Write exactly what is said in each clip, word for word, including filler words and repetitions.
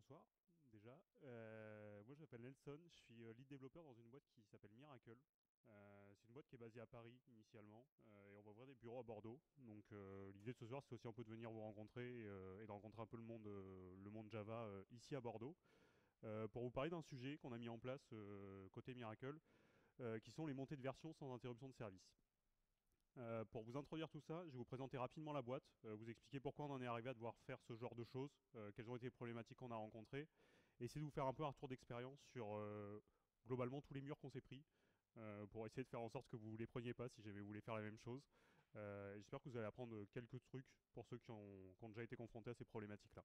bonsoir, déjà. Euh, moi, je m'appelle Nelson, je suis euh, lead développeur dans une boîte qui s'appelle Miracle. Euh, c'est une boîte qui est basée à Paris initialement, euh, et on va ouvrir des bureaux à Bordeaux. Donc, euh, l'idée de ce soir, c'est aussi un peu de venir vous rencontrer et, euh, et de rencontrer un peu le monde, euh, le monde Java euh, ici à Bordeaux, euh, pour vous parler d'un sujet qu'on a mis en place euh, côté Miracle, euh, qui sont les montées de version sans interruption de service. Euh, pour vous introduire tout ça, je vais vous présenter rapidement la boîte, euh, vous expliquer pourquoi on en est arrivé à devoir faire ce genre de choses, euh, quelles ont été les problématiques qu'on a rencontrées, et essayer de vous faire un peu un retour d'expérience sur euh, globalement tous les murs qu'on s'est pris, euh, pour essayer de faire en sorte que vous ne les preniez pas si jamais vous voulez faire la même chose. Euh, et J'espère que vous allez apprendre quelques trucs pour ceux qui ont, qui ont déjà été confrontés à ces problématiques-là.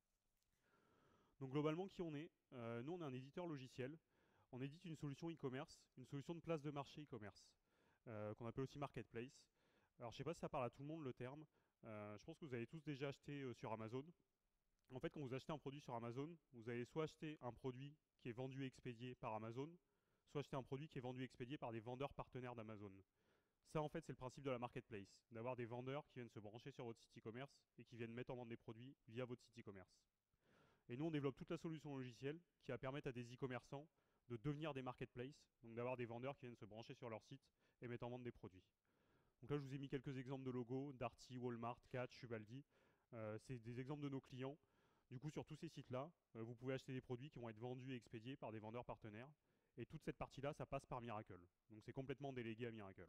Donc globalement, qui on est Euh, Nous, on est un éditeur logiciel. On édite une solution e-commerce, une solution de place de marché e-commerce, euh, qu'on appelle aussi marketplace. Alors, je sais pas si ça parle à tout le monde le terme. Euh, je pense que vous avez tous déjà acheté euh, sur Amazon. En fait, quand vous achetez un produit sur Amazon, vous allez soit acheter un produit qui est vendu et expédié par Amazon, soit acheter un produit qui est vendu et expédié par des vendeurs partenaires d'Amazon. Ça, en fait, c'est le principe de la marketplace, d'avoir des vendeurs qui viennent se brancher sur votre site e-commerce et qui viennent mettre en vente des produits via votre site e-commerce. Et nous, on développe toute la solution logicielle qui va permettre à des e-commerçants de devenir des marketplaces, donc d'avoir des vendeurs qui viennent se brancher sur leur site et mettre en vente des produits. Donc là, je vous ai mis quelques exemples de logos, Darty, Walmart, Catch, Uvaldi. Euh, c'est des exemples de nos clients. Du coup, sur tous ces sites-là, euh, vous pouvez acheter des produits qui vont être vendus et expédiés par des vendeurs partenaires. Et toute cette partie-là, ça passe par Miracle. Donc c'est complètement délégué à Miracle.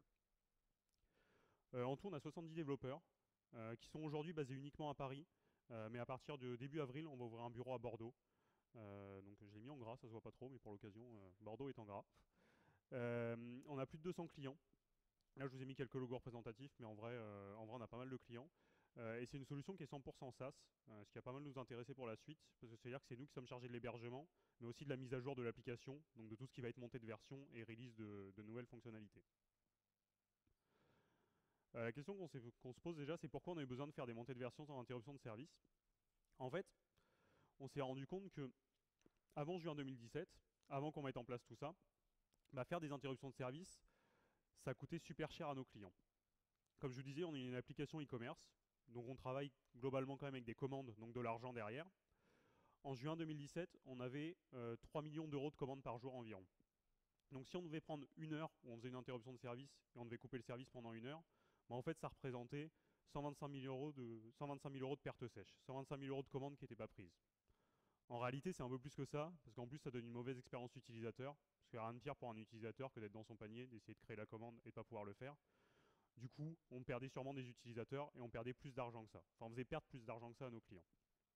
Euh, en tout, on a soixante-dix développeurs euh, qui sont aujourd'hui basés uniquement à Paris. Euh, mais à partir de début avril, on va ouvrir un bureau à Bordeaux. Euh, donc je l'ai mis en gras, ça se voit pas trop, mais pour l'occasion, euh, Bordeaux est en gras. Euh, on a plus de deux cents clients. Là, je vous ai mis quelques logos représentatifs, mais en vrai, euh, en vrai on a pas mal de clients. Euh, et c'est une solution qui est cent pour cent SaaS, euh, ce qui a pas mal nous intéresser pour la suite, parce que c'est-à-dire que c'est nous qui sommes chargés de l'hébergement, mais aussi de la mise à jour de l'application, donc de tout ce qui va être monté de version et release de, de nouvelles fonctionnalités. Euh, la question qu'on, qu'on se pose déjà, c'est pourquoi on a eu besoin de faire des montées de version sans interruption de service. En fait, on s'est rendu compte que avant juin deux mille dix-sept, avant qu'on mette en place tout ça, bah, faire des interruptions de service, ça coûtait super cher à nos clients. Comme je vous disais, on est une application e-commerce, donc on travaille globalement quand même avec des commandes, donc de l'argent derrière. En juin deux mille dix-sept, on avait euh, trois millions d'euros de commandes par jour environ. Donc si on devait prendre une heure où on faisait une interruption de service et on devait couper le service pendant une heure, bah en fait ça représentait cent vingt-cinq mille euros de, cent vingt-cinq mille euros de perte sèche, cent vingt-cinq mille euros de commandes qui n'étaient pas prises. En réalité, c'est un peu plus que ça, parce qu'en plus, ça donne une mauvaise expérience utilisateur. Parce qu'il n'y a rien de pire pour un utilisateur que d'être dans son panier, d'essayer de créer la commande et de ne pas pouvoir le faire. Du coup, on perdait sûrement des utilisateurs et on perdait plus d'argent que ça. Enfin, on faisait perdre plus d'argent que ça à nos clients.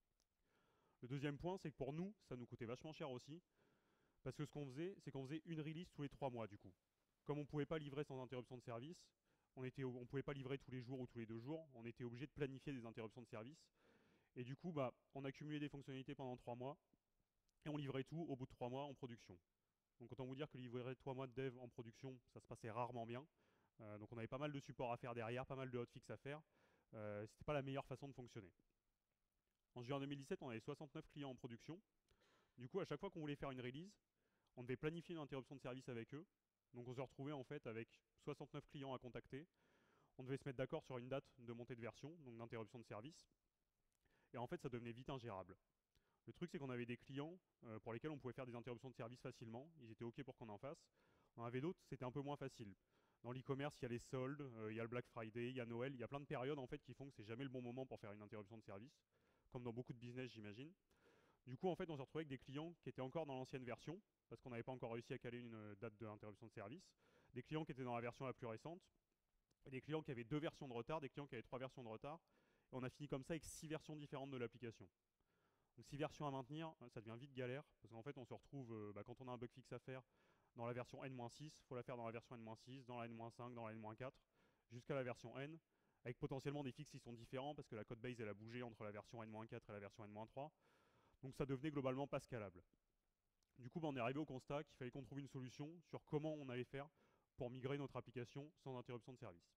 Le deuxième point, c'est que pour nous, ça nous coûtait vachement cher aussi. Parce que ce qu'on faisait, c'est qu'on faisait une release tous les trois mois, du coup. Comme on ne pouvait pas livrer sans interruption de service, on ne on pouvait pas livrer tous les jours ou tous les deux jours, on était obligé de planifier des interruptions de service. Et du coup, bah, on accumulait des fonctionnalités pendant trois mois et on livrait tout au bout de trois mois en production. Donc autant vous dire que livrer trois mois de dev en production, ça se passait rarement bien. Euh, donc on avait pas mal de support à faire derrière, pas mal de hotfix à faire. Euh, C'était pas la meilleure façon de fonctionner. En juin deux mille dix-sept, on avait soixante-neuf clients en production. Du coup, à chaque fois qu'on voulait faire une release, on devait planifier une interruption de service avec eux. Donc on se retrouvait en fait avec soixante-neuf clients à contacter. On devait se mettre d'accord sur une date de montée de version, donc d'interruption de service. Et en fait, ça devenait vite ingérable. Le truc, c'est qu'on avait des clients euh, pour lesquels on pouvait faire des interruptions de service facilement. Ils étaient OK pour qu'on en fasse. On avait d'autres, c'était un peu moins facile. Dans l'e-commerce, il y a les soldes, euh, il y a le Black Friday, il y a Noël. Il y a plein de périodes en fait qui font que c'est jamais le bon moment pour faire une interruption de service, comme dans beaucoup de business, j'imagine. Du coup, en fait, on s'est retrouvé avec des clients qui étaient encore dans l'ancienne version, parce qu'on n'avait pas encore réussi à caler une euh, date d'interruption de service. Des clients qui étaient dans la version la plus récente, et des clients qui avaient deux versions de retard, des clients qui avaient trois versions de retard. Et on a fini comme ça avec six versions différentes de l'application. Donc six versions à maintenir, ça devient vite galère, parce qu'en fait on se retrouve, euh, bah, quand on a un bug fixe à faire, dans la version N six, il faut la faire dans la version N six, dans la N cinq, dans la N quatre, jusqu'à la version N, avec potentiellement des fixes qui sont différents, parce que la code base elle a bougé entre la version N quatre et la version N trois, donc ça devenait globalement pas scalable. Du coup bah, on est arrivé au constat qu'il fallait qu'on trouve une solution sur comment on allait faire pour migrer notre application sans interruption de service.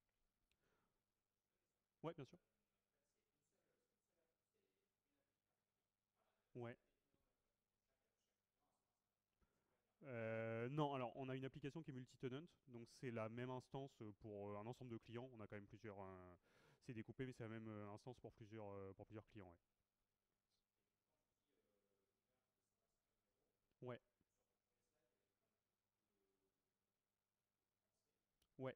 Ouais, bien sûr. Ouais. Euh, non, alors on a une application qui est multi-tenant, donc c'est la même instance pour euh, un ensemble de clients. On a quand même plusieurs, euh, c'est découpé, mais c'est la même euh, instance pour plusieurs, euh, pour plusieurs clients. Ouais. Ouais, ouais.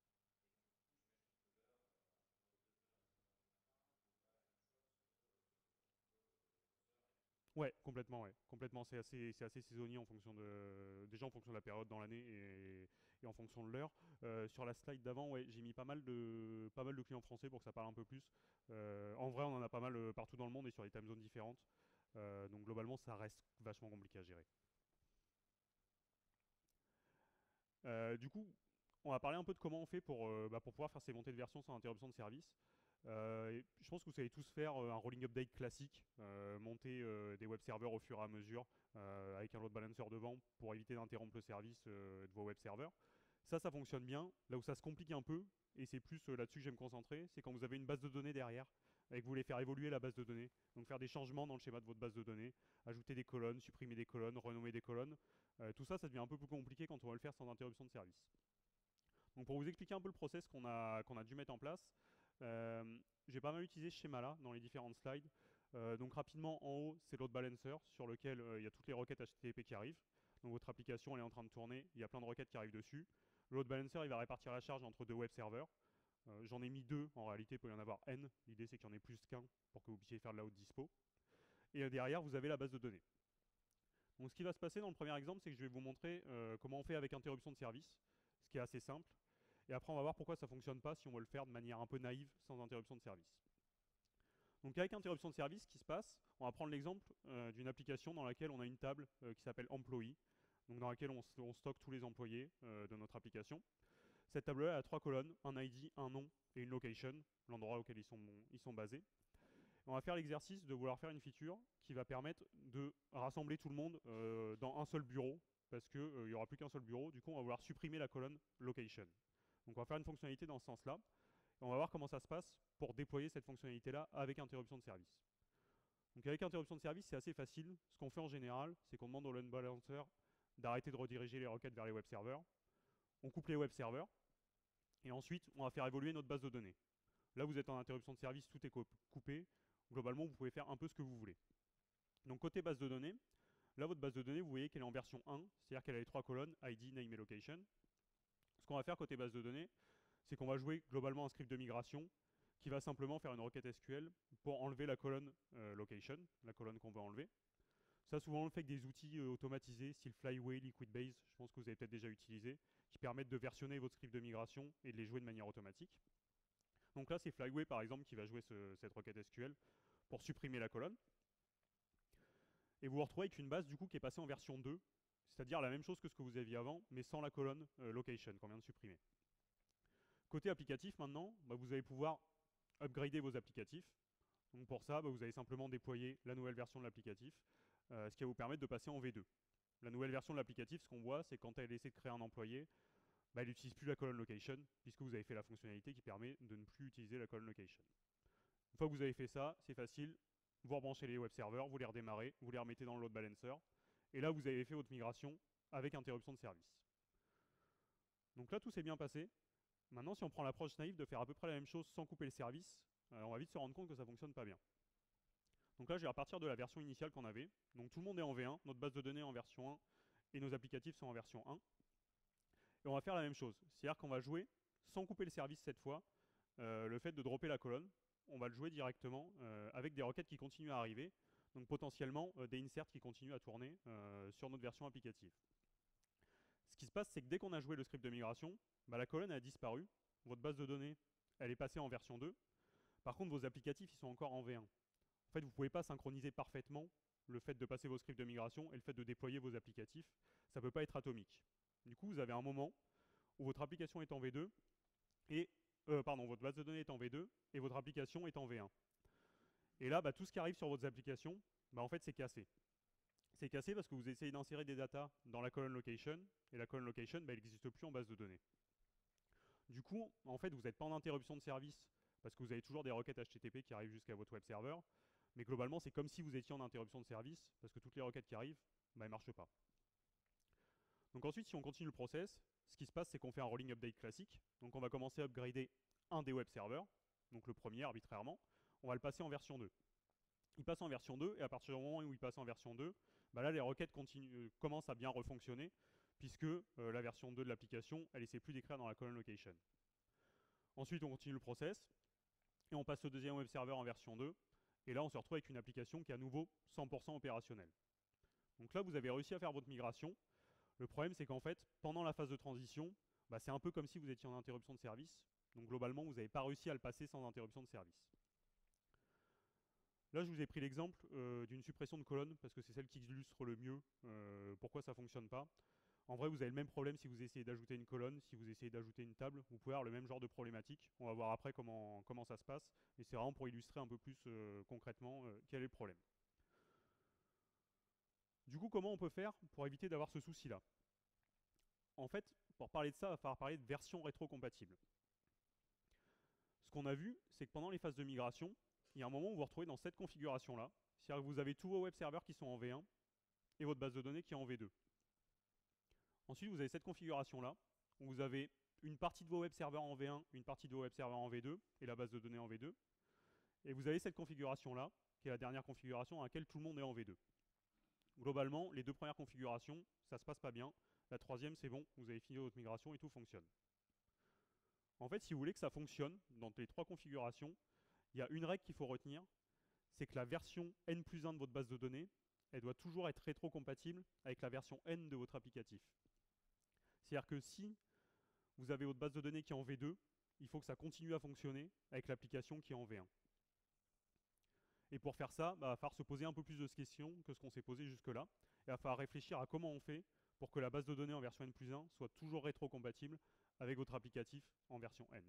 Ouais, complètement, ouais. Complètement, c'est assez, c'est assez saisonnier en fonction de, déjà en fonction de la période dans l'année et, et en fonction de l'heure. Euh, sur la slide d'avant, ouais, j'ai mis pas mal de, pas mal de clients français pour que ça parle un peu plus. Euh, en vrai, on en a pas mal euh, partout dans le monde et sur des time zones différentes. Euh, donc globalement, ça reste vachement compliqué à gérer. Euh, du coup, on va parler un peu de comment on fait pour, euh, bah, pour pouvoir faire ces montées de version sans interruption de service. Euh, et je pense que vous savez tous faire euh, un rolling update classique, euh, monter euh, des web serveurs au fur et à mesure euh, avec un load balancer devant pour éviter d'interrompre le service euh, de vos web serveurs. Ça, ça fonctionne bien. Là où ça se complique un peu, et c'est plus euh, là-dessus que je vais me concentrer, c'est quand vous avez une base de données derrière et que vous voulez faire évoluer la base de données. Donc faire des changements dans le schéma de votre base de données, ajouter des colonnes, supprimer des colonnes, renommer des colonnes. Euh, tout ça, ça devient un peu plus compliqué quand on va le faire sans interruption de service. Donc pour vous expliquer un peu le process qu'on a, qu'on a dû mettre en place, euh, j'ai pas mal utilisé ce schéma-là dans les différentes slides. Euh, donc rapidement, en haut, c'est load balancer sur lequel euh, il y a toutes les requêtes H T T P qui arrivent. Donc votre application elle est en train de tourner, il y a plein de requêtes qui arrivent dessus. Le load balancer il va répartir la charge entre deux web serveurs. Euh, J'en ai mis deux, en réalité il peut y en avoir n. L'idée c'est qu'il y en ait plus qu'un pour que vous puissiez faire de la haute dispo. Et euh, derrière vous avez la base de données. Donc ce qui va se passer dans le premier exemple, c'est que je vais vous montrer euh, comment on fait avec interruption de service, ce qui est assez simple. Et après, on va voir pourquoi ça ne fonctionne pas si on veut le faire de manière un peu naïve, sans interruption de service. Donc avec interruption de service, ce qui se passe, on va prendre l'exemple euh, d'une application dans laquelle on a une table euh, qui s'appelle Employee, donc dans laquelle on, on stocke tous les employés euh, de notre application. Cette table-là a trois colonnes, un I D, un nom et une location, l'endroit auquel ils sont, ils sont basés. On va faire l'exercice de vouloir faire une feature qui va permettre de rassembler tout le monde euh, dans un seul bureau, parce qu'il euh, n'y aura plus qu'un seul bureau. Du coup, on va vouloir supprimer la colonne location. Donc on va faire une fonctionnalité dans ce sens-là. Et on va voir comment ça se passe pour déployer cette fonctionnalité-là avec interruption de service. Donc avec interruption de service, c'est assez facile. Ce qu'on fait en général, c'est qu'on demande au load balancer d'arrêter de rediriger les requêtes vers les web serveurs. On coupe les web serveurs. Et ensuite, on va faire évoluer notre base de données. Là, vous êtes en interruption de service, tout est coupé. Globalement, vous pouvez faire un peu ce que vous voulez. Donc côté base de données, là, votre base de données, vous voyez qu'elle est en version un, c'est-à-dire qu'elle a les trois colonnes, I D, name et location. Ce qu'on va faire côté base de données, c'est qu'on va jouer globalement un script de migration qui va simplement faire une requête S Q L pour enlever la colonne euh, location, la colonne qu'on veut enlever. Ça, souvent, on le fait avec des outils euh, automatisés, style Flyway, Liquidbase, je pense que vous avez peut-être déjà utilisé, qui permettent de versionner votre script de migration et de les jouer de manière automatique. Donc là, c'est Flyway, par exemple, qui va jouer ce, cette requête S Q L pour supprimer la colonne. Et vous vous retrouvez avec une base, du coup, qui est passée en version deux, c'est-à-dire la même chose que ce que vous aviez avant, mais sans la colonne euh, location qu'on vient de supprimer. Côté applicatif, maintenant, bah, vous allez pouvoir upgrader vos applicatifs. Donc pour ça, bah, vous allez simplement déployer la nouvelle version de l'applicatif, euh, ce qui va vous permettre de passer en V deux. La nouvelle version de l'applicatif, ce qu'on voit, c'est quand elle essaie de créer un employé, bah, elle n'utilise plus la colonne location, puisque vous avez fait la fonctionnalité qui permet de ne plus utiliser la colonne location. Une fois que vous avez fait ça, c'est facile, vous rebranchez les web serveurs, vous les redémarrez, vous les remettez dans le load balancer, et là vous avez fait votre migration avec interruption de service. Donc là tout s'est bien passé. Maintenant, si on prend l'approche naïve de faire à peu près la même chose sans couper le service, euh, on va vite se rendre compte que ça ne fonctionne pas bien. Donc là, je vais repartir de la version initiale qu'on avait. Donc tout le monde est en V un, notre base de données est en version un, et nos applicatifs sont en version un. Et on va faire la même chose. C'est-à-dire qu'on va jouer, sans couper le service cette fois, euh, le fait de dropper la colonne. On va le jouer directement euh, avec des requêtes qui continuent à arriver. Donc potentiellement euh, des inserts qui continuent à tourner euh, sur notre version applicative. Ce qui se passe, c'est que dès qu'on a joué le script de migration, bah, la colonne a disparu. Votre base de données, elle est passée en version deux. Par contre, vos applicatifs, ils sont encore en V un. En fait, vous ne pouvez pas synchroniser parfaitement le fait de passer vos scripts de migration et le fait de déployer vos applicatifs. Ça ne peut pas être atomique. Du coup, vous avez un moment où votre application est en V deux et euh, pardon, votre base de données est en V deux et votre application est en V un. Et là, bah, tout ce qui arrive sur votre application, bah, en fait, c'est cassé. C'est cassé parce que vous essayez d'insérer des datas dans la colonne location et la colonne location, bah, elle n'existe plus en base de données. Du coup, en fait, vous n'êtes pas en interruption de service parce que vous avez toujours des requêtes H T T P qui arrivent jusqu'à votre web server. Mais globalement, c'est comme si vous étiez en interruption de service parce que toutes les requêtes qui arrivent, bah, elles ne marchent pas. Donc ensuite, si on continue le process, ce qui se passe, c'est qu'on fait un rolling update classique. Donc on va commencer à upgrader un des web serveurs, donc le premier arbitrairement. On va le passer en version deux. Il passe en version deux et à partir du moment où il passe en version deux, bah là les requêtes continuent, euh, commencent à bien refonctionner, puisque euh, la version deux de l'application, elle essaie plus d'écrire dans la colonne location. Ensuite, on continue le process, et on passe au deuxième web server en version deux, et là on se retrouve avec une application qui est à nouveau cent pour cent opérationnelle. Donc là, vous avez réussi à faire votre migration. Le problème, c'est qu'en fait, pendant la phase de transition, bah, c'est un peu comme si vous étiez en interruption de service. Donc globalement, vous n'avez pas réussi à le passer sans interruption de service. Là, je vous ai pris l'exemple euh, d'une suppression de colonne, parce que c'est celle qui illustre le mieux euh, pourquoi ça ne fonctionne pas. En vrai, vous avez le même problème si vous essayez d'ajouter une colonne, si vous essayez d'ajouter une table. Vous pouvez avoir le même genre de problématique. On va voir après comment, comment ça se passe. Et c'est vraiment pour illustrer un peu plus euh, concrètement euh, quel est le problème. Du coup, comment on peut faire pour éviter d'avoir ce souci-là? En fait, pour parler de ça, il va falloir parler de version rétrocompatible. Ce qu'on a vu, c'est que pendant les phases de migration, il y a un moment où vous vous retrouvez dans cette configuration-là. C'est-à-dire que vous avez tous vos web serveurs qui sont en V un et votre base de données qui est en V deux. Ensuite, vous avez cette configuration-là, où vous avez une partie de vos web serveurs en V un, une partie de vos web serveurs en V deux, et la base de données en V deux. Et vous avez cette configuration-là, qui est la dernière configuration à laquelle tout le monde est en V deux. Globalement, les deux premières configurations, ça se passe pas bien. La troisième, c'est bon, vous avez fini votre migration et tout fonctionne. En fait, si vous voulez que ça fonctionne dans les trois configurations, il y a une règle qu'il faut retenir, c'est que la version N plus un de votre base de données, elle doit toujours être rétrocompatible avec la version N de votre applicatif. C'est-à-dire que si vous avez votre base de données qui est en V deux, il faut que ça continue à fonctionner avec l'application qui est en V un. Et pour faire ça, bah, il va falloir se poser un peu plus de questions que ce qu'on s'est posé jusque-là. Et il va falloir réfléchir à comment on fait pour que la base de données en version N plus un soit toujours rétrocompatible avec votre applicatif en version N.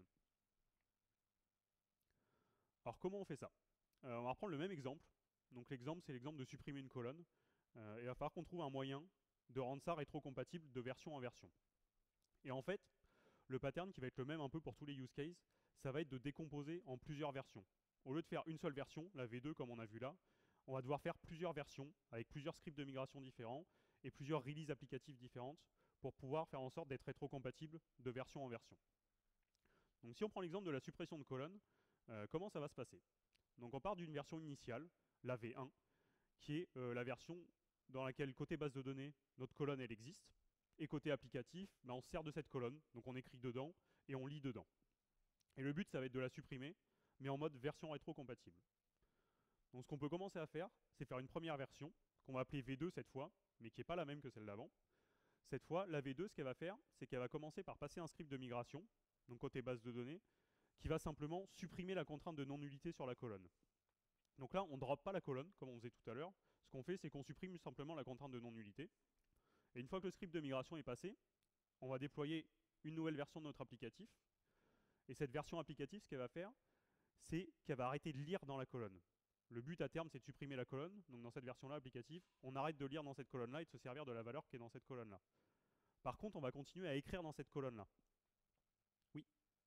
Alors comment on fait ça? euh, On va reprendre le même exemple. Donc l'exemple, c'est l'exemple de supprimer une colonne. Euh, et il va falloir qu'on trouve un moyen de rendre ça rétrocompatible de version en version. Et en fait, le pattern qui va être le même un peu pour tous les use cases, ça va être de décomposer en plusieurs versions. Au lieu de faire une seule version, la V deux comme on a vu là, on va devoir faire plusieurs versions avec plusieurs scripts de migration différents et plusieurs releases applicatives différentes pour pouvoir faire en sorte d'être rétrocompatible de version en version. Donc si on prend l'exemple de la suppression de colonne, euh, comment ça va se passer? Donc on part d'une version initiale, la V un, qui est euh, la version dans laquelle côté base de données, notre colonne elle existe, et côté applicatif, bah, on se sert de cette colonne, donc on écrit dedans et on lit dedans. Et le but, ça va être de la supprimer, mais en mode version rétrocompatible. Donc ce qu'on peut commencer à faire, c'est faire une première version, qu'on va appeler V deux cette fois, mais qui n'est pas la même que celle d'avant. Cette fois, la V deux, ce qu'elle va faire, c'est qu'elle va commencer par passer un script de migration, donc côté base de données, qui va simplement supprimer la contrainte de non-nullité sur la colonne. Donc là, on ne drop pas la colonne, comme on faisait tout à l'heure. Ce qu'on fait, c'est qu'on supprime simplement la contrainte de non-nullité. Et une fois que le script de migration est passé, on va déployer une nouvelle version de notre applicatif. Et cette version applicative, ce qu'elle va faire, c'est qu'elle va arrêter de lire dans la colonne. Le but à terme, c'est de supprimer la colonne. Donc dans cette version-là applicative, on arrête de lire dans cette colonne-là et de se servir de la valeur qui est dans cette colonne-là. Par contre, on va continuer à écrire dans cette colonne-là. Oui.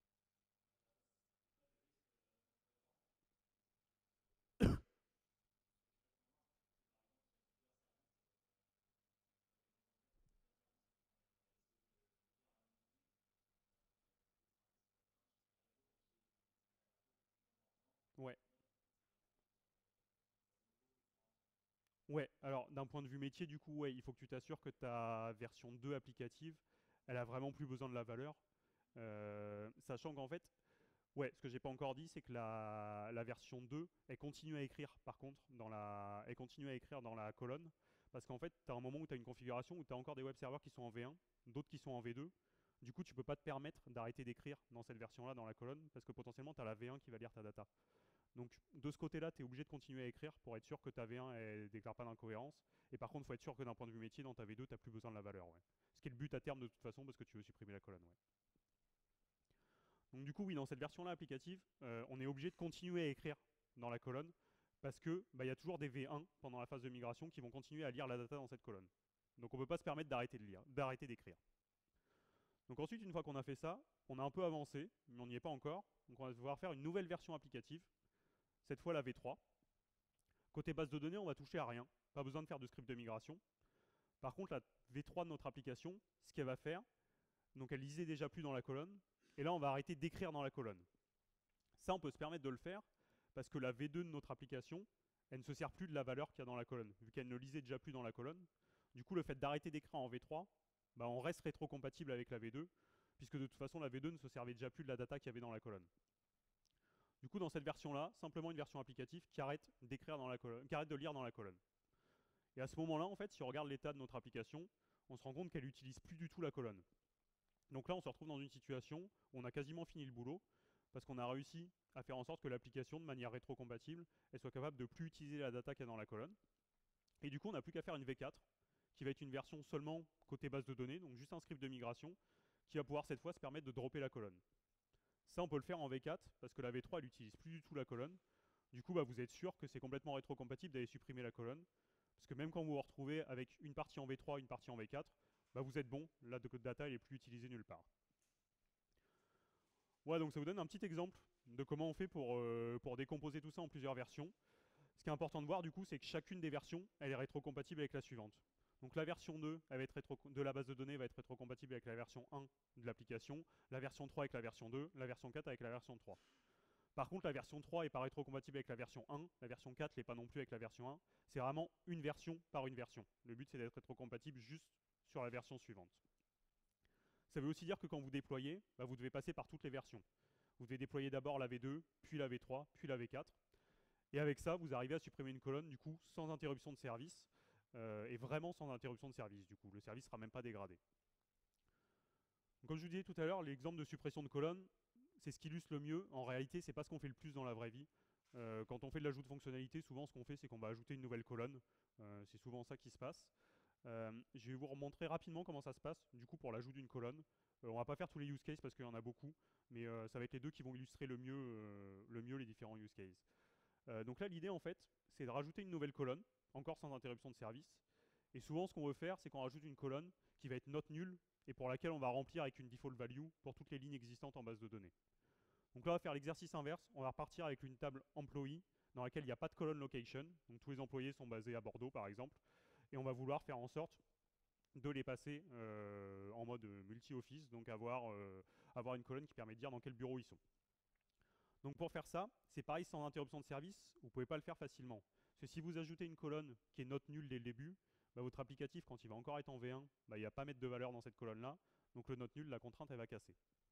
Ouais. Ouais, alors d'un point de vue métier, du coup, ouais, il faut que tu t'assures que ta version deux applicative, elle a vraiment plus besoin de la valeur. Euh, sachant qu'en fait, ouais, ce que j'ai pas encore dit, c'est que la, la version deux, elle continue à écrire par contre dans la, elle continue à écrire dans la colonne, parce qu'en fait, tu as un moment où tu as une configuration où tu as encore des web serveurs qui sont en V un, d'autres qui sont en V deux. Du coup, tu peux pas te permettre d'arrêter d'écrire dans cette version-là, dans la colonne, parce que potentiellement, tu as la V un qui va lire ta data. Donc de ce côté-là, tu es obligé de continuer à écrire pour être sûr que ta V un ne déclare pas d'incohérence. Et par contre, il faut être sûr que d'un point de vue métier, dans ta V deux, tu n'as plus besoin de la valeur. Ouais. Ce qui est le but à terme de toute façon, parce que tu veux supprimer la colonne. Ouais. Donc du coup, oui, dans cette version-là applicative, euh, on est obligé de continuer à écrire dans la colonne, parce qu'il bah, y a toujours des V un pendant la phase de migration qui vont continuer à lire la data dans cette colonne. Donc on ne peut pas se permettre d'arrêter de lire, d'arrêter d'écrire. Donc ensuite, une fois qu'on a fait ça, on a un peu avancé, mais on n'y est pas encore. Donc on va devoir faire une nouvelle version applicative, cette fois la V trois. Côté base de données, on va toucher à rien. Pas besoin de faire de script de migration. Par contre, la V trois de notre application, ce qu'elle va faire, donc elle lisait déjà plus dans la colonne, et là on va arrêter d'écrire dans la colonne. Ça, on peut se permettre de le faire, parce que la V deux de notre application, elle ne se sert plus de la valeur qu'il y a dans la colonne, vu qu'elle ne lisait déjà plus dans la colonne. Du coup, le fait d'arrêter d'écrire en V trois, bah, on reste rétrocompatible avec la V deux, puisque de toute façon, la V deux ne se servait déjà plus de la data qu'il y avait dans la colonne. Du coup, dans cette version-là, simplement une version applicative qui arrête d'écrire dans la colonne, qui arrête de lire dans la colonne. Et à ce moment-là, en fait, si on regarde l'état de notre application, on se rend compte qu'elle n'utilise plus du tout la colonne. Donc là, on se retrouve dans une situation où on a quasiment fini le boulot, parce qu'on a réussi à faire en sorte que l'application, de manière rétrocompatible, elle soit capable de ne plus utiliser la data qu'il y a dans la colonne. Et du coup, on n'a plus qu'à faire une V quatre, qui va être une version seulement côté base de données, donc juste un script de migration, qui va pouvoir cette fois se permettre de dropper la colonne. Ça, on peut le faire en V quatre, parce que la V trois, elle n'utilise plus du tout la colonne. Du coup, bah, vous êtes sûr que c'est complètement rétrocompatible d'aller supprimer la colonne, parce que même quand vous vous retrouvez avec une partie en V trois, une partie en V quatre, bah, vous êtes bon, la data, elle n'est plus utilisée nulle part. Voilà, donc ça vous donne un petit exemple de comment on fait pour, euh, pour décomposer tout ça en plusieurs versions. Ce qui est important de voir, du coup, c'est que chacune des versions, elle est rétrocompatible avec la suivante. Donc la version deux elle va être rétro de la base de données va être rétrocompatible avec la version un de l'application, la version trois avec la version deux, la version quatre avec la version trois. Par contre, la version trois n'est pas rétrocompatible avec la version un, la version quatre n'est pas non plus avec la version un. C'est vraiment une version par une version. Le but, c'est d'être rétrocompatible juste sur la version suivante. Ça veut aussi dire que quand vous déployez, bah, vous devez passer par toutes les versions. Vous devez déployer d'abord la V deux, puis la V trois, puis la V quatre. Et avec ça, vous arrivez à supprimer une colonne, du coup, sans interruption de service, euh, et vraiment sans interruption de service, du coup. Le service ne sera même pas dégradé. Donc, comme je vous disais tout à l'heure, l'exemple de suppression de colonne, c'est ce qui illustre le mieux. En réalité, c'est pas ce qu'on fait le plus dans la vraie vie. Euh, quand on fait de l'ajout de fonctionnalité, souvent ce qu'on fait, c'est qu'on va ajouter une nouvelle colonne. Euh, c'est souvent ça qui se passe. Euh, je vais vous remontrer rapidement comment ça se passe, du coup, pour l'ajout d'une colonne. Euh, on va pas faire tous les use cases parce qu'il y en a beaucoup, mais euh, ça va être les deux qui vont illustrer le mieux, euh, le mieux les différents use cases. Euh, donc là, l'idée, en fait, c'est de rajouter une nouvelle colonne, encore sans interruption de service. Et souvent, ce qu'on veut faire, c'est qu'on rajoute une colonne qui va être note nulle et pour laquelle on va remplir avec une default value pour toutes les lignes existantes en base de données. Donc là, on va faire l'exercice inverse. On va repartir avec une table employee dans laquelle il n'y a pas de colonne location. Donc tous les employés sont basés à Bordeaux, par exemple. Et on va vouloir faire en sorte de les passer euh, en mode multi-office, donc avoir, euh, avoir une colonne qui permet de dire dans quel bureau ils sont. Donc pour faire ça, c'est pareil sans interruption de service, vous ne pouvez pas le faire facilement. Parce que si vous ajoutez une colonne qui est note nulle dès le début, bah votre applicatif, quand il va encore être en V un, bah il n'y a pas à mettre de valeur dans cette colonne-là. Donc le note nulle, la contrainte, elle va casser.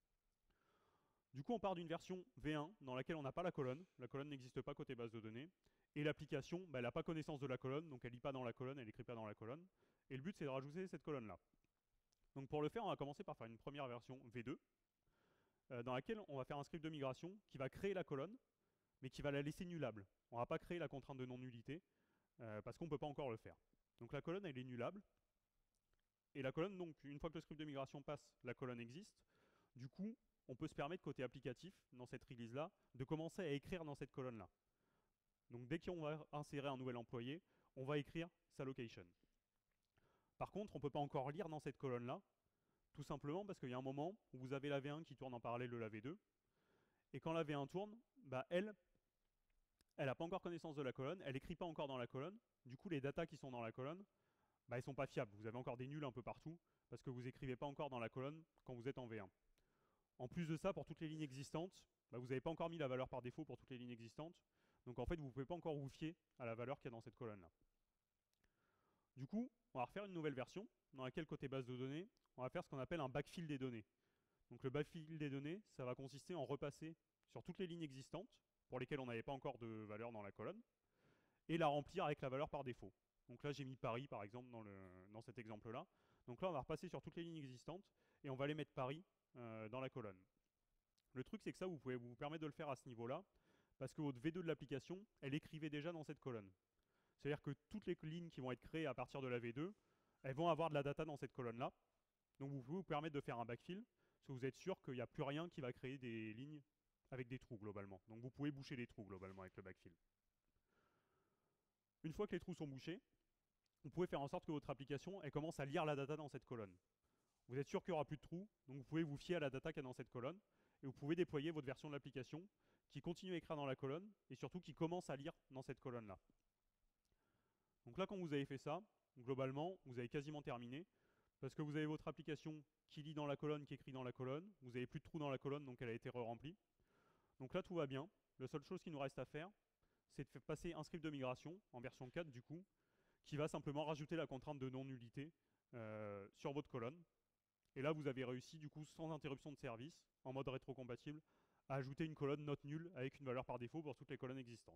Du coup, on part d'une version V un dans laquelle on n'a pas la colonne. La colonne n'existe pas côté base de données. Et l'application, bah, elle n'a pas connaissance de la colonne, donc elle ne lit pas dans la colonne, elle n'écrit pas dans la colonne. Et le but, c'est de rajouter cette colonne-là. Donc pour le faire, on va commencer par faire une première version V deux, euh, dans laquelle on va faire un script de migration qui va créer la colonne, mais qui va la laisser nullable. On ne va pas créer la contrainte de non-nullité, euh, parce qu'on ne peut pas encore le faire. Donc la colonne, elle est nullable. Et la colonne, donc, une fois que le script de migration passe, la colonne existe. Du coup, on peut se permettre, côté applicatif, dans cette release-là, de commencer à écrire dans cette colonne-là. Donc dès qu'on va insérer un nouvel employé, on va écrire sa location. Par contre, on ne peut pas encore lire dans cette colonne-là, tout simplement parce qu'il y a un moment où vous avez la V un qui tourne en parallèle de la V deux, et quand la V un tourne, bah elle, elle n'a pas encore connaissance de la colonne, elle n'écrit pas encore dans la colonne, du coup les datas qui sont dans la colonne, bah, elles ne sont pas fiables, vous avez encore des nuls un peu partout, parce que vous n'écrivez pas encore dans la colonne quand vous êtes en V un. En plus de ça, pour toutes les lignes existantes, bah, vous n'avez pas encore mis la valeur par défaut pour toutes les lignes existantes, donc en fait vous ne pouvez pas encore vous fier à la valeur qu'il y a dans cette colonne-là. Du coup, on va refaire une nouvelle version, dans laquelle côté base de données, on va faire ce qu'on appelle un backfill des données. Donc le backfill des données, ça va consister en repasser sur toutes les lignes existantes, pour lesquelles on n'avait pas encore de valeur dans la colonne, et la remplir avec la valeur par défaut. Donc là j'ai mis Paris par exemple dans, le, dans cet exemple-là. Donc là on va repasser sur toutes les lignes existantes, et on va aller mettre Paris euh, dans la colonne. Le truc c'est que ça vous pouvez vous permettre de le faire à ce niveau-là, parce que votre V deux de l'application, elle écrivait déjà dans cette colonne. C'est-à-dire que toutes les lignes qui vont être créées à partir de la V deux, elles vont avoir de la data dans cette colonne-là. Donc vous pouvez vous permettre de faire un backfill, parce que vous êtes sûr qu'il n'y a plus rien qui va créer des lignes avec des trous globalement. Donc vous pouvez boucher les trous globalement avec le backfill. Une fois que les trous sont bouchés, vous pouvez faire en sorte que votre application elle commence à lire la data dans cette colonne. Vous êtes sûr qu'il n'y aura plus de trous, donc vous pouvez vous fier à la data qu'il y a dans cette colonne, et vous pouvez déployer votre version de l'application qui continue à écrire dans la colonne, et surtout qui commence à lire dans cette colonne-là. Donc là, quand vous avez fait ça, globalement, vous avez quasiment terminé, parce que vous avez votre application qui lit dans la colonne, qui écrit dans la colonne, vous n'avez plus de trous dans la colonne, donc elle a été re-remplie. Donc là, tout va bien. La seule chose qu'il nous reste à faire, c'est de faire passer un script de migration en version quatre du coup, qui va simplement rajouter la contrainte de non-nullité euh, sur votre colonne. Et là, vous avez réussi, du coup, sans interruption de service, en mode rétrocompatible, à ajouter une colonne not nulle avec une valeur par défaut pour toutes les colonnes existantes.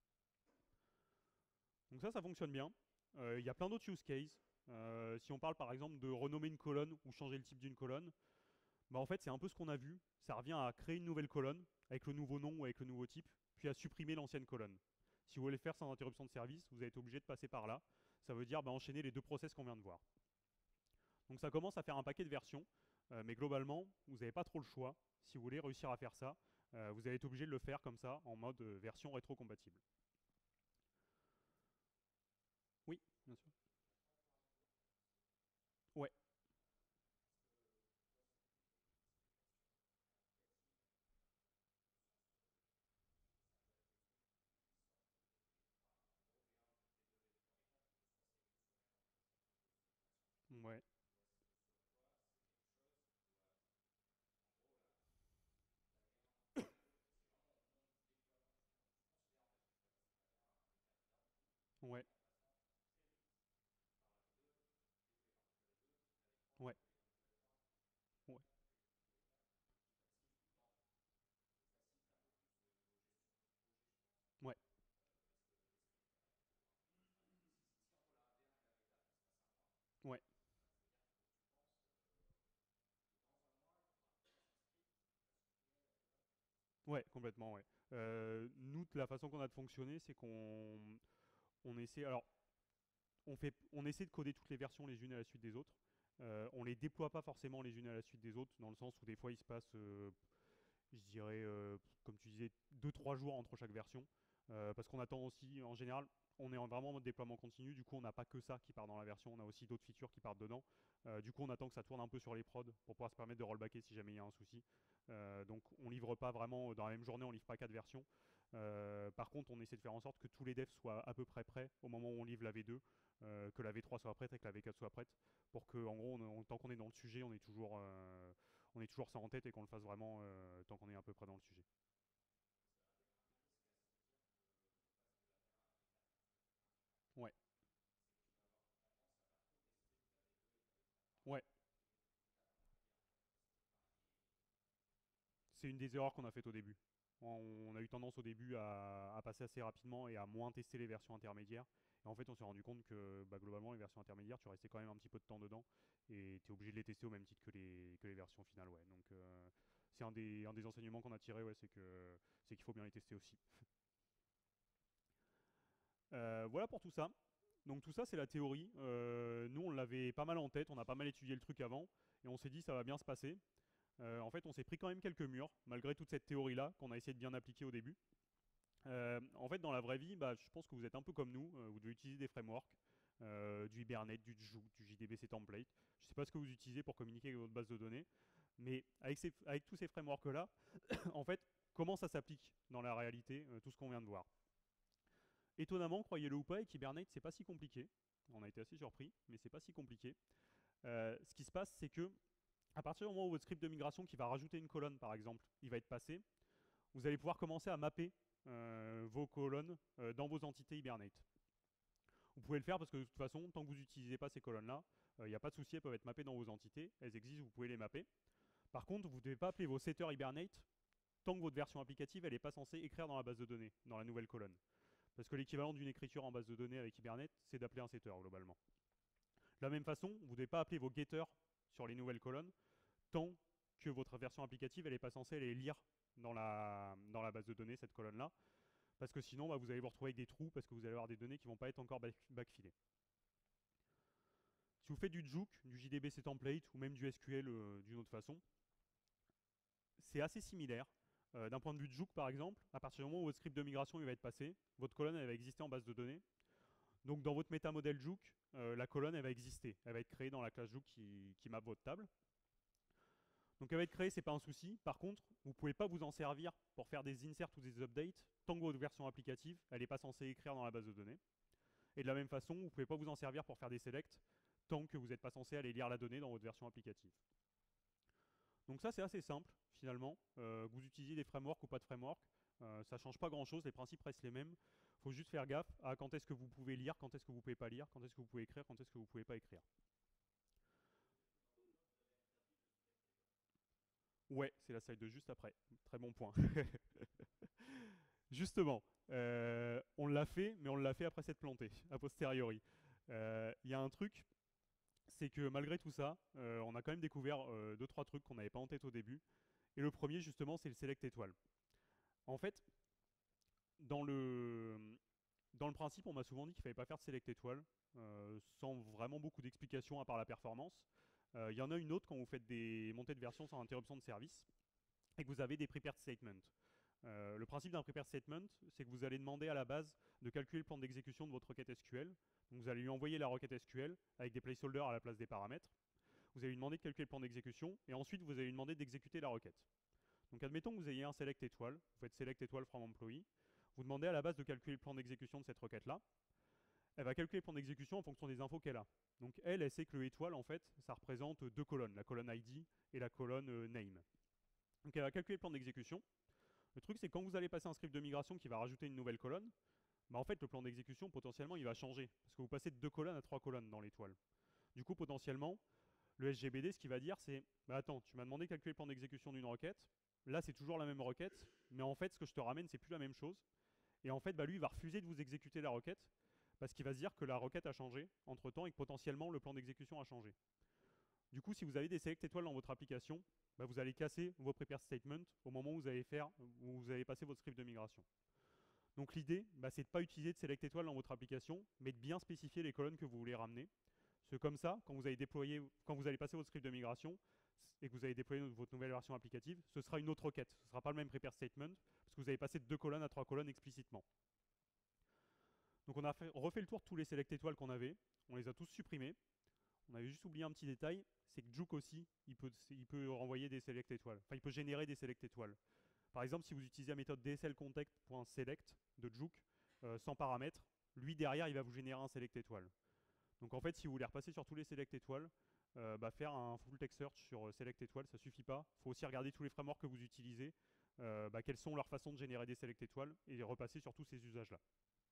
Donc ça, ça fonctionne bien. Euh, Il y a plein d'autres use cases. Euh, si on parle par exemple de renommer une colonne ou changer le type d'une colonne, bah en fait c'est un peu ce qu'on a vu. Ça revient à créer une nouvelle colonne avec le nouveau nom ou avec le nouveau type, puis à supprimer l'ancienne colonne. Si vous voulez le faire sans interruption de service, vous êtes obligé de passer par là. Ça veut dire bah, enchaîner les deux process qu'on vient de voir. Donc ça commence à faire un paquet de versions, euh, mais globalement, vous n'avez pas trop le choix. Si vous voulez réussir à faire ça, euh, vous allez être obligé de le faire comme ça, en mode euh, version rétrocompatible. Oui, bien sûr. Ouais. Ouais. Ouais. Ouais. Ouais. Ouais. Ouais. Ouais, complètement, ouais. Euh, nous, la façon qu'on a de fonctionner, c'est qu'on on essaie. Alors, on, fait, on essaie de coder toutes les versions les unes à la suite des autres. Euh, on les déploie pas forcément les unes à la suite des autres, dans le sens où des fois il se passe, euh, je dirais, euh, comme tu disais, deux trois jours entre chaque version. Euh, parce qu'on attend aussi, en général, on est en- vraiment en mode déploiement continu, du coup on n'a pas que ça qui part dans la version, on a aussi d'autres features qui partent dedans. Euh, du coup on attend que ça tourne un peu sur les prods pour pouvoir se permettre de rollbacker si jamais il y a un souci. Euh, donc on livre pas vraiment, dans la même journée on livre pas quatre versions. Euh, par contre on essaie de faire en sorte que tous les devs soient à peu près prêts au moment où on livre la V deux, euh, que la V trois soit prête et que la V quatre soit prête, pour que en gros on- on- tant qu'on est dans le sujet on est toujours, euh, on est toujours ça en tête et qu'on le fasse vraiment euh, tant qu'on est à peu près dans le sujet. Ouais, ouais. C'est une des erreurs qu'on a faites au début. On a eu tendance au début à, à passer assez rapidement et à moins tester les versions intermédiaires. Et en fait, on s'est rendu compte que bah, globalement, les versions intermédiaires, tu restais quand même un petit peu de temps dedans et tu es obligé de les tester au même titre que les, que les versions finales. Ouais. Donc, euh, c'est un des, un des enseignements qu'on a tiré, ouais, c'est que c'est qu'il faut bien les tester aussi. Euh, voilà pour tout ça. Donc tout ça, c'est la théorie. Euh, nous, on l'avait pas mal en tête, on a pas mal étudié le truc avant, et on s'est dit ça va bien se passer. Euh, en fait, on s'est pris quand même quelques murs, malgré toute cette théorie-là, qu'on a essayé de bien appliquer au début. Euh, en fait, dans la vraie vie, bah, je pense que vous êtes un peu comme nous. Euh, vous devez utiliser des frameworks, euh, du Hibernate, du Juke, du J D B C template. Je ne sais pas ce que vous utilisez pour communiquer avec votre base de données, mais avec, ces- avec tous ces frameworks-là, en fait, comment ça s'applique dans la réalité, euh, tout ce qu'on vient de voir. Étonnamment, croyez-le ou pas, avec Hibernate, c'est pas si compliqué. On a été assez surpris, mais c'est pas si compliqué. Euh, ce qui se passe, c'est que à partir du moment où votre script de migration qui va rajouter une colonne, par exemple, il va être passé, vous allez pouvoir commencer à mapper euh, vos colonnes euh, dans vos entités Hibernate. Vous pouvez le faire parce que de toute façon, tant que vous n'utilisez pas ces colonnes-là, il euh, n'y a pas de souci, elles peuvent être mappées dans vos entités, elles existent, vous pouvez les mapper. Par contre, vous ne devez pas appeler vos setters Hibernate tant que votre version applicative elle n'est pas censée écrire dans la base de données, dans la nouvelle colonne. Parce que l'équivalent d'une écriture en base de données avec Hibernate, c'est d'appeler un setter globalement. De la même façon, vous ne devez pas appeler vos getters sur les nouvelles colonnes tant que votre version applicative elle n'est pas censée les lire dans la, dans la base de données, cette colonne-là, parce que sinon bah, vous allez vous retrouver avec des trous parce que vous allez avoir des données qui ne vont pas être encore back backfillées. Si vous faites du Juke, du J D B C template ou même du S Q L euh, d'une autre façon, c'est assez similaire. Euh, D'un point de vue de Juke par exemple, à partir du moment où votre script de migration il va être passé, votre colonne elle va exister en base de données. Donc dans votre métamodèle Juke, euh, la colonne elle va exister. Elle va être créée dans la classe Juke qui, qui map votre table. Donc elle va être créée, c'est pas un souci. Par contre, vous ne pouvez pas vous en servir pour faire des inserts ou des updates tant que votre version applicative elle n'est pas censée écrire dans la base de données. Et de la même façon, vous ne pouvez pas vous en servir pour faire des selects tant que vous n'êtes pas censé aller lire la donnée dans votre version applicative. Donc ça c'est assez simple finalement, euh, que vous utilisiez des frameworks ou pas de framework. Euh, ça change pas grand-chose, les principes restent les mêmes. Il faut juste faire gaffe à quand est-ce que vous pouvez lire, quand est-ce que vous pouvez pas lire, quand est-ce que vous pouvez écrire, quand est-ce que vous pouvez pas écrire. Ouais, c'est la slide de juste après. Très bon point. Justement, euh, on l'a fait, mais on l'a fait après s'être planté, a posteriori. Euh, Il y a un truc, c'est que malgré tout ça, euh, on a quand même découvert euh, deux trois trucs qu'on n'avait pas en tête au début. Et le premier, justement, c'est le select étoile. En fait, dans le, dans le principe, on m'a souvent dit qu'il ne fallait pas faire de select étoile, euh, sans vraiment beaucoup d'explications à part la performance. Euh, Il y en a une autre quand vous faites des montées de version sans interruption de service et que vous avez des prepared statements. Euh, le principe d'un prepared statement, c'est que vous allez demander à la base de calculer le plan d'exécution de votre requête S Q L. Donc vous allez lui envoyer la requête S Q L avec des placeholders à la place des paramètres. Vous allez lui demander de calculer le plan d'exécution et ensuite vous allez lui demander d'exécuter la requête. Donc admettons que vous ayez un select étoile, vous faites select étoile from employee, vous demandez à la base de calculer le plan d'exécution de cette requête-là. Elle va calculer le plan d'exécution en fonction des infos qu'elle a. Donc elle, elle sait que le étoile, en fait, ça représente deux colonnes, la colonne I D et la colonne euh, name. Donc elle va calculer le plan d'exécution. Le truc, c'est que quand vous allez passer un script de migration qui va rajouter une nouvelle colonne, bah en fait, le plan d'exécution, potentiellement, il va changer. Parce que vous passez de deux colonnes à trois colonnes dans l'étoile. Du coup, potentiellement, le S G B D, ce qu'il va dire, c'est bah attends, tu m'as demandé de calculer le plan d'exécution d'une requête. Là, c'est toujours la même requête, mais en fait, ce que je te ramène, c'est plus la même chose. Et en fait, bah, lui, il va refuser de vous exécuter la requête parce qu'il va se dire que la requête a changé entre temps et que potentiellement le plan d'exécution a changé. Du coup, si vous avez des select étoiles dans votre application, bah, vous allez casser vos prepared statements au moment où vous allez, faire, où vous allez passer votre script de migration. Donc l'idée, bah, c'est de ne pas utiliser de select étoile dans votre application, mais de bien spécifier les colonnes que vous voulez ramener. Parce que comme ça, quand vous allez déployer, quand vous allez passer votre script de migration et que vous allez déployer votre nouvelle version applicative, ce sera une autre requête. Ce ne sera pas le même prepare statement, parce que vous allez passer de deux colonnes à trois colonnes explicitement. Donc on a fait, refait le tour de tous les select étoiles qu'on avait, on les a tous supprimés. On avait juste oublié un petit détail, c'est que Juke aussi, il peut, il peut renvoyer des select étoiles. Enfin, il peut générer des select étoiles. Par exemple, si vous utilisez la méthode dslcontext.select de Juke euh, sans paramètres, lui derrière, il va vous générer un select étoile. Donc en fait, si vous voulez repasser sur tous les select étoiles, euh, bah, faire un full text search sur euh, select étoiles, ça suffit pas. Il faut aussi regarder tous les frameworks que vous utilisez, euh, bah, quelles sont leurs façons de générer des select étoiles et repasser sur tous ces usages-là.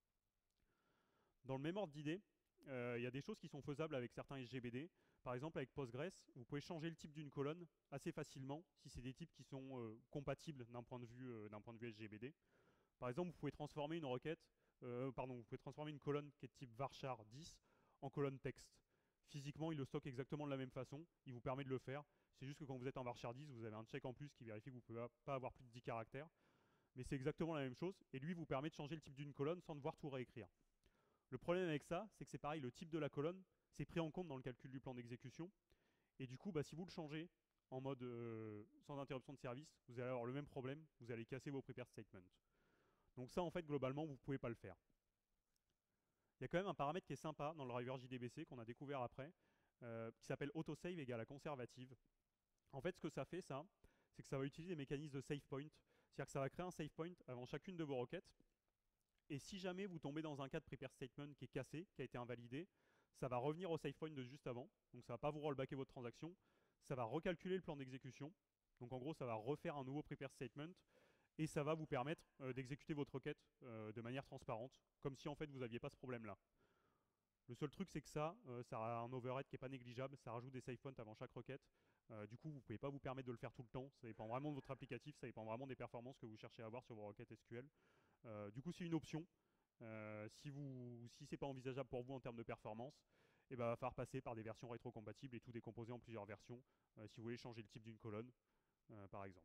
Dans le même ordre d'idée, il euh, y a des choses qui sont faisables avec certains S G B D. Par exemple, avec Postgres, vous pouvez changer le type d'une colonne assez facilement si c'est des types qui sont euh, compatibles d'un point de vue, euh, d'un point de vue S G B D. Par exemple, vous pouvez transformer une requête, euh, pardon, vous pouvez transformer une colonne qui est de type varchar dix en colonne texte. Physiquement, il le stocke exactement de la même façon, il vous permet de le faire. C'est juste que quand vous êtes en varchar dix, vous avez un check en plus qui vérifie que vous ne pouvez pas avoir plus de dix caractères. Mais c'est exactement la même chose, et lui vous permet de changer le type d'une colonne sans devoir tout réécrire. Le problème avec ça, c'est que c'est pareil, le type de la colonne, c'est pris en compte dans le calcul du plan d'exécution. Et du coup, bah, si vous le changez en mode euh, sans interruption de service, vous allez avoir le même problème, vous allez casser vos prepared statements. Donc ça, en fait, globalement, vous ne pouvez pas le faire. Il y a quand même un paramètre qui est sympa dans le driver J D B C qu'on a découvert après, euh, qui s'appelle autosave égale à conservative. En fait, ce que ça fait, ça, c'est que ça va utiliser des mécanismes de save point. C'est-à-dire que ça va créer un save point avant chacune de vos requêtes. Et si jamais vous tombez dans un cas de prepare statement qui est cassé, qui a été invalidé, ça va revenir au save point de juste avant. Donc ça ne va pas vous rollbacker votre transaction. Ça va recalculer le plan d'exécution. Donc en gros, ça va refaire un nouveau prepare statement. Et ça va vous permettre euh, d'exécuter votre requête euh, de manière transparente, comme si en fait vous n'aviez pas ce problème-là. Le seul truc, c'est que ça, euh, ça a un overhead qui n'est pas négligeable. Ça rajoute des save points avant chaque requête. Euh, du coup, vous ne pouvez pas vous permettre de le faire tout le temps. Ça dépend vraiment de votre applicatif. Ça dépend vraiment des performances que vous cherchez à avoir sur vos requêtes S Q L. Euh, du coup, c'est une option. Euh, si vous, si c'est pas envisageable pour vous en termes de performance, il va falloir passer par des versions rétrocompatibles et tout décomposer en plusieurs versions euh, si vous voulez changer le type d'une colonne, euh, par exemple.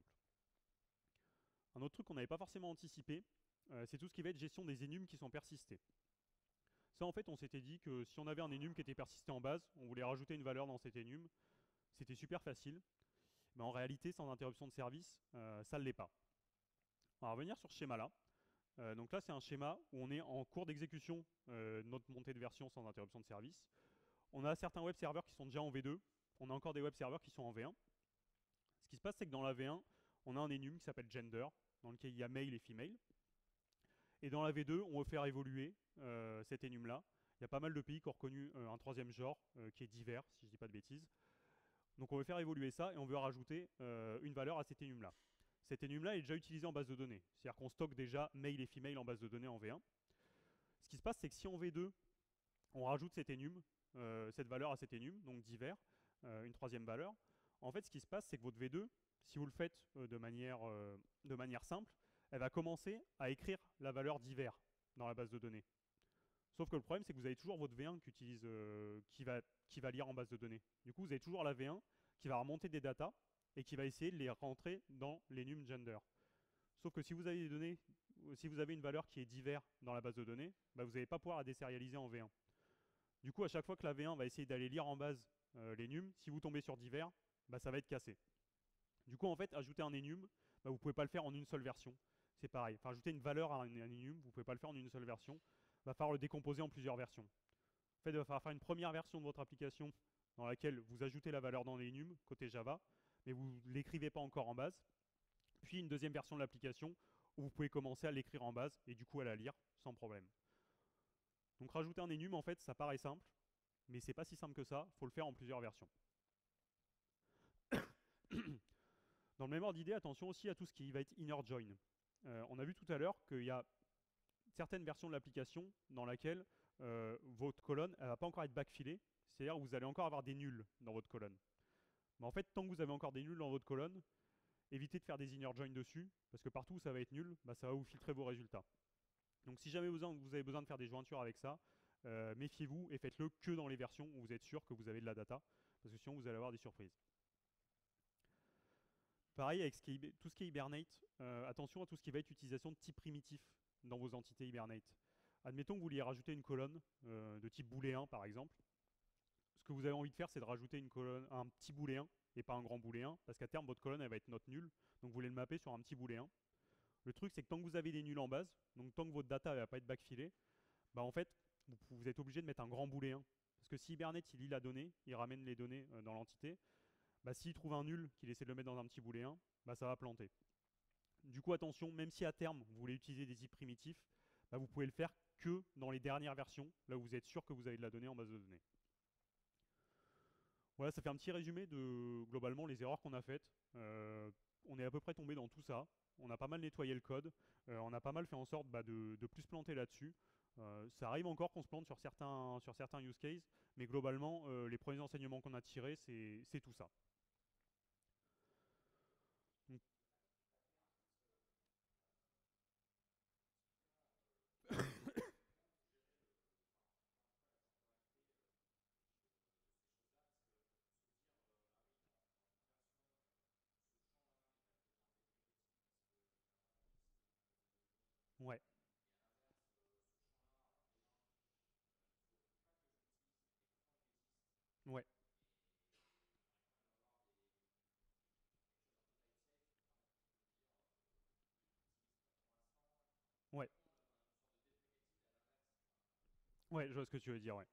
Un autre truc qu'on n'avait pas forcément anticipé, euh, c'est tout ce qui va être gestion des enums qui sont persistés. Ça, en fait, on s'était dit que si on avait un enum qui était persisté en base, on voulait rajouter une valeur dans cet enum, c'était super facile. Mais en réalité, sans interruption de service, euh, ça ne l'est pas. On va revenir sur ce schéma-là. Euh, donc là, c'est un schéma où on est en cours d'exécution euh, de notre montée de version sans interruption de service. On a certains web serveurs qui sont déjà en V deux. On a encore des web serveurs qui sont en V un. Ce qui se passe, c'est que dans la V un, on a un enum qui s'appelle gender, dans lequel il y a male et female. Et dans la V deux, on veut faire évoluer euh, cet enum-là. Il y a pas mal de pays qui ont reconnu euh, un troisième genre euh, qui est divers, si je ne dis pas de bêtises. Donc on veut faire évoluer ça et on veut rajouter euh, une valeur à cet enum-là. cet enum-là est déjà utilisé en base de données. C'est-à-dire qu'on stocke déjà male et female en base de données en V un. Ce qui se passe, c'est que si en V deux, on rajoute cet enum, euh, cette valeur à cet enum, donc divers, euh, une troisième valeur, en fait, ce qui se passe, c'est que votre V deux, si vous le faites euh, de, manière, euh, de manière simple, elle va commencer à écrire la valeur divers dans la base de données. Sauf que le problème, c'est que vous avez toujours votre V un qui, utilise, euh, qui, va, qui va lire en base de données. Du coup, vous avez toujours la V un qui va remonter des datas et qui va essayer de les rentrer dans l'enum gender. Sauf que si vous avez des données, si vous avez une valeur qui est divers dans la base de données, bah vous n'allez pas pouvoir la désérialiser en V un. Du coup, à chaque fois que la V un va essayer d'aller lire en base euh, l'enum, si vous tombez sur divers, bah ça va être cassé. Du coup, en fait, ajouter un enum, bah vous ne pouvez pas le faire en une seule version. C'est pareil. Enfin, ajouter une valeur à un, un enum, vous ne pouvez pas le faire en une seule version. Il va falloir le décomposer en plusieurs versions. En fait, il va falloir faire une première version de votre application dans laquelle vous ajoutez la valeur dans l'enum côté Java, mais vous ne l'écrivez pas encore en base. Puis une deuxième version de l'application où vous pouvez commencer à l'écrire en base et du coup à la lire sans problème. Donc rajouter un enum, en fait, ça paraît simple, mais c'est pas si simple que ça. Il faut le faire en plusieurs versions. Dans le même ordre d'idée, attention aussi à tout ce qui va être inner join. Euh, on a vu tout à l'heure qu'il y a certaines versions de l'application dans laquelle euh, votre colonne ne va pas encore être backfillée, c'est-à-dire que vous allez encore avoir des nuls dans votre colonne. Mais en fait, tant que vous avez encore des nuls dans votre colonne, évitez de faire des inner join dessus, parce que partout où ça va être nul, bah, ça va vous filtrer vos résultats. Donc si jamais vous avez besoin de faire des jointures avec ça, euh, méfiez-vous et faites-le que dans les versions où vous êtes sûr que vous avez de la data, parce que sinon vous allez avoir des surprises. Pareil avec ce qui est, tout ce qui est Hibernate, euh, attention à tout ce qui va être utilisation de types primitifs dans vos entités Hibernate. Admettons que vous vouliez rajouter une colonne euh, de type booléen par exemple. Ce que vous avez envie de faire, c'est de rajouter une colonne, un petit booléen et pas un grand booléen, parce qu'à terme votre colonne elle va être note nulle, donc vous voulez le mapper sur un petit booléen. Le truc, c'est que tant que vous avez des nuls en base, donc tant que votre data ne va pas être backfillée, bah en fait, vous, vous êtes obligé de mettre un grand booléen. Parce que si Hibernate il lit la donnée, il ramène les données euh, dans l'entité, bah s'il trouve un nul, qu'il essaie de le mettre dans un petit booléen, bah ça va planter. Du coup, attention, même si à terme vous voulez utiliser des types primitifs, bah vous pouvez le faire que dans les dernières versions, là où vous êtes sûr que vous avez de la donnée en base de données. Voilà, ça fait un petit résumé de globalement les erreurs qu'on a faites. Euh, on est à peu près tombé dans tout ça. On a pas mal nettoyé le code. Euh, on a pas mal fait en sorte bah, de, de plus se planter là-dessus. Euh, ça arrive encore qu'on se plante sur certains, sur certains use cases, mais globalement, euh, les premiers enseignements qu'on a tirés, c'est tout ça. Donc, ouais, ouais, ouais, ouais, je vois ce que tu veux dire, ouais.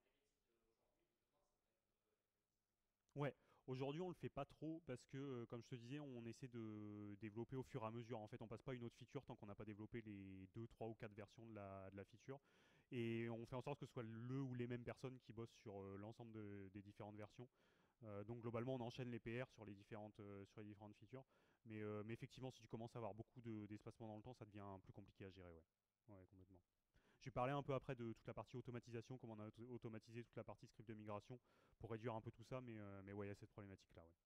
Ouais, aujourd'hui on le fait pas trop parce que, euh, comme je te disais, on essaie de développer au fur et à mesure. En fait, on passe pas une autre feature tant qu'on n'a pas développé les deux, trois ou quatre versions de la, de la feature. Et on fait en sorte que ce soit le ou les mêmes personnes qui bossent sur euh, l'ensemble de- des différentes versions. Euh, donc globalement, on enchaîne les P R sur les différentes, euh, sur les différentes features. Mais, euh, mais effectivement, si tu commences à avoir beaucoup de- d'espacement dans le temps, ça devient plus compliqué à gérer. Ouais, ouais, complètement. Je vais parler un peu après de toute la partie automatisation, comment on a auto- automatisé toute la partie script de migration pour réduire un peu tout ça, mais, euh, mais ouais, il y a cette problématique-là. Ouais.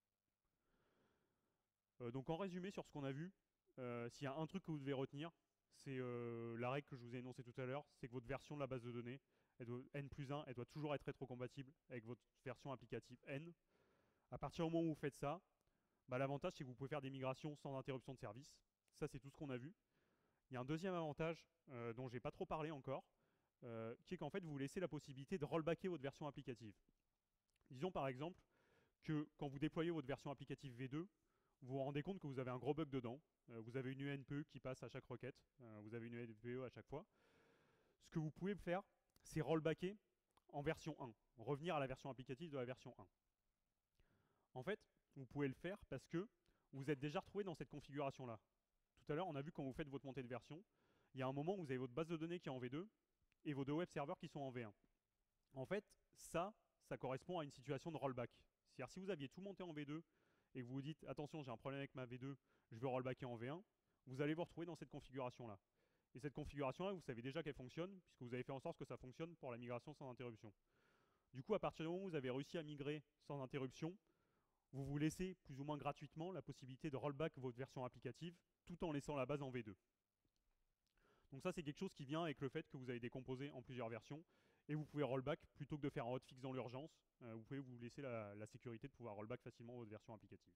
Euh, donc en résumé sur ce qu'on a vu, euh, s'il y a un truc que vous devez retenir, c'est euh, la règle que je vous ai énoncée tout à l'heure, c'est que votre version de la base de données, elle doit, N plus un, elle doit toujours être rétrocompatible avec votre version applicative N. À partir du moment où vous faites ça, bah, l'avantage c'est que vous pouvez faire des migrations sans interruption de service. Ça c'est tout ce qu'on a vu. Il y a un deuxième avantage euh, dont j'ai pas trop parlé encore, euh, qui est qu'en fait vous vous laissez la possibilité de rollbacker votre version applicative. Disons par exemple que quand vous déployez votre version applicative V deux, vous vous rendez compte que vous avez un gros bug dedans. Euh, vous avez une U N P E qui passe à chaque requête. Euh, vous avez une U N P E à chaque fois. Ce que vous pouvez faire, c'est rollbacker en version un. Revenir à la version applicative de la version un. En fait, vous pouvez le faire parce que vous êtes déjà retrouvé dans cette configuration-là. Tout à l'heure, on a vu quand vous faites votre montée de version, il y a un moment où vous avez votre base de données qui est en V deux et vos deux web serveurs qui sont en V un. En fait, ça, ça correspond à une situation de rollback. C'est-à-dire si vous aviez tout monté en V deux et que vous vous dites attention, j'ai un problème avec ma V deux, je veux rollbacker en V un, vous allez vous retrouver dans cette configuration-là. Et cette configuration-là, vous savez déjà qu'elle fonctionne, puisque vous avez fait en sorte que ça fonctionne pour la migration sans interruption. Du coup, à partir du moment où vous avez réussi à migrer sans interruption, vous vous laissez plus ou moins gratuitement la possibilité de rollback votre version applicative, tout en laissant la base en V deux. Donc ça, c'est quelque chose qui vient avec le fait que vous avez décomposé en plusieurs versions, et vous pouvez rollback, plutôt que de faire un hotfix dans l'urgence, euh, vous pouvez vous laisser la, la sécurité de pouvoir rollback facilement votre version applicative.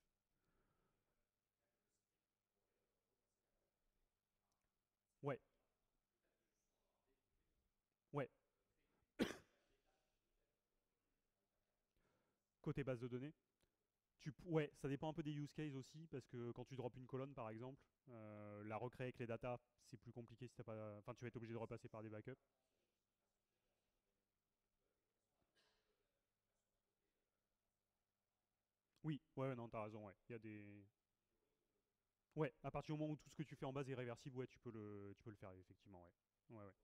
Ouais, ouais. Côté base de données, tu, ouais, ça dépend un peu des use cases aussi, parce que quand tu drops une colonne par exemple, euh, la recréer avec les datas, c'est plus compliqué si t'as pas. Enfin, tu vas être obligé de repasser par des backups. Oui, ouais, ouais, non, t'as raison, ouais. Il y a des. Ouais, à partir du moment où tout ce que tu fais en base est réversible, ouais, tu peux le, tu peux le faire, effectivement, ouais. Ouais, ouais.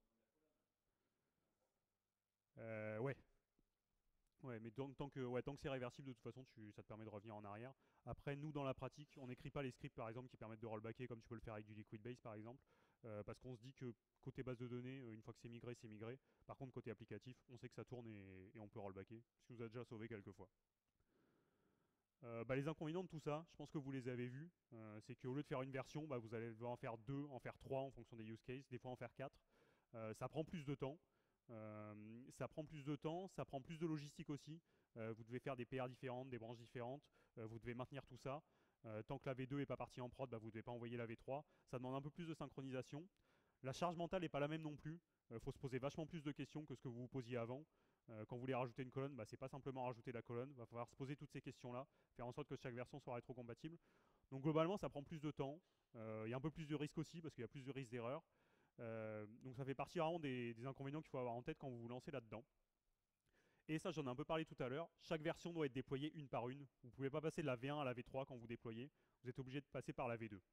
Euh, ouais, ouais, mais donc, tant que, ouais, tant que c'est réversible, de toute façon, tu, ça te permet de revenir en arrière. Après, nous, dans la pratique, on n'écrit pas les scripts, par exemple, qui permettent de rollbacker, comme tu peux le faire avec du Liquid Base, par exemple, euh, parce qu'on se dit que côté base de données, euh, une fois que c'est migré, c'est migré. Par contre, côté applicatif, on sait que ça tourne et, et on peut rollbacker, ce qui nous a déjà sauvé quelques fois. Euh, bah, les inconvénients de tout ça, je pense que vous les avez vus, euh, c'est qu'au lieu de faire une version, bah, vous allez devoir en faire deux, en faire trois en fonction des use cases, des fois en faire quatre. Euh, ça prend plus de temps. Euh, ça prend plus de temps, ça prend plus de logistique aussi. Euh, vous devez faire des P R différentes, des branches différentes, euh, vous devez maintenir tout ça. Euh, tant que la V deux n'est pas partie en prod, bah, vous ne devez pas envoyer la V trois. Ça demande un peu plus de synchronisation. La charge mentale n'est pas la même non plus. Il euh, faut se poser vachement plus de questions que ce que vous vous posiez avant. Euh, quand vous voulez rajouter une colonne, bah, c'est pas simplement rajouter la colonne. Il va falloir se poser toutes ces questions-là, faire en sorte que chaque version soit rétrocompatible. Donc globalement, ça prend plus de temps. Euh, Il y a un peu plus de risques aussi parce qu'il y a plus de risques d'erreur. Euh, donc ça fait partie vraiment des, des inconvénients qu'il faut avoir en tête quand vous vous lancez là-dedans. Et ça, j'en ai un peu parlé tout à l'heure. Chaque version doit être déployée une par une. Vous ne pouvez pas passer de la V un à la V trois quand vous déployez. Vous êtes obligé de passer par la V deux.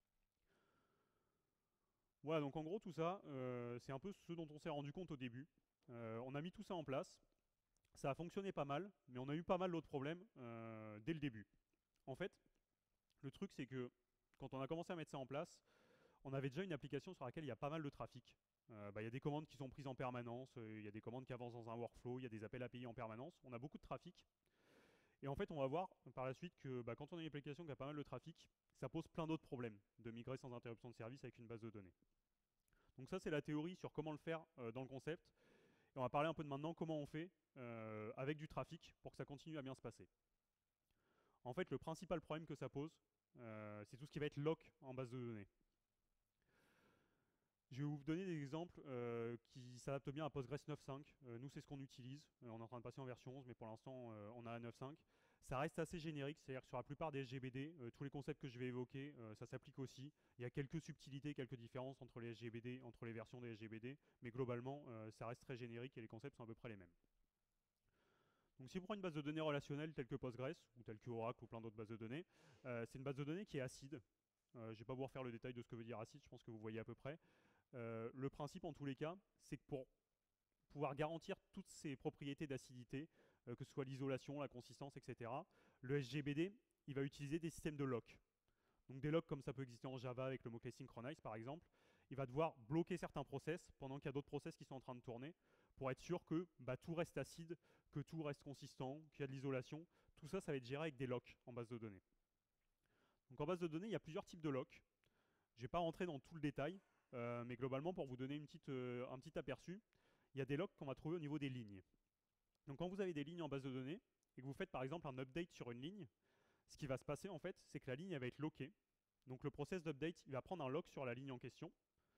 Voilà, donc en gros, tout ça, euh, c'est un peu ce dont on s'est rendu compte au début. Euh, on a mis tout ça en place. Ça a fonctionné pas mal, mais on a eu pas mal d'autres problèmes euh, dès le début. En fait, le truc, c'est que quand on a commencé à mettre ça en place, on avait déjà une application sur laquelle il y a pas mal de trafic. Euh, bah, il y a des commandes qui sont prises en permanence, euh, il y a des commandes qui avancent dans un workflow, il y a des appels A P I en permanence. On a beaucoup de trafic. Et en fait, on va voir par la suite que bah, quand on a une application qui a pas mal de trafic, ça pose plein d'autres problèmes de migrer sans interruption de service avec une base de données. Donc ça, c'est la théorie sur comment le faire euh, dans le concept. Et on va parler un peu de maintenant comment on fait euh, avec du trafic pour que ça continue à bien se passer. En fait, le principal problème que ça pose, euh, c'est tout ce qui va être lock en base de données. Je vais vous donner des exemples euh, qui s'adaptent bien à Postgres neuf point cinq. Euh, nous, c'est ce qu'on utilise. Euh, on est en train de passer en version onze, mais pour l'instant, euh, on a un neuf point cinq. Ça reste assez générique, c'est-à-dire que sur la plupart des S G B D, euh, tous les concepts que je vais évoquer, euh, ça s'applique aussi. Il y a quelques subtilités, quelques différences entre les S G B D, entre les versions des S G B D, mais globalement, euh, ça reste très générique et les concepts sont à peu près les mêmes. Donc si vous prenez une base de données relationnelle telle que Postgres, ou telle que Oracle, ou plein d'autres bases de données, euh, c'est une base de données qui est acide. Euh, je ne vais pas vous refaire le détail de ce que veut dire acide, je pense que vous voyez à peu près. Euh, le principe en tous les cas, c'est que pour pouvoir garantir toutes ces propriétés d'acidité, euh, que ce soit l'isolation, la consistance, et cetera, le S G B D, il va utiliser des systèmes de lock. Donc des locks comme ça peut exister en Java avec le mot-clé synchronize par exemple. Il va devoir bloquer certains process pendant qu'il y a d'autres process qui sont en train de tourner pour être sûr que bah, tout reste acide, que tout reste consistant, qu'il y a de l'isolation. Tout ça, ça va être géré avec des locks en base de données. Donc en base de données, il y a plusieurs types de locks. Je ne vais pas rentrer dans tout le détail, euh, mais globalement, pour vous donner une petite, euh, un petit aperçu, il y a des locks qu'on va trouver au niveau des lignes. Donc quand vous avez des lignes en base de données, et que vous faites par exemple un update sur une ligne, ce qui va se passer en fait, c'est que la ligne elle va être lockée. Donc le process d'update, il va prendre un lock sur la ligne en question.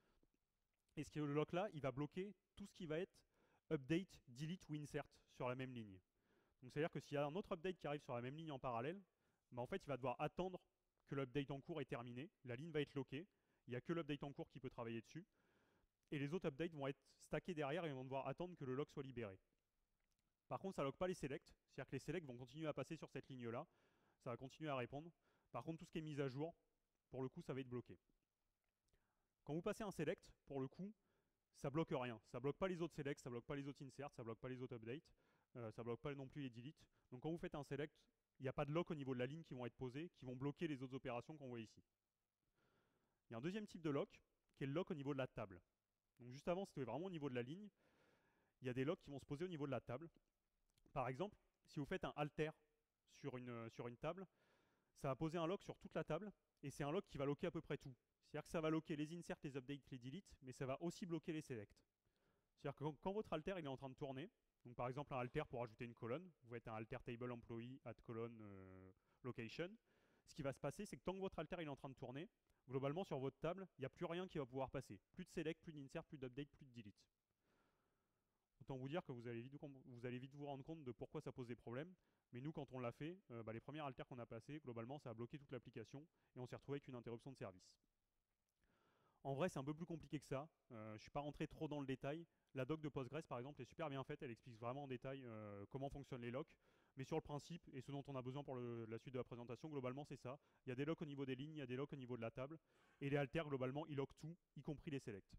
Et ce qui est le lock là, il va bloquer tout ce qui va être update, delete ou insert sur la même ligne. Donc c'est-à-dire que s'il y a un autre update qui arrive sur la même ligne en parallèle, bah en fait il va devoir attendre que l'update en cours est terminé, la ligne va être lockée, il n'y a que l'update en cours qui peut travailler dessus, et les autres updates vont être stackés derrière et vont devoir attendre que le lock soit libéré. Par contre, ça ne lock pas les selects, c'est-à-dire que les selects vont continuer à passer sur cette ligne-là, ça va continuer à répondre. Par contre, tout ce qui est mis à jour, pour le coup, ça va être bloqué. Quand vous passez un select, pour le coup, ça bloque rien. Ça bloque pas les autres selects, ça bloque pas les autres inserts, ça bloque pas les autres updates, euh, ça bloque pas non plus les delete. Donc quand vous faites un select, il n'y a pas de lock au niveau de la ligne qui vont être posés, qui vont bloquer les autres opérations qu'on voit ici. Il y a un deuxième type de lock, qui est le lock au niveau de la table. Donc juste avant, c'était vraiment au niveau de la ligne. Il y a des locks qui vont se poser au niveau de la table. Par exemple, si vous faites un alter sur une, sur une table, ça va poser un lock sur toute la table, et c'est un lock qui va locker à peu près tout. C'est-à-dire que ça va locker les inserts, les updates, les deletes, mais ça va aussi bloquer les selects. C'est-à-dire que quand, quand votre alter il est en train de tourner, donc par exemple un alter pour ajouter une colonne, vous faites un alter table employee add colonne euh, location, ce qui va se passer, c'est que tant que votre alter il est en train de tourner, globalement sur votre table, il n'y a plus rien qui va pouvoir passer. Plus de select, plus d'insert, plus d'update, plus de delete. Autant vous dire que vous allez, vite, vous allez vite vous rendre compte de pourquoi ça pose des problèmes. Mais nous, quand on l'a fait, euh, bah, les premières alters qu'on a passées, globalement, ça a bloqué toute l'application et on s'est retrouvé avec une interruption de service. En vrai, c'est un peu plus compliqué que ça. Euh, je ne suis pas rentré trop dans le détail. La doc de Postgres, par exemple, est super bien faite. Elle explique vraiment en détail euh, comment fonctionnent les locks. Mais sur le principe, et ce dont on a besoin pour le, la suite de la présentation, globalement, c'est ça. Il y a des locks au niveau des lignes, il y a des locks au niveau de la table. Et les alters, globalement, ils lockent tout, y compris les selects.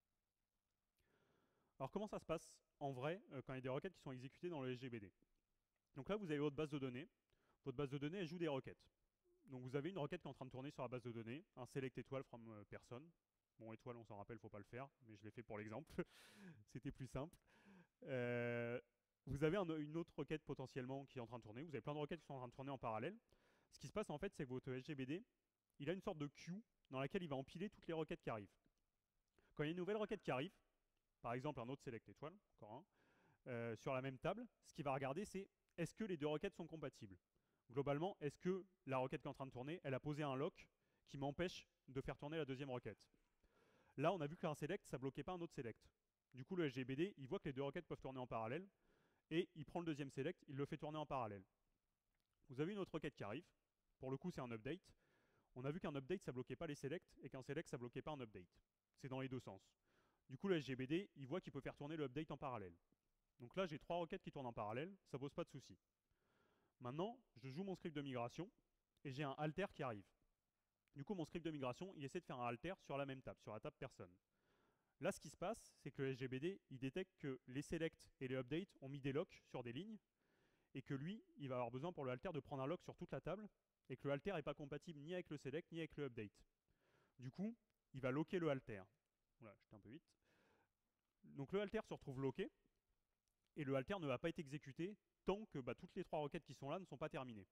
Alors comment ça se passe en vrai euh, quand il y a des requêtes qui sont exécutées dans le S G B D? Donc là, vous avez votre base de données. Votre base de données, elle joue des requêtes. Donc vous avez une requête qui est en train de tourner sur la base de données, un select étoile from euh, person. Bon, étoile, on s'en rappelle, faut pas le faire, mais je l'ai fait pour l'exemple. C'était plus simple. Euh, vous avez un, une autre requête potentiellement qui est en train de tourner. Vous avez plein de requêtes qui sont en train de tourner en parallèle. Ce qui se passe en fait, c'est que votre S G B D, il a une sorte de queue dans laquelle il va empiler toutes les requêtes qui arrivent. Quand il y a une nouvelle requête qui arrive, par exemple un autre select étoile, encore un, euh, sur la même table, ce qu'il va regarder, c'est est-ce que les deux requêtes sont compatibles. Globalement, est-ce que la requête qui est en train de tourner, elle a posé un lock qui m'empêche de faire tourner la deuxième requête. Là, on a vu qu'un select, ça bloquait pas un autre select. Du coup, le S G B D, il voit que les deux requêtes peuvent tourner en parallèle, et il prend le deuxième select, il le fait tourner en parallèle. Vous avez une autre requête qui arrive, pour le coup c'est un update. On a vu qu'un update, ça bloquait pas les selects, et qu'un select, ça bloquait pas un update. C'est dans les deux sens. Du coup, le S G B D, il voit qu'il peut faire tourner le update en parallèle. Donc là, j'ai trois requêtes qui tournent en parallèle, ça pose pas de souci. Maintenant, je joue mon script de migration, et j'ai un alter qui arrive. Du coup, mon script de migration, il essaie de faire un alter sur la même table, sur la table personne. Là, ce qui se passe, c'est que le S G B D, il détecte que les selects et les updates ont mis des locks sur des lignes, et que lui, il va avoir besoin pour le alter de prendre un lock sur toute la table, et que le alter n'est pas compatible ni avec le select, ni avec le update. Du coup, il va locker le alter. Voilà, j'étais un peu vite. Donc le alter se retrouve locké, et le alter ne va pas être exécuté tant que bah, toutes les trois requêtes qui sont là ne sont pas terminées.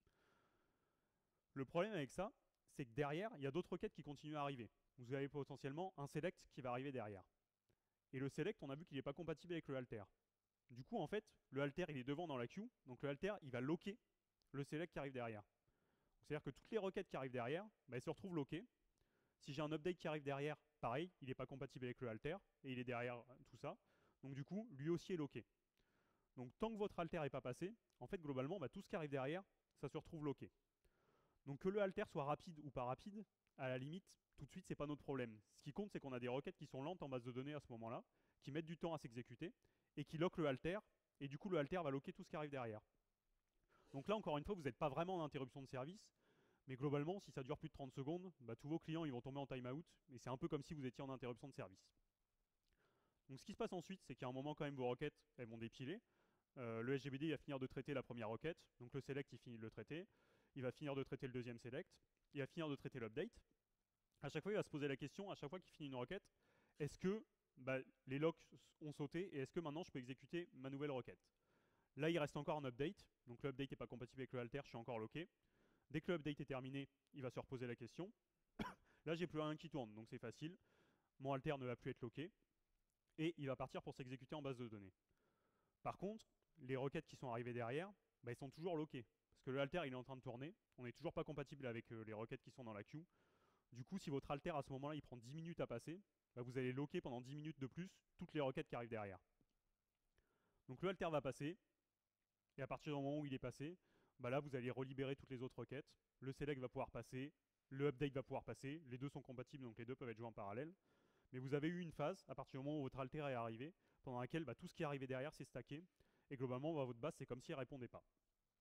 Le problème avec ça, c'est que derrière, il y a d'autres requêtes qui continuent à arriver. Vous avez potentiellement un select qui va arriver derrière. Et le select, on a vu qu'il n'est pas compatible avec le alter. Du coup, en fait, le alter, il est devant dans la queue, donc le alter, il va locker le select qui arrive derrière. C'est-à-dire que toutes les requêtes qui arrivent derrière, bah, elles se retrouvent lockées. Si j'ai un update qui arrive derrière, pareil, il n'est pas compatible avec le alter, et il est derrière tout ça. Donc du coup, lui aussi est locké. Donc tant que votre alter n'est pas passé, en fait, globalement, bah, tout ce qui arrive derrière, ça se retrouve locké. Donc que le alter soit rapide ou pas rapide, à la limite, tout de suite, c'est pas notre problème. Ce qui compte, c'est qu'on a des requêtes qui sont lentes en base de données à ce moment-là, qui mettent du temps à s'exécuter, et qui lockent le alter, et du coup, le alter va locker tout ce qui arrive derrière. Donc là, encore une fois, vous n'êtes pas vraiment en interruption de service, mais globalement, si ça dure plus de trente secondes, bah, tous vos clients ils vont tomber en timeout, et c'est un peu comme si vous étiez en interruption de service. Donc ce qui se passe ensuite, c'est qu'à un moment, quand même, vos requêtes, elles vont dépiler. Euh, le S G B D il va finir de traiter la première requête, donc le select, il finit de le traiter. Il va finir de traiter le deuxième select, il va finir de traiter l'update. À chaque fois, il va se poser la question, à chaque fois qu'il finit une requête, est-ce que bah, les locks ont sauté et est-ce que maintenant je peux exécuter ma nouvelle requête? Là, il reste encore un update, donc l'update n'est pas compatible avec le alter, je suis encore locké. Dès que l'update est terminé, il va se reposer la question. Là, j'ai plus rien qui tourne, donc c'est facile. Mon alter ne va plus être locké et il va partir pour s'exécuter en base de données. Par contre, les requêtes qui sont arrivées derrière, bah, ils sont toujours lockées. Parce que le alter il est en train de tourner, on n'est toujours pas compatible avec euh, les requêtes qui sont dans la queue. Du coup, si votre alter à ce moment-là il prend dix minutes à passer, bah, vous allez locker pendant dix minutes de plus toutes les requêtes qui arrivent derrière. Donc le alter va passer, et à partir du moment où il est passé, bah là vous allez relibérer toutes les autres requêtes, le select va pouvoir passer, le update va pouvoir passer, les deux sont compatibles donc les deux peuvent être joués en parallèle. Mais vous avez eu une phase, à partir du moment où votre alter est arrivé, pendant laquelle bah, tout ce qui est arrivé derrière s'est stacké, et globalement bah, votre base c'est comme si elle ne répondait pas.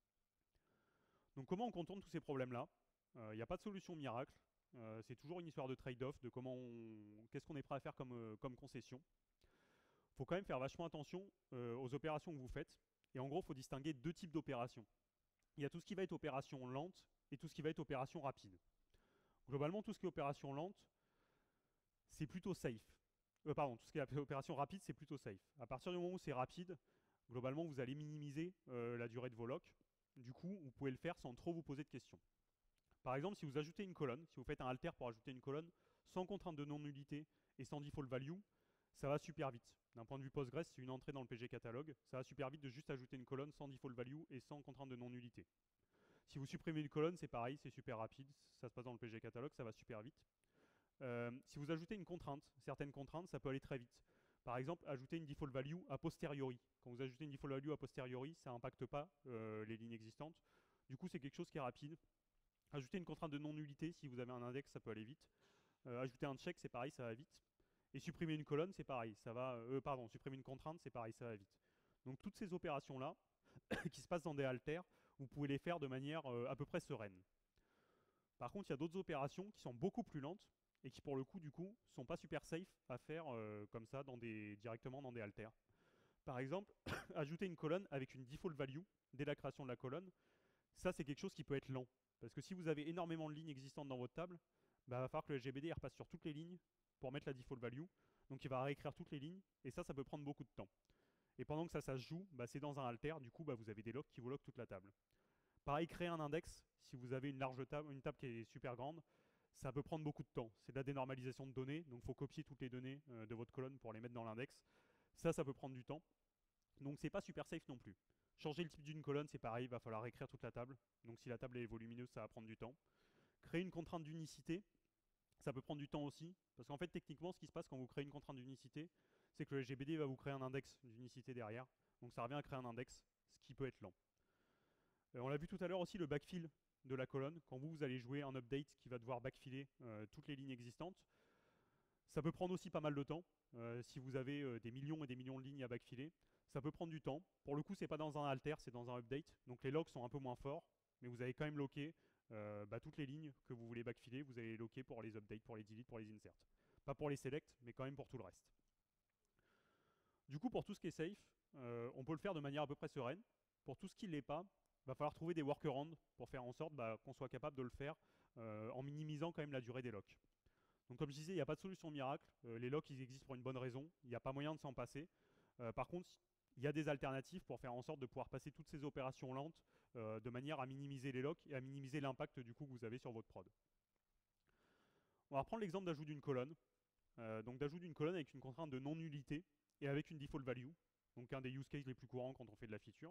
Donc comment on contourne tous ces problèmes-là? Il n'y euh, a pas de solution miracle. Euh, c'est toujours une histoire de trade-off, de comment on... qu'est-ce qu'on est prêt à faire comme, euh, comme concession. Il faut quand même faire vachement attention euh, aux opérations que vous faites. Et en gros, il faut distinguer deux types d'opérations. il y a tout ce qui va être opération lente et tout ce qui va être opération rapide. Globalement, tout ce qui est opération lente, c'est plutôt safe. Euh, pardon, tout ce qui est opération rapide, c'est plutôt safe. À partir du moment où c'est rapide, globalement, vous allez minimiser euh, la durée de vos locks. Du coup, vous pouvez le faire sans trop vous poser de questions. Par exemple, si vous ajoutez une colonne, si vous faites un alter pour ajouter une colonne, sans contrainte de non-nullité et sans default value, ça va super vite. D'un point de vue Postgres, c'est une entrée dans le P G catalogue. Ça va super vite de juste ajouter une colonne sans default value et sans contrainte de non-nullité. Si vous supprimez une colonne, c'est pareil, c'est super rapide. Ça se passe dans le P G catalogue, ça va super vite. Euh, si vous ajoutez une contrainte, certaines contraintes, ça peut aller très vite. Par exemple, ajouter une default value a posteriori. Quand vous ajoutez une default value a posteriori, ça n'impacte pas euh, les lignes existantes. Du coup, c'est quelque chose qui est rapide. Ajouter une contrainte de non-nullité, si vous avez un index, ça peut aller vite. Euh, ajouter un check, c'est pareil, ça va vite. Et supprimer une colonne, c'est pareil, ça va. Euh, pardon, supprimer une contrainte, c'est pareil, ça va vite. Donc toutes ces opérations-là, qui se passent dans des alters, vous pouvez les faire de manière euh, à peu près sereine. Par contre, il y a d'autres opérations qui sont beaucoup plus lentes et qui, pour le coup, du coup, sont pas super safe à faire euh, comme ça dans des, directement dans des alters. Par exemple, ajouter une colonne avec une default value dès la création de la colonne, ça c'est quelque chose qui peut être lent. Parce que si vous avez énormément de lignes existantes dans votre table, bah, il va falloir que le L G B D repasse sur toutes les lignes pour mettre la default value. Donc il va réécrire toutes les lignes, et ça, ça peut prendre beaucoup de temps. Et pendant que ça, ça se joue, bah, c'est dans un alter, du coup, bah, vous avez des locks qui vous lockent toute la table. Pareil, créer un index, si vous avez une large table, une table qui est super grande, ça peut prendre beaucoup de temps. C'est de la dénormalisation de données, donc il faut copier toutes les données euh, de votre colonne pour les mettre dans l'index. Ça, ça peut prendre du temps. Donc c'est pas super safe non plus. Changer le type d'une colonne, c'est pareil, il va falloir écrire toute la table. Donc si la table est volumineuse, ça va prendre du temps. Créer une contrainte d'unicité, ça peut prendre du temps aussi. Parce qu'en fait, techniquement, ce qui se passe quand vous créez une contrainte d'unicité, c'est que le L G B D va vous créer un index d'unicité derrière. Donc ça revient à créer un index, ce qui peut être lent. Euh, on l'a vu tout à l'heure aussi, le backfill de la colonne. Quand vous, vous allez jouer un update qui va devoir backfiller euh, toutes les lignes existantes, ça peut prendre aussi pas mal de temps. Euh, si vous avez euh, des millions et des millions de lignes à backfiller, ça peut prendre du temps. Pour le coup, c'est pas dans un alter, c'est dans un update. Donc les locks sont un peu moins forts, mais vous avez quand même locké euh, bah, toutes les lignes que vous voulez backfiller. Vous allez locker pour les updates, pour les delete, pour les insert. Pas pour les select, mais quand même pour tout le reste. Du coup, pour tout ce qui est safe, euh, on peut le faire de manière à peu près sereine. Pour tout ce qui ne l'est pas, il va falloir trouver des workarounds pour faire en sorte bah, qu'on soit capable de le faire euh, en minimisant quand même la durée des locks. Donc comme je disais, il n'y a pas de solution miracle. Euh, les locks, ils existent pour une bonne raison. Il n'y a pas moyen de s'en passer. Euh, par contre, il y a des alternatives pour faire en sorte de pouvoir passer toutes ces opérations lentes euh, de manière à minimiser les locks et à minimiser l'impact du coup que vous avez sur votre prod. On va reprendre l'exemple d'ajout d'une colonne. Euh, donc d'ajout d'une colonne avec une contrainte de non-nullité et avec une default value. Donc un des use cases les plus courants quand on fait de la feature.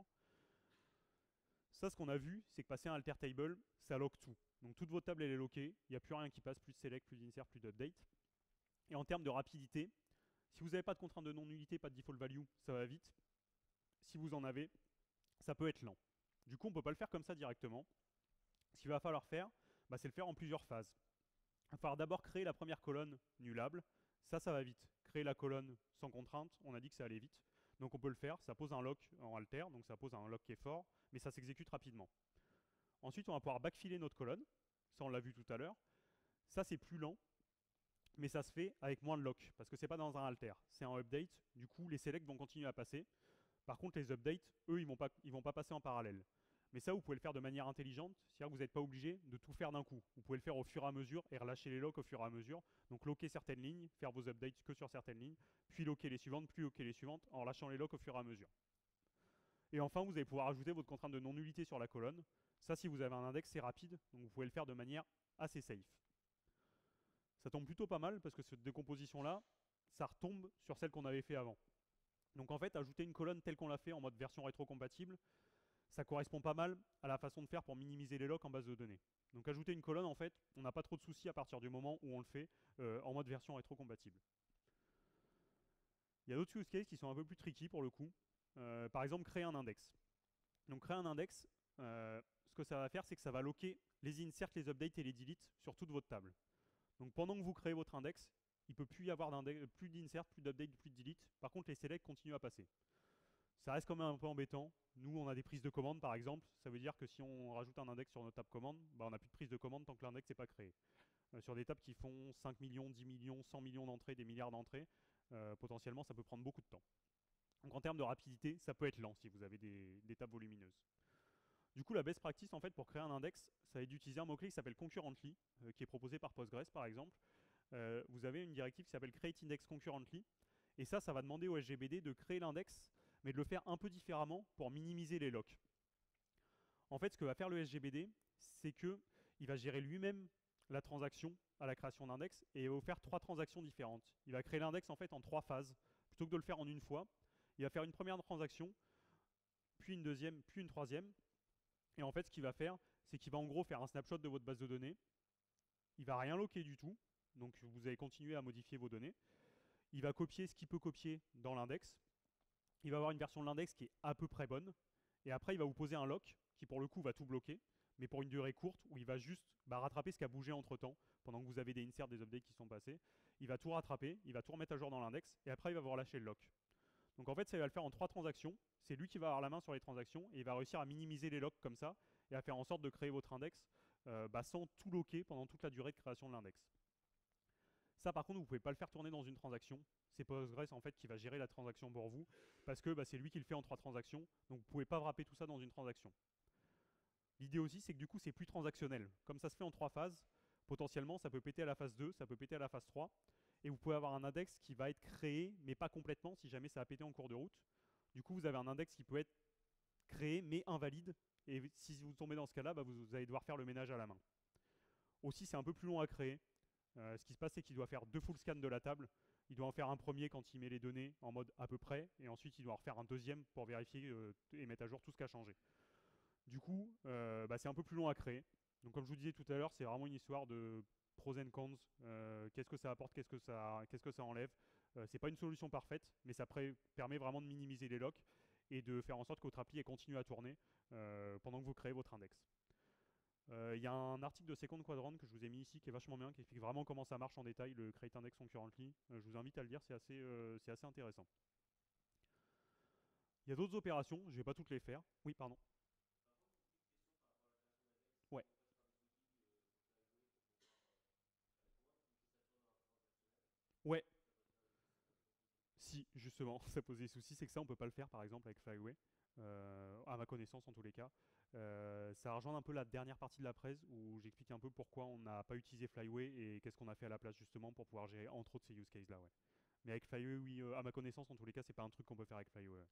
Ça, ce qu'on a vu, c'est que passer un alter table, ça lock tout. Donc toute votre table, elle est lockée. Il n'y a plus rien qui passe, plus de select, plus d'insert, plus d'update. Et en termes de rapidité, si vous n'avez pas de contrainte de non-nullité, pas de default value, ça va vite. Si vous en avez, ça peut être lent. Du coup, on ne peut pas le faire comme ça directement. Ce qu'il va falloir faire, bah, c'est le faire en plusieurs phases. Il va falloir d'abord créer la première colonne nullable. Ça, ça va vite. Créer la colonne sans contrainte, on a dit que ça allait vite. Donc on peut le faire, ça pose un lock en alter, donc ça pose un lock qui est fort, mais ça s'exécute rapidement. Ensuite, on va pouvoir backfiller notre colonne. Ça, on l'a vu tout à l'heure. Ça, c'est plus lent, mais ça se fait avec moins de lock, parce que c'est pas dans un alter, c'est un update. Du coup, les selects vont continuer à passer. Par contre, les updates, eux, ils vont pas, ils vont pas passer en parallèle. Mais ça, vous pouvez le faire de manière intelligente, c'est-à-dire que vous n'êtes pas obligé de tout faire d'un coup. Vous pouvez le faire au fur et à mesure et relâcher les locks au fur et à mesure. Donc locker certaines lignes, faire vos updates que sur certaines lignes, puis locker les suivantes, puis locker les suivantes, en relâchant les locks au fur et à mesure. Et enfin, vous allez pouvoir ajouter votre contrainte de non-nullité sur la colonne. Ça, si vous avez un index, c'est rapide, donc vous pouvez le faire de manière assez safe. Ça tombe plutôt pas mal, parce que cette décomposition-là, ça retombe sur celle qu'on avait fait avant. Donc en fait, ajouter une colonne telle qu'on l'a fait en mode version rétrocompatible, ça correspond pas mal à la façon de faire pour minimiser les locks en base de données. Donc ajouter une colonne, en fait, on n'a pas trop de soucis à partir du moment où on le fait euh, en mode version rétrocompatible. Il y a d'autres use cases qui sont un peu plus tricky pour le coup. Euh, par exemple, créer un index. Donc créer un index, euh, ce que ça va faire, c'est que ça va locker les inserts, les updates et les deletes sur toute votre table. Donc pendant que vous créez votre index, il ne peut plus y avoir plus d'insert, plus d'update, plus de delete. Par contre, les selects continuent à passer. Ça reste quand même un peu embêtant. Nous, on a des prises de commande, par exemple. Ça veut dire que si on rajoute un index sur notre table commande, bah, on n'a plus de prise de commande tant que l'index n'est pas créé. Euh, sur des tables qui font cinq millions, dix millions, cent millions d'entrées, des milliards d'entrées, euh, potentiellement, ça peut prendre beaucoup de temps. Donc en termes de rapidité, ça peut être lent si vous avez des, des tables volumineuses. Du coup, la best practice en fait pour créer un index, ça va être d'utiliser un mot-clé qui s'appelle concurrently, euh, qui est proposé par Postgres par exemple. Euh, vous avez une directive qui s'appelle create index concurrently, et ça, ça va demander au S G B D de créer l'index, mais de le faire un peu différemment pour minimiser les locks. En fait, ce que va faire le S G B D, c'est que il va gérer lui-même la transaction à la création d'index et il va vous faire trois transactions différentes. Il va créer l'index en fait en trois phases. Plutôt que de le faire en une fois, il va faire une première transaction, puis une deuxième, puis une troisième. Et en fait, ce qu'il va faire, c'est qu'il va en gros faire un snapshot de votre base de données. Il va rien locker du tout, donc vous allez continuer à modifier vos données. Il va copier ce qu'il peut copier dans l'index. Il va avoir une version de l'index qui est à peu près bonne. Et après, il va vous poser un lock qui, pour le coup, va tout bloquer, mais pour une durée courte, où il va juste bah, rattraper ce qui a bougé entre-temps, pendant que vous avez des inserts, des updates qui sont passés. Il va tout rattraper, il va tout remettre à jour dans l'index, et après, il va vous relâcher le lock. Donc en fait, ça il va le faire en trois transactions. C'est lui qui va avoir la main sur les transactions, et il va réussir à minimiser les locks comme ça, et à faire en sorte de créer votre index euh, bah, sans tout locker pendant toute la durée de création de l'index. Ça, par contre, vous ne pouvez pas le faire tourner dans une transaction. C'est Postgres en fait qui va gérer la transaction pour vous, parce que bah, c'est lui qui le fait en trois transactions, donc vous ne pouvez pas wrapper tout ça dans une transaction. L'idée aussi, c'est que du coup, c'est plus transactionnel. Comme ça se fait en trois phases, potentiellement, ça peut péter à la phase deux, ça peut péter à la phase trois, et vous pouvez avoir un index qui va être créé, mais pas complètement, si jamais ça a pété en cours de route. Du coup, vous avez un index qui peut être créé, mais invalide, et si vous tombez dans ce cas-là, bah, vous allez devoir faire le ménage à la main. Aussi, c'est un peu plus long à créer. Euh, ce qui se passe, c'est qu'il doit faire deux full scans de la table. Il doit en faire un premier quand il met les données en mode à peu près, et ensuite il doit en refaire un deuxième pour vérifier euh, et mettre à jour tout ce qui a changé. Du coup, euh, bah, c'est un peu plus long à créer. Donc comme je vous disais tout à l'heure, c'est vraiment une histoire de pros and cons. Euh, qu'est-ce que ça apporte, qu'est-ce que ça, qu'est-ce que ça enlève. Euh, c'est pas une solution parfaite, mais ça permet vraiment de minimiser les locks et de faire en sorte que votre appli continue à tourner euh, pendant que vous créez votre index. Il euh, y a un article de Second Quadrant que je vous ai mis ici qui est vachement bien, qui explique vraiment comment ça marche en détail, le Create Index Concurrently. Euh, je vous invite à le lire, c'est assez, euh, c'est assez intéressant. Il y a d'autres opérations, je ne vais pas toutes les faire. Oui, pardon. Ouais. Ouais. Si, justement, ça pose des soucis, c'est que ça, on peut pas le faire, par exemple, avec Flyway, euh, à ma connaissance, en tous les cas. Euh, ça rejoint un peu la dernière partie de la presse, où j'explique un peu pourquoi on n'a pas utilisé Flyway et qu'est-ce qu'on a fait à la place, justement, pour pouvoir gérer, entre autres, ces use cases-là, ouais. Mais avec Flyway, oui, euh, à ma connaissance, en tous les cas, c'est pas un truc qu'on peut faire avec Flyway. Ouais.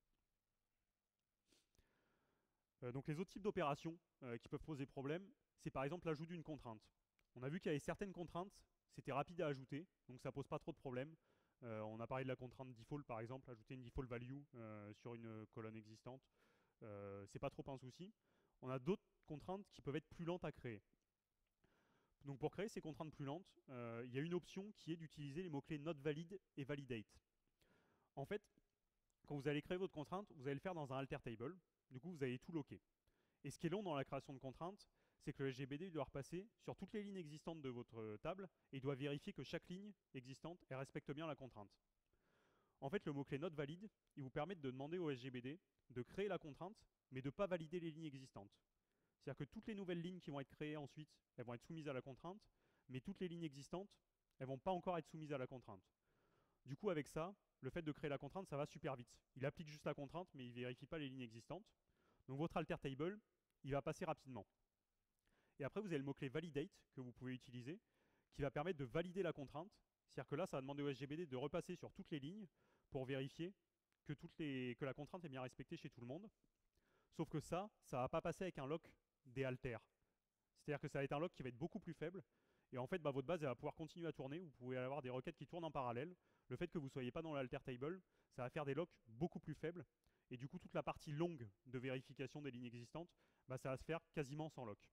Euh, donc les autres types d'opérations euh, qui peuvent poser problème, c'est par exemple l'ajout d'une contrainte. On a vu qu'il y avait certaines contraintes, c'était rapide à ajouter, donc ça pose pas trop de problèmes. Euh, on a parlé de la contrainte default par exemple, ajouter une default value euh, sur une colonne existante, euh, c'est pas trop un souci. On a d'autres contraintes qui peuvent être plus lentes à créer. Donc pour créer ces contraintes plus lentes, euh, il y a une option qui est d'utiliser les mots-clés not valid et validate. En fait, quand vous allez créer votre contrainte, vous allez le faire dans un alter table, du coup vous allez tout locker. Et ce qui est long dans la création de contraintes, c'est que le S G B D doit repasser sur toutes les lignes existantes de votre table et il doit vérifier que chaque ligne existante elle respecte bien la contrainte. En fait, le mot-clé not valid, il vous permet de demander au S G B D de créer la contrainte, mais de ne pas valider les lignes existantes. C'est-à-dire que toutes les nouvelles lignes qui vont être créées ensuite, elles vont être soumises à la contrainte, mais toutes les lignes existantes, elles ne vont pas encore être soumises à la contrainte. Du coup, avec ça, le fait de créer la contrainte, ça va super vite. Il applique juste la contrainte, mais il ne vérifie pas les lignes existantes. Donc votre alter table, il va passer rapidement. Et après, vous avez le mot-clé validate que vous pouvez utiliser, qui va permettre de valider la contrainte. C'est-à-dire que là, ça va demander au S G B D de repasser sur toutes les lignes pour vérifier que, toutes les, que la contrainte est bien respectée chez tout le monde. Sauf que ça, ça ne va pas passer avec un lock des alters. C'est-à-dire que ça va être un lock qui va être beaucoup plus faible. Et en fait, bah, votre base elle va pouvoir continuer à tourner. Vous pouvez avoir des requêtes qui tournent en parallèle. Le fait que vous ne soyez pas dans l'alter table, ça va faire des locks beaucoup plus faibles. Et du coup, toute la partie longue de vérification des lignes existantes, bah, ça va se faire quasiment sans lock.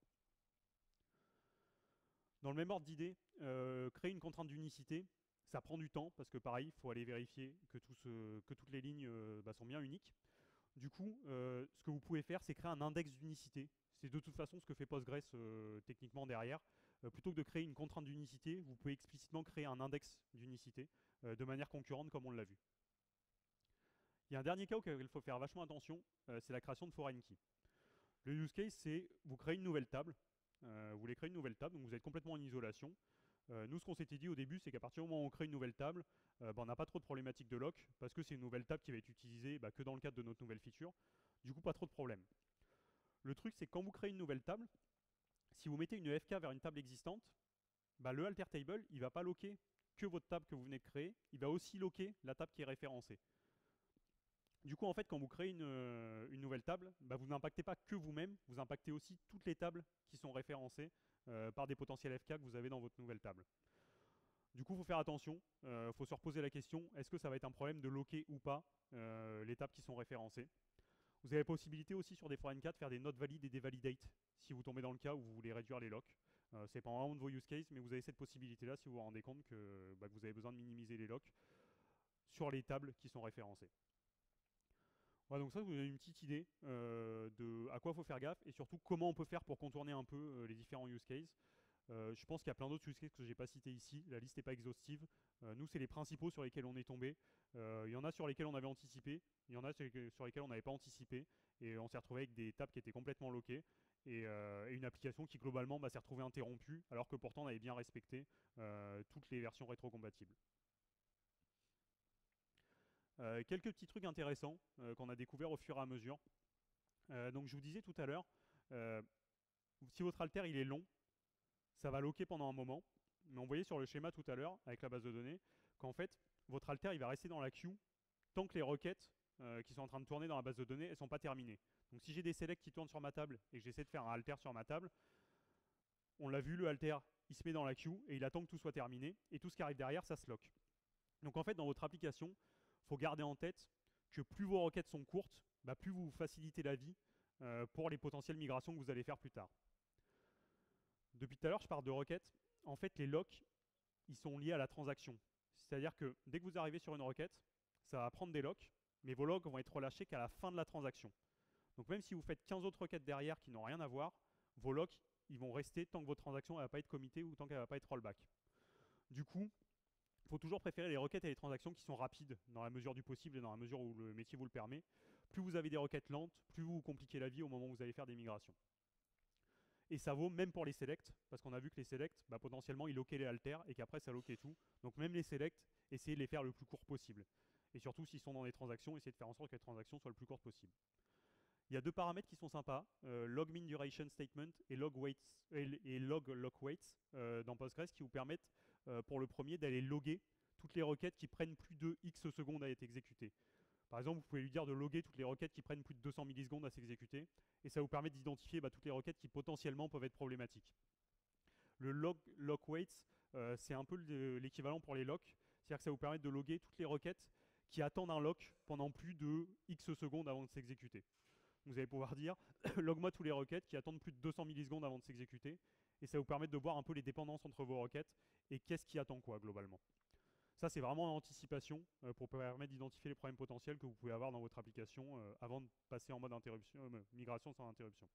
Dans le même ordre d'idée, euh, créer une contrainte d'unicité, ça prend du temps parce que pareil, il faut aller vérifier que, tout ce, que toutes les lignes euh, bah, sont bien uniques. Du coup, euh, ce que vous pouvez faire, c'est créer un index d'unicité. C'est de toute façon ce que fait Postgres euh, techniquement derrière. Euh, plutôt que de créer une contrainte d'unicité, vous pouvez explicitement créer un index d'unicité euh, de manière concurrente comme on l'a vu. Il y a un dernier cas auquel il faut faire vachement attention, euh, c'est la création de foreign key. Le use case, c'est vous créez une nouvelle table. Euh, vous voulez créer une nouvelle table, donc vous êtes complètement en isolation. Euh, nous, ce qu'on s'était dit au début, c'est qu'à partir du moment où on crée une nouvelle table, euh, bah, on n'a pas trop de problématiques de lock, parce que c'est une nouvelle table qui va être utilisée bah, que dans le cadre de notre nouvelle feature. Du coup, pas trop de problème. Le truc, c'est que quand vous créez une nouvelle table, si vous mettez une E F K vers une table existante, bah, le alter table, il ne va pas loquer que votre table que vous venez de créer, il va aussi loquer la table qui est référencée. Du coup, en fait, quand vous créez une, euh, une nouvelle table, bah, vous n'impactez pas que vous-même, vous impactez aussi toutes les tables qui sont référencées euh, par des potentiels F K que vous avez dans votre nouvelle table. Du coup, il faut faire attention, il euh, faut se reposer la question, est-ce que ça va être un problème de loquer ou pas euh, les tables qui sont référencées. Vous avez la possibilité aussi sur des four N quatre de faire des notes valides et des validates si vous tombez dans le cas où vous voulez réduire les locks. Euh, c'est pas vraiment de vos use cases, mais vous avez cette possibilité-là si vous vous rendez compte que, bah, que vous avez besoin de minimiser les locks sur les tables qui sont référencées. Voilà, donc ça, vous avez une petite idée euh, de à quoi il faut faire gaffe et surtout comment on peut faire pour contourner un peu euh, les différents use cases. Euh, je pense qu'il y a plein d'autres use cases que je n'ai pas cités ici. La liste n'est pas exhaustive. Euh, nous, c'est les principaux sur lesquels on est tombé. Euh, il y en a sur lesquels on avait anticipé. Il y en a sur lesquels on n'avait pas anticipé. Et on s'est retrouvé avec des tables qui étaient complètement loquées. Et, euh, et une application qui, globalement, bah, s'est retrouvée interrompue, alors que pourtant, on avait bien respecté euh, toutes les versions rétrocompatibles. Euh, quelques petits trucs intéressants euh, qu'on a découvert au fur et à mesure. Euh, donc, je vous disais tout à l'heure, euh, si votre alter il est long, ça va loquer pendant un moment. Mais on voyait sur le schéma tout à l'heure, avec la base de données, qu'en fait, votre alter il va rester dans la queue tant que les requêtes euh, qui sont en train de tourner dans la base de données, elles ne sont pas terminées. Donc si j'ai des selects qui tournent sur ma table et que j'essaie de faire un alter sur ma table, on l'a vu, le alter, il se met dans la queue et il attend que tout soit terminé. Et tout ce qui arrive derrière, ça se lock. Donc en fait, dans votre application, il faut garder en tête que plus vos requêtes sont courtes, bah, plus vous facilitez la vie euh, pour les potentielles migrations que vous allez faire plus tard. Depuis tout à l'heure, je parle de requêtes. En fait, les locks, ils sont liés à la transaction. C'est-à-dire que dès que vous arrivez sur une requête, ça va prendre des locks, mais vos locks vont être relâchés qu'à la fin de la transaction. Donc même si vous faites quinze autres requêtes derrière qui n'ont rien à voir, vos locks, ils vont rester tant que votre transaction ne va pas être committée ou tant qu'elle ne va pas être rollback. Du coup, il faut toujours préférer les requêtes et les transactions qui sont rapides dans la mesure du possible et dans la mesure où le métier vous le permet. Plus vous avez des requêtes lentes, plus vous vous compliquez la vie au moment où vous allez faire des migrations. Et ça vaut même pour les selects, parce qu'on a vu que les selects, bah, potentiellement, ils loquaient les alters et qu'après, ça loquait tout. Donc même les selects, essayez de les faire le plus court possible. Et surtout, s'ils sont dans des transactions, essayez de faire en sorte que les transactions soient le plus courtes possible. Il y a deux paramètres qui sont sympas, euh, log min duration statement et log, weights, et, et log lock weights euh, dans Postgres qui vous permettent, euh, pour le premier, d'aller loguer toutes les requêtes qui prennent plus de X secondes à être exécutées. Par exemple, vous pouvez lui dire de loguer toutes les requêtes qui prennent plus de deux cents millisecondes à s'exécuter, et ça vous permet d'identifier bah, toutes les requêtes qui potentiellement peuvent être problématiques. Le log lock weights, euh, c'est un peu l'équivalent pour les locks, c'est-à-dire que ça vous permet de loguer toutes les requêtes qui attendent un lock pendant plus de X secondes avant de s'exécuter. Vous allez pouvoir dire, log-moi toutes les requêtes qui attendent plus de deux cents millisecondes avant de s'exécuter, et ça vous permet de voir un peu les dépendances entre vos requêtes et qu'est-ce qui attend quoi globalement. Ça, c'est vraiment en anticipation euh, pour permettre d'identifier les problèmes potentiels que vous pouvez avoir dans votre application euh, avant de passer en mode interruption, euh, migration sans interruption.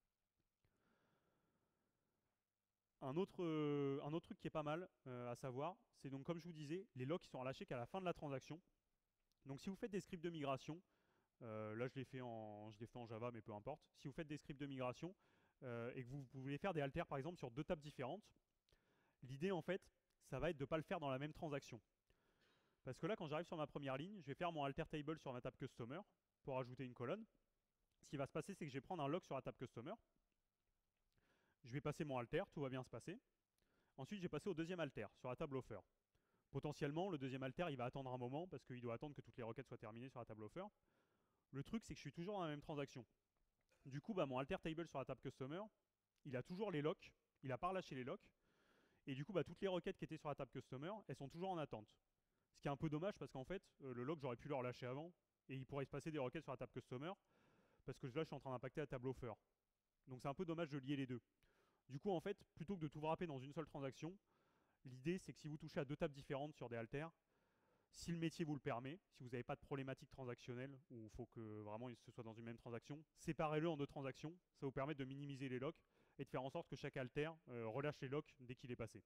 Un autre, euh, un autre truc qui est pas mal euh, à savoir, c'est donc comme je vous disais, les locks qui sont relâchés qu'à la fin de la transaction. Donc si vous faites des scripts de migration, euh, là je l'ai fait, fait en Java mais peu importe, si vous faites des scripts de migration euh, et que vous, vous voulez faire des alters par exemple sur deux tables différentes, l'idée en fait, ça va être de ne pas le faire dans la même transaction. Parce que là, quand j'arrive sur ma première ligne, je vais faire mon alter table sur ma table customer pour ajouter une colonne. Ce qui va se passer, c'est que je vais prendre un log sur la table customer. Je vais passer mon alter, tout va bien se passer. Ensuite, je vais passer au deuxième alter sur la table offer. Potentiellement, le deuxième alter, il va attendre un moment parce qu'il doit attendre que toutes les requêtes soient terminées sur la table offer. Le truc, c'est que je suis toujours dans la même transaction. Du coup, bah, mon alter table sur la table customer, il a toujours les locks, il n'a pas relâché les locks. Et du coup, bah, toutes les requêtes qui étaient sur la table customer, elles sont toujours en attente. Ce qui est un peu dommage parce qu'en fait, euh, le log, j'aurais pu le relâcher avant et il pourrait se passer des requêtes sur la table customer parce que là, je suis en train d'impacter la table offer. Donc c'est un peu dommage de lier les deux. Du coup, en fait, plutôt que de tout wrapper dans une seule transaction, l'idée, c'est que si vous touchez à deux tables différentes sur des alters, si le métier vous le permet, si vous n'avez pas de problématique transactionnelle où il faut que vraiment ce soit dans une même transaction, séparez-le en deux transactions. Ça vous permet de minimiser les locks et de faire en sorte que chaque alter euh, relâche les locks dès qu'il est passé.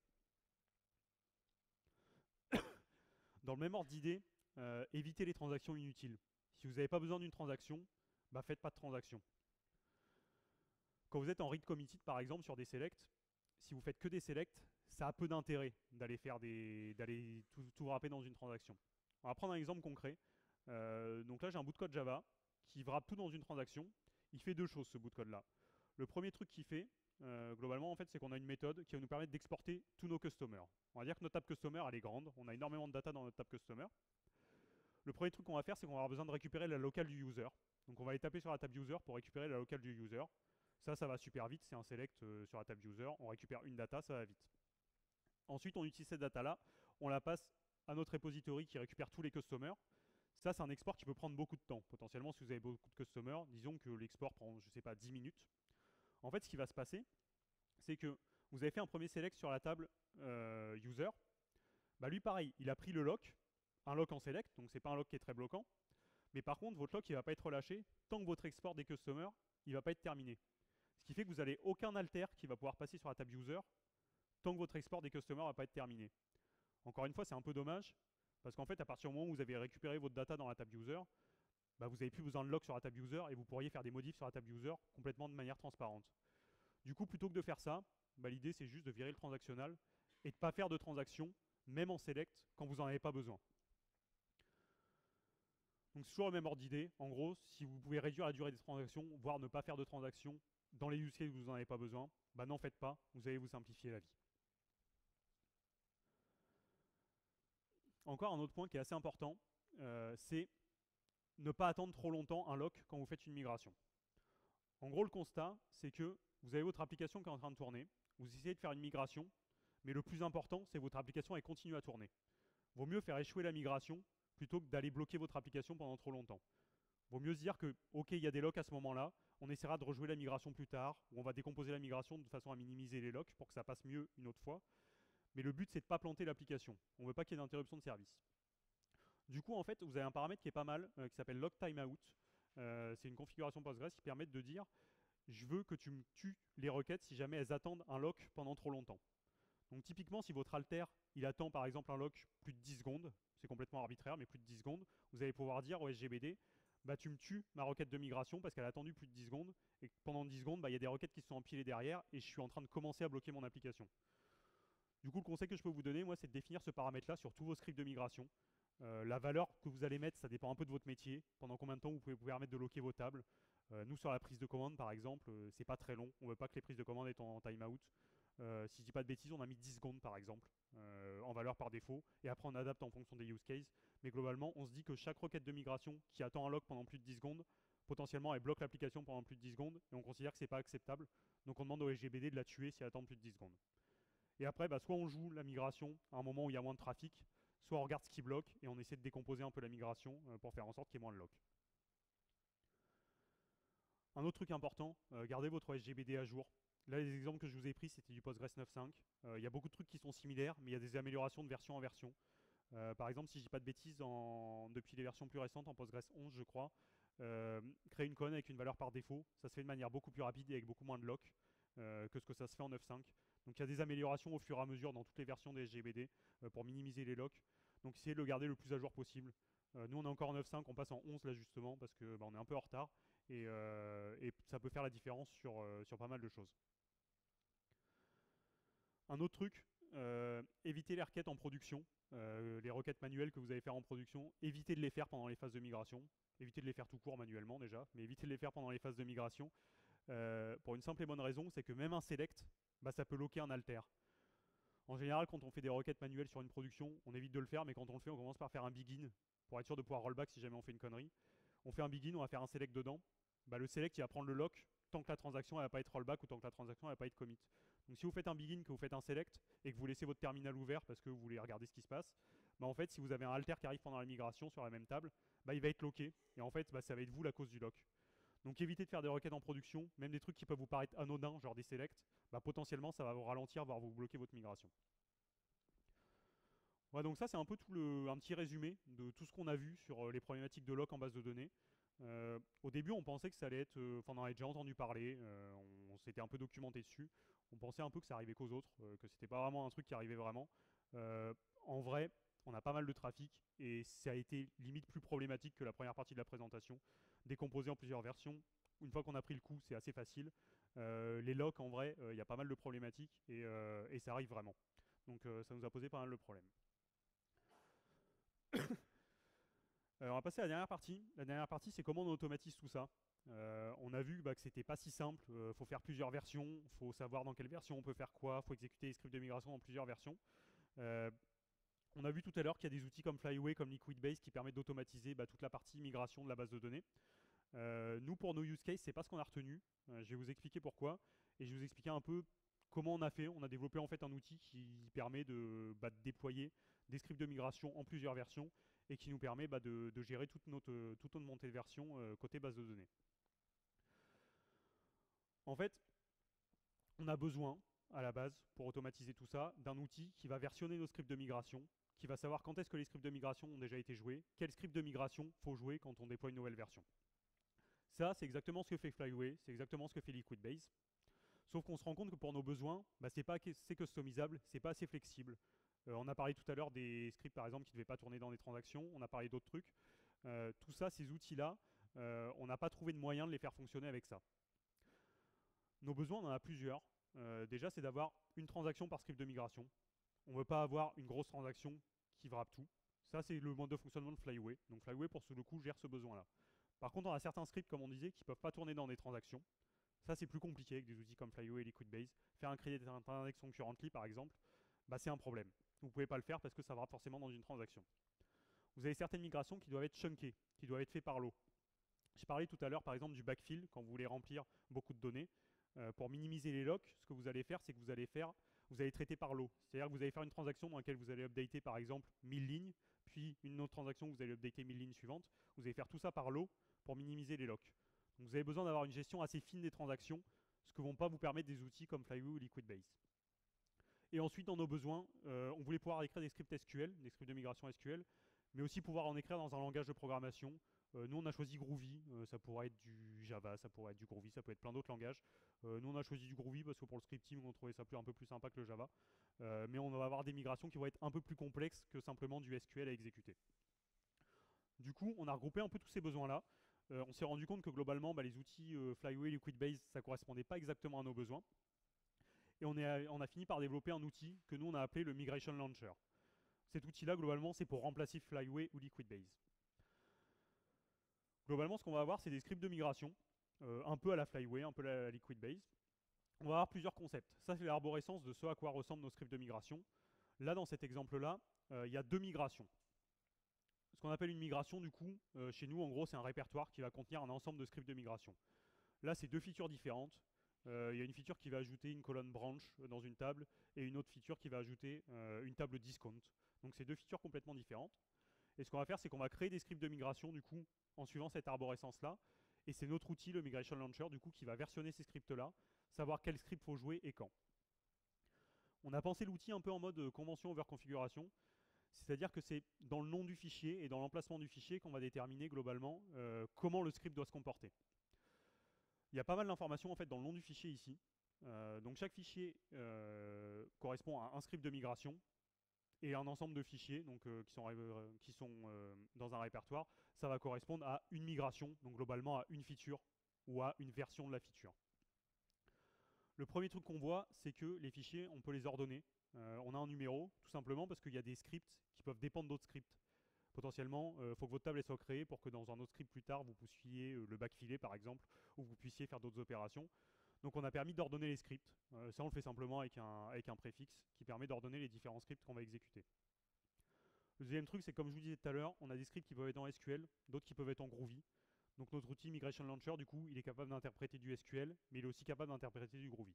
Dans le même ordre d'idée, euh, évitez les transactions inutiles. Si vous n'avez pas besoin d'une transaction, bah faites pas de transaction. Quand vous êtes en read committed par exemple sur des selects, si vous faites que des selects, ça a peu d'intérêt d'aller faire des, d'aller tout, tout wrapper dans une transaction. On va prendre un exemple concret. Euh, donc là j'ai un bout de code Java qui wrap tout dans une transaction. Il fait deux choses ce bout de code-là. Le premier truc qu'il fait, euh, globalement, en fait, c'est qu'on a une méthode qui va nous permettre d'exporter tous nos customers. On va dire que notre table customer, elle est grande. On a énormément de data dans notre table customer. Le premier truc qu'on va faire, c'est qu'on va avoir besoin de récupérer la locale du user. Donc on va aller taper sur la table user pour récupérer la locale du user. Ça, ça va super vite. C'est un select euh, sur la table user. On récupère une data, ça va vite. Ensuite, on utilise cette data-là. On la passe à notre repository qui récupère tous les customers. Ça, c'est un export qui peut prendre beaucoup de temps. Potentiellement, si vous avez beaucoup de customers, disons que l'export prend, je ne sais pas, dix minutes. En fait, ce qui va se passer, c'est que vous avez fait un premier select sur la table euh, user. Bah lui, pareil, il a pris le lock, un lock en select, donc c'est pas un lock qui est très bloquant. Mais par contre, votre lock, il va pas être relâché tant que votre export des customers, il va pas être terminé. Ce qui fait que vous n'avez aucun alter qui va pouvoir passer sur la table user tant que votre export des customers va pas être terminé. Encore une fois, c'est un peu dommage, parce qu'en fait, à partir du moment où vous avez récupéré votre data dans la table user, bah vous n'avez plus besoin de lock sur la table user et vous pourriez faire des modifs sur la table user complètement de manière transparente. Du coup, plutôt que de faire ça, bah, l'idée c'est juste de virer le transactionnel et de ne pas faire de transaction, même en select, quand vous n'en avez pas besoin. Donc c'est toujours le même ordre d'idée. En gros, si vous pouvez réduire la durée des transactions, voire ne pas faire de transactions dans les use cases où vous n'en avez pas besoin, bah n'en faites pas, vous allez vous simplifier la vie. Encore un autre point qui est assez important, euh, c'est ne pas attendre trop longtemps un lock quand vous faites une migration. En gros, le constat, c'est que vous avez votre application qui est en train de tourner, vous essayez de faire une migration, mais le plus important, c'est que votre application elle continue à tourner. Vaut mieux faire échouer la migration plutôt que d'aller bloquer votre application pendant trop longtemps. Vaut mieux se dire que, ok, il y a des locks à ce moment-là, on essaiera de rejouer la migration plus tard, ou on va décomposer la migration de façon à minimiser les locks pour que ça passe mieux une autre fois. Mais le but, c'est de ne pas planter l'application. On ne veut pas qu'il y ait d'interruption de service. Du coup, en fait, vous avez un paramètre qui est pas mal, euh, qui s'appelle lock timeout. Euh, c'est une configuration Postgres qui permet de dire je veux que tu me tues les requêtes si jamais elles attendent un lock pendant trop longtemps. Donc typiquement, si votre alter, il attend par exemple un lock plus de dix secondes, c'est complètement arbitraire, mais plus de dix secondes, vous allez pouvoir dire au S G B D, bah tu me tues ma requête de migration parce qu'elle a attendu plus de dix secondes, et que pendant dix secondes, bah, il y a des requêtes qui se sont empilées derrière, et je suis en train de commencer à bloquer mon application. Du coup, le conseil que je peux vous donner, moi, c'est de définir ce paramètre-là sur tous vos scripts de migration. Euh, la valeur que vous allez mettre, ça dépend un peu de votre métier. Pendant combien de temps vous pouvez vous permettre de locker vos tables. Euh, nous, sur la prise de commande, par exemple, euh, c'est pas très long. On veut pas que les prises de commande aient en timeout. Euh, si je dis pas de bêtises, on a mis dix secondes, par exemple, euh, en valeur par défaut. Et après, on adapte en fonction des use cases. Mais globalement, on se dit que chaque requête de migration qui attend un lock pendant plus de dix secondes, potentiellement, elle bloque l'application pendant plus de dix secondes. Et on considère que c'est pas acceptable. Donc, on demande au S G B D de la tuer si elle attend plus de dix secondes. Et après, bah, soit on joue la migration à un moment où il y a moins de trafic, soit on regarde ce qui bloque et on essaie de décomposer un peu la migration euh, pour faire en sorte qu'il y ait moins de lock. Un autre truc important, euh, gardez votre S G B D à jour. Là, les exemples que je vous ai pris, c'était du Postgres neuf point cinq. Euh, il y a beaucoup de trucs qui sont similaires, mais il y a des améliorations de version en version. Euh, par exemple, si je dis pas de bêtises, en... depuis les versions plus récentes, en Postgres onze, je crois, euh, créer une conne avec une valeur par défaut, ça se fait de manière beaucoup plus rapide et avec beaucoup moins de lock euh, que ce que ça se fait en neuf point cinq. Donc il y a des améliorations au fur et à mesure dans toutes les versions des S G B D euh, pour minimiser les locks. Donc essayez de le garder le plus à jour possible. Euh, nous on est encore en neuf point cinq, on passe en onze là justement parce que bah, on est un peu en retard et, euh, et ça peut faire la différence sur, euh, sur pas mal de choses. Un autre truc, euh, évitez les requêtes en production. Euh, les requêtes manuelles que vous allez faire en production, évitez de les faire pendant les phases de migration. Évitez de les faire tout court manuellement déjà, mais évitez de les faire pendant les phases de migration. Euh, pour une simple et bonne raison, c'est que même un select, bah, ça peut locker un alter. En général, quand on fait des requêtes manuelles sur une production, on évite de le faire, mais quand on le fait, on commence par faire un begin pour être sûr de pouvoir rollback si jamais on fait une connerie. On fait un begin, on va faire un select dedans. Bah, le select, il va prendre le lock tant que la transaction ne va pas être rollback ou tant que la transaction ne va pas être commit. Donc si vous faites un begin, que vous faites un select et que vous laissez votre terminal ouvert parce que vous voulez regarder ce qui se passe, bah en fait, si vous avez un alter qui arrive pendant la migration sur la même table, bah, il va être locké et en fait, bah, ça va être vous la cause du lock. Donc évitez de faire des requêtes en production, même des trucs qui peuvent vous paraître anodins, genre des selects, bah, potentiellement ça va vous ralentir, voire vous bloquer votre migration. Voilà, donc ça c'est un peu tout le, un petit résumé de tout ce qu'on a vu sur euh, les problématiques de lock en base de données. Euh, au début on pensait que ça allait être, euh, enfin on en avait déjà entendu parler, euh, on, on s'était un peu documenté dessus, on pensait un peu que ça arrivait qu'aux autres, euh, que c'était pas vraiment un truc qui arrivait vraiment. Euh, en vrai, on a pas mal de trafic et ça a été limite plus problématique que la première partie de la présentation, décomposé en plusieurs versions. Une fois qu'on a pris le coup, c'est assez facile. Euh, les locks, en vrai, il euh, y a pas mal de problématiques et, euh, et ça arrive vraiment. Donc euh, ça nous a posé pas mal de problèmes. Euh, on va passer à la dernière partie. La dernière partie, c'est comment on automatise tout ça. Euh, on a vu bah, que c'était pas si simple. Il euh, faut faire plusieurs versions. Il faut savoir dans quelle version on peut faire quoi. Il faut exécuter les scripts de migration dans plusieurs versions. Euh, on a vu tout à l'heure qu'il y a des outils comme Flyway, comme Liquidbase qui permettent d'automatiser bah, toute la partie migration de la base de données. Euh, nous, pour nos use cases, c'est pas ce qu'on a retenu. Euh, je vais vous expliquer pourquoi. Et je vais vous expliquer un peu comment on a fait. On a développé en fait un outil qui permet de, bah, de déployer des scripts de migration en plusieurs versions et qui nous permet bah, de, de gérer toute notre, toute notre montée de version euh, côté base de données. En fait, on a besoin, à la base, pour automatiser tout ça, d'un outil qui va versionner nos scripts de migration, qui va savoir quand est-ce que les scripts de migration ont déjà été joués, quel script de migration faut jouer quand on déploie une nouvelle version. Ça, c'est exactement ce que fait Flyway, c'est exactement ce que fait Liquidbase. Sauf qu'on se rend compte que pour nos besoins, bah, c'est pas assez customisable, c'est pas assez flexible. Euh, on a parlé tout à l'heure des scripts par exemple qui ne devaient pas tourner dans des transactions, on a parlé d'autres trucs. Euh, tout ça, ces outils-là, euh, on n'a pas trouvé de moyen de les faire fonctionner avec ça. Nos besoins, on en a plusieurs. Euh, déjà, c'est d'avoir une transaction par script de migration. On ne veut pas avoir une grosse transaction qui wrap tout. Ça, c'est le mode de fonctionnement de Flyway. Donc Flyway, pour ce le coup, gère ce besoin-là. Par contre, on a certains scripts, comme on disait, qui ne peuvent pas tourner dans des transactions. Ça, c'est plus compliqué avec des outils comme Flyway et Liquidbase. Faire un crédit transaction currently, par exemple, bah, c'est un problème. Vous ne pouvez pas le faire parce que ça va forcément dans une transaction. Vous avez certaines migrations qui doivent être chunkées, qui doivent être faites par lot. J'ai parlé tout à l'heure, par exemple, du backfill, quand vous voulez remplir beaucoup de données. Euh, pour minimiser les locks, ce que vous allez faire, c'est que vous allez faire, vous allez traiter par lot. C'est-à-dire que vous allez faire une transaction dans laquelle vous allez updater, par exemple, mille lignes, puis une autre transaction où vous allez updater mille lignes suivantes. Vous allez faire tout ça par lot pour minimiser les locks. Donc vous avez besoin d'avoir une gestion assez fine des transactions, ce que ne vont pas vous permettre des outils comme Flyway ou Liquidbase. Et ensuite, dans nos besoins, euh, on voulait pouvoir écrire des scripts S Q L, des scripts de migration S Q L, mais aussi pouvoir en écrire dans un langage de programmation. Euh, nous, on a choisi Groovy, euh, ça pourrait être du Java, ça pourrait être du Groovy, ça peut être plein d'autres langages. Euh, nous, on a choisi du Groovy parce que pour le scripting, on trouvait ça plus, un peu plus sympa que le Java. Euh, mais on va avoir des migrations qui vont être un peu plus complexes que simplement du S Q L à exécuter. Du coup, on a regroupé un peu tous ces besoins-là. Euh, on s'est rendu compte que globalement, bah, les outils euh, Flyway, Liquidbase, ça ne correspondait pas exactement à nos besoins. Et on, est, on a fini par développer un outil que nous, on a appelé le Migration Launcher. Cet outil-là, globalement, c'est pour remplacer Flyway ou Liquidbase. Globalement, ce qu'on va avoir, c'est des scripts de migration, euh, un peu à la Flyway, un peu à la Liquidbase. On va avoir plusieurs concepts. Ça, c'est l'arborescence de ce à quoi ressemblent nos scripts de migration. Là, dans cet exemple-là, euh, il y a deux migrations. Ce qu'on appelle une migration, du coup, euh, chez nous, en gros, c'est un répertoire qui va contenir un ensemble de scripts de migration. Là, c'est deux features différentes. Euh, il y a une feature qui va ajouter une colonne branch dans une table et une autre feature qui va ajouter euh, une table discount. Donc, c'est deux features complètement différentes. Et ce qu'on va faire, c'est qu'on va créer des scripts de migration, du coup, en suivant cette arborescence-là. Et c'est notre outil, le Migration Launcher, du coup, qui va versionner ces scripts-là, savoir quel script faut jouer et quand. On a pensé l'outil un peu en mode convention over configuration. C'est-à-dire que c'est dans le nom du fichier et dans l'emplacement du fichier qu'on va déterminer globalement euh, comment le script doit se comporter. Il y a pas mal d'informations en fait dans le nom du fichier ici. Euh, donc chaque fichier euh, correspond à un script de migration et un ensemble de fichiers donc, euh, qui sont, euh, qui sont euh, dans un répertoire. Ça va correspondre à une migration, donc globalement à une feature ou à une version de la feature. Le premier truc qu'on voit, c'est que les fichiers, on peut les ordonner. Euh, on a un numéro, tout simplement parce qu'il y a des scripts qui peuvent dépendre d'autres scripts. Potentiellement, il euh, faut que votre table soit créée pour que dans un autre script plus tard, vous puissiez euh, le backfiler par exemple, ou vous puissiez faire d'autres opérations. Donc on a permis d'ordonner les scripts. Euh, ça, on le fait simplement avec un, avec un préfixe qui permet d'ordonner les différents scripts qu'on va exécuter. Le deuxième truc, c'est comme je vous disais tout à l'heure, on a des scripts qui peuvent être en S Q L, d'autres qui peuvent être en Groovy. Donc notre outil Migration Launcher, du coup, il est capable d'interpréter du S Q L, mais il est aussi capable d'interpréter du Groovy.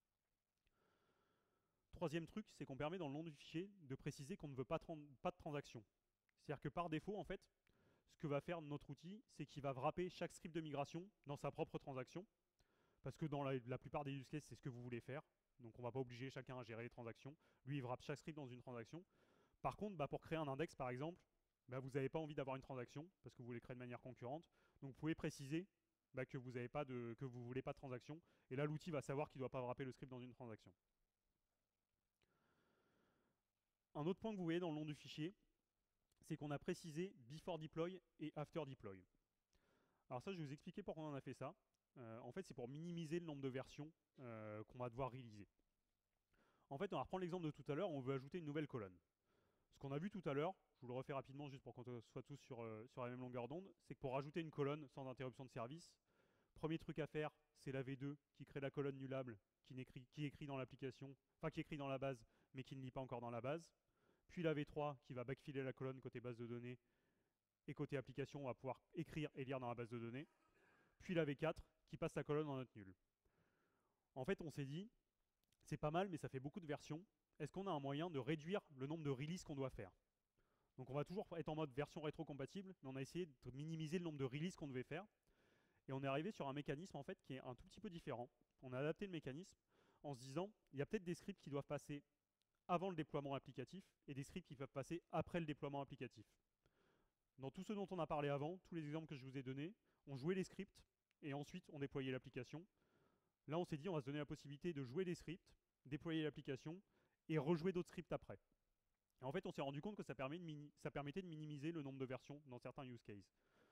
Troisième truc, c'est qu'on permet dans le nom du fichier de préciser qu'on ne veut pas, pas de transaction. C'est-à-dire que par défaut, en fait, ce que va faire notre outil, c'est qu'il va wrapper chaque script de migration dans sa propre transaction. Parce que dans la, la plupart des use cases, c'est ce que vous voulez faire. Donc on ne va pas obliger chacun à gérer les transactions. Lui, il wrappe chaque script dans une transaction. Par contre, bah, pour créer un index, par exemple, bah, vous n'avez pas envie d'avoir une transaction, parce que vous voulez créer de manière concurrente. Donc vous pouvez préciser bah, que vous ne voulez pas de transaction. Et là, l'outil va savoir qu'il ne doit pas wrapper le script dans une transaction. Un autre point que vous voyez dans le nom du fichier, c'est qu'on a précisé before deploy et after deploy. Alors ça, je vais vous expliquer pourquoi on a fait ça. Euh, en fait, c'est pour minimiser le nombre de versions euh, qu'on va devoir réaliser. En fait, on va reprendre l'exemple de tout à l'heure, on veut ajouter une nouvelle colonne. Ce qu'on a vu tout à l'heure, je vous le refais rapidement juste pour qu'on soit tous sur, euh, sur la même longueur d'onde, c'est que pour rajouter une colonne sans interruption de service, premier truc à faire, c'est la V deux qui crée la colonne nullable qui, écrit, qui écrit dans l'application, enfin qui écrit dans la base, mais qui ne lit pas encore dans la base. Puis la V trois qui va backfiler la colonne côté base de données, et côté application, on va pouvoir écrire et lire dans la base de données. Puis la V quatre qui passe la colonne en note nulle. En fait, on s'est dit, c'est pas mal, mais ça fait beaucoup de versions. Est-ce qu'on a un moyen de réduire le nombre de releases qu'on doit faire? Donc on va toujours être en mode version rétro-compatible, mais on a essayé de minimiser le nombre de releases qu'on devait faire. Et on est arrivé sur un mécanisme en fait qui est un tout petit peu différent. On a adapté le mécanisme en se disant, il y a peut-être des scripts qui doivent passer avant le déploiement applicatif et des scripts qui peuvent passer après le déploiement applicatif. Dans tout ce dont on a parlé avant, tous les exemples que je vous ai donnés, on jouait les scripts et ensuite on déployait l'application. Là, on s'est dit, on va se donner la possibilité de jouer les scripts, déployer l'application et rejouer d'autres scripts après. Et en fait, on s'est rendu compte que ça, permet de mini- ça permettait de minimiser le nombre de versions dans certains use cases.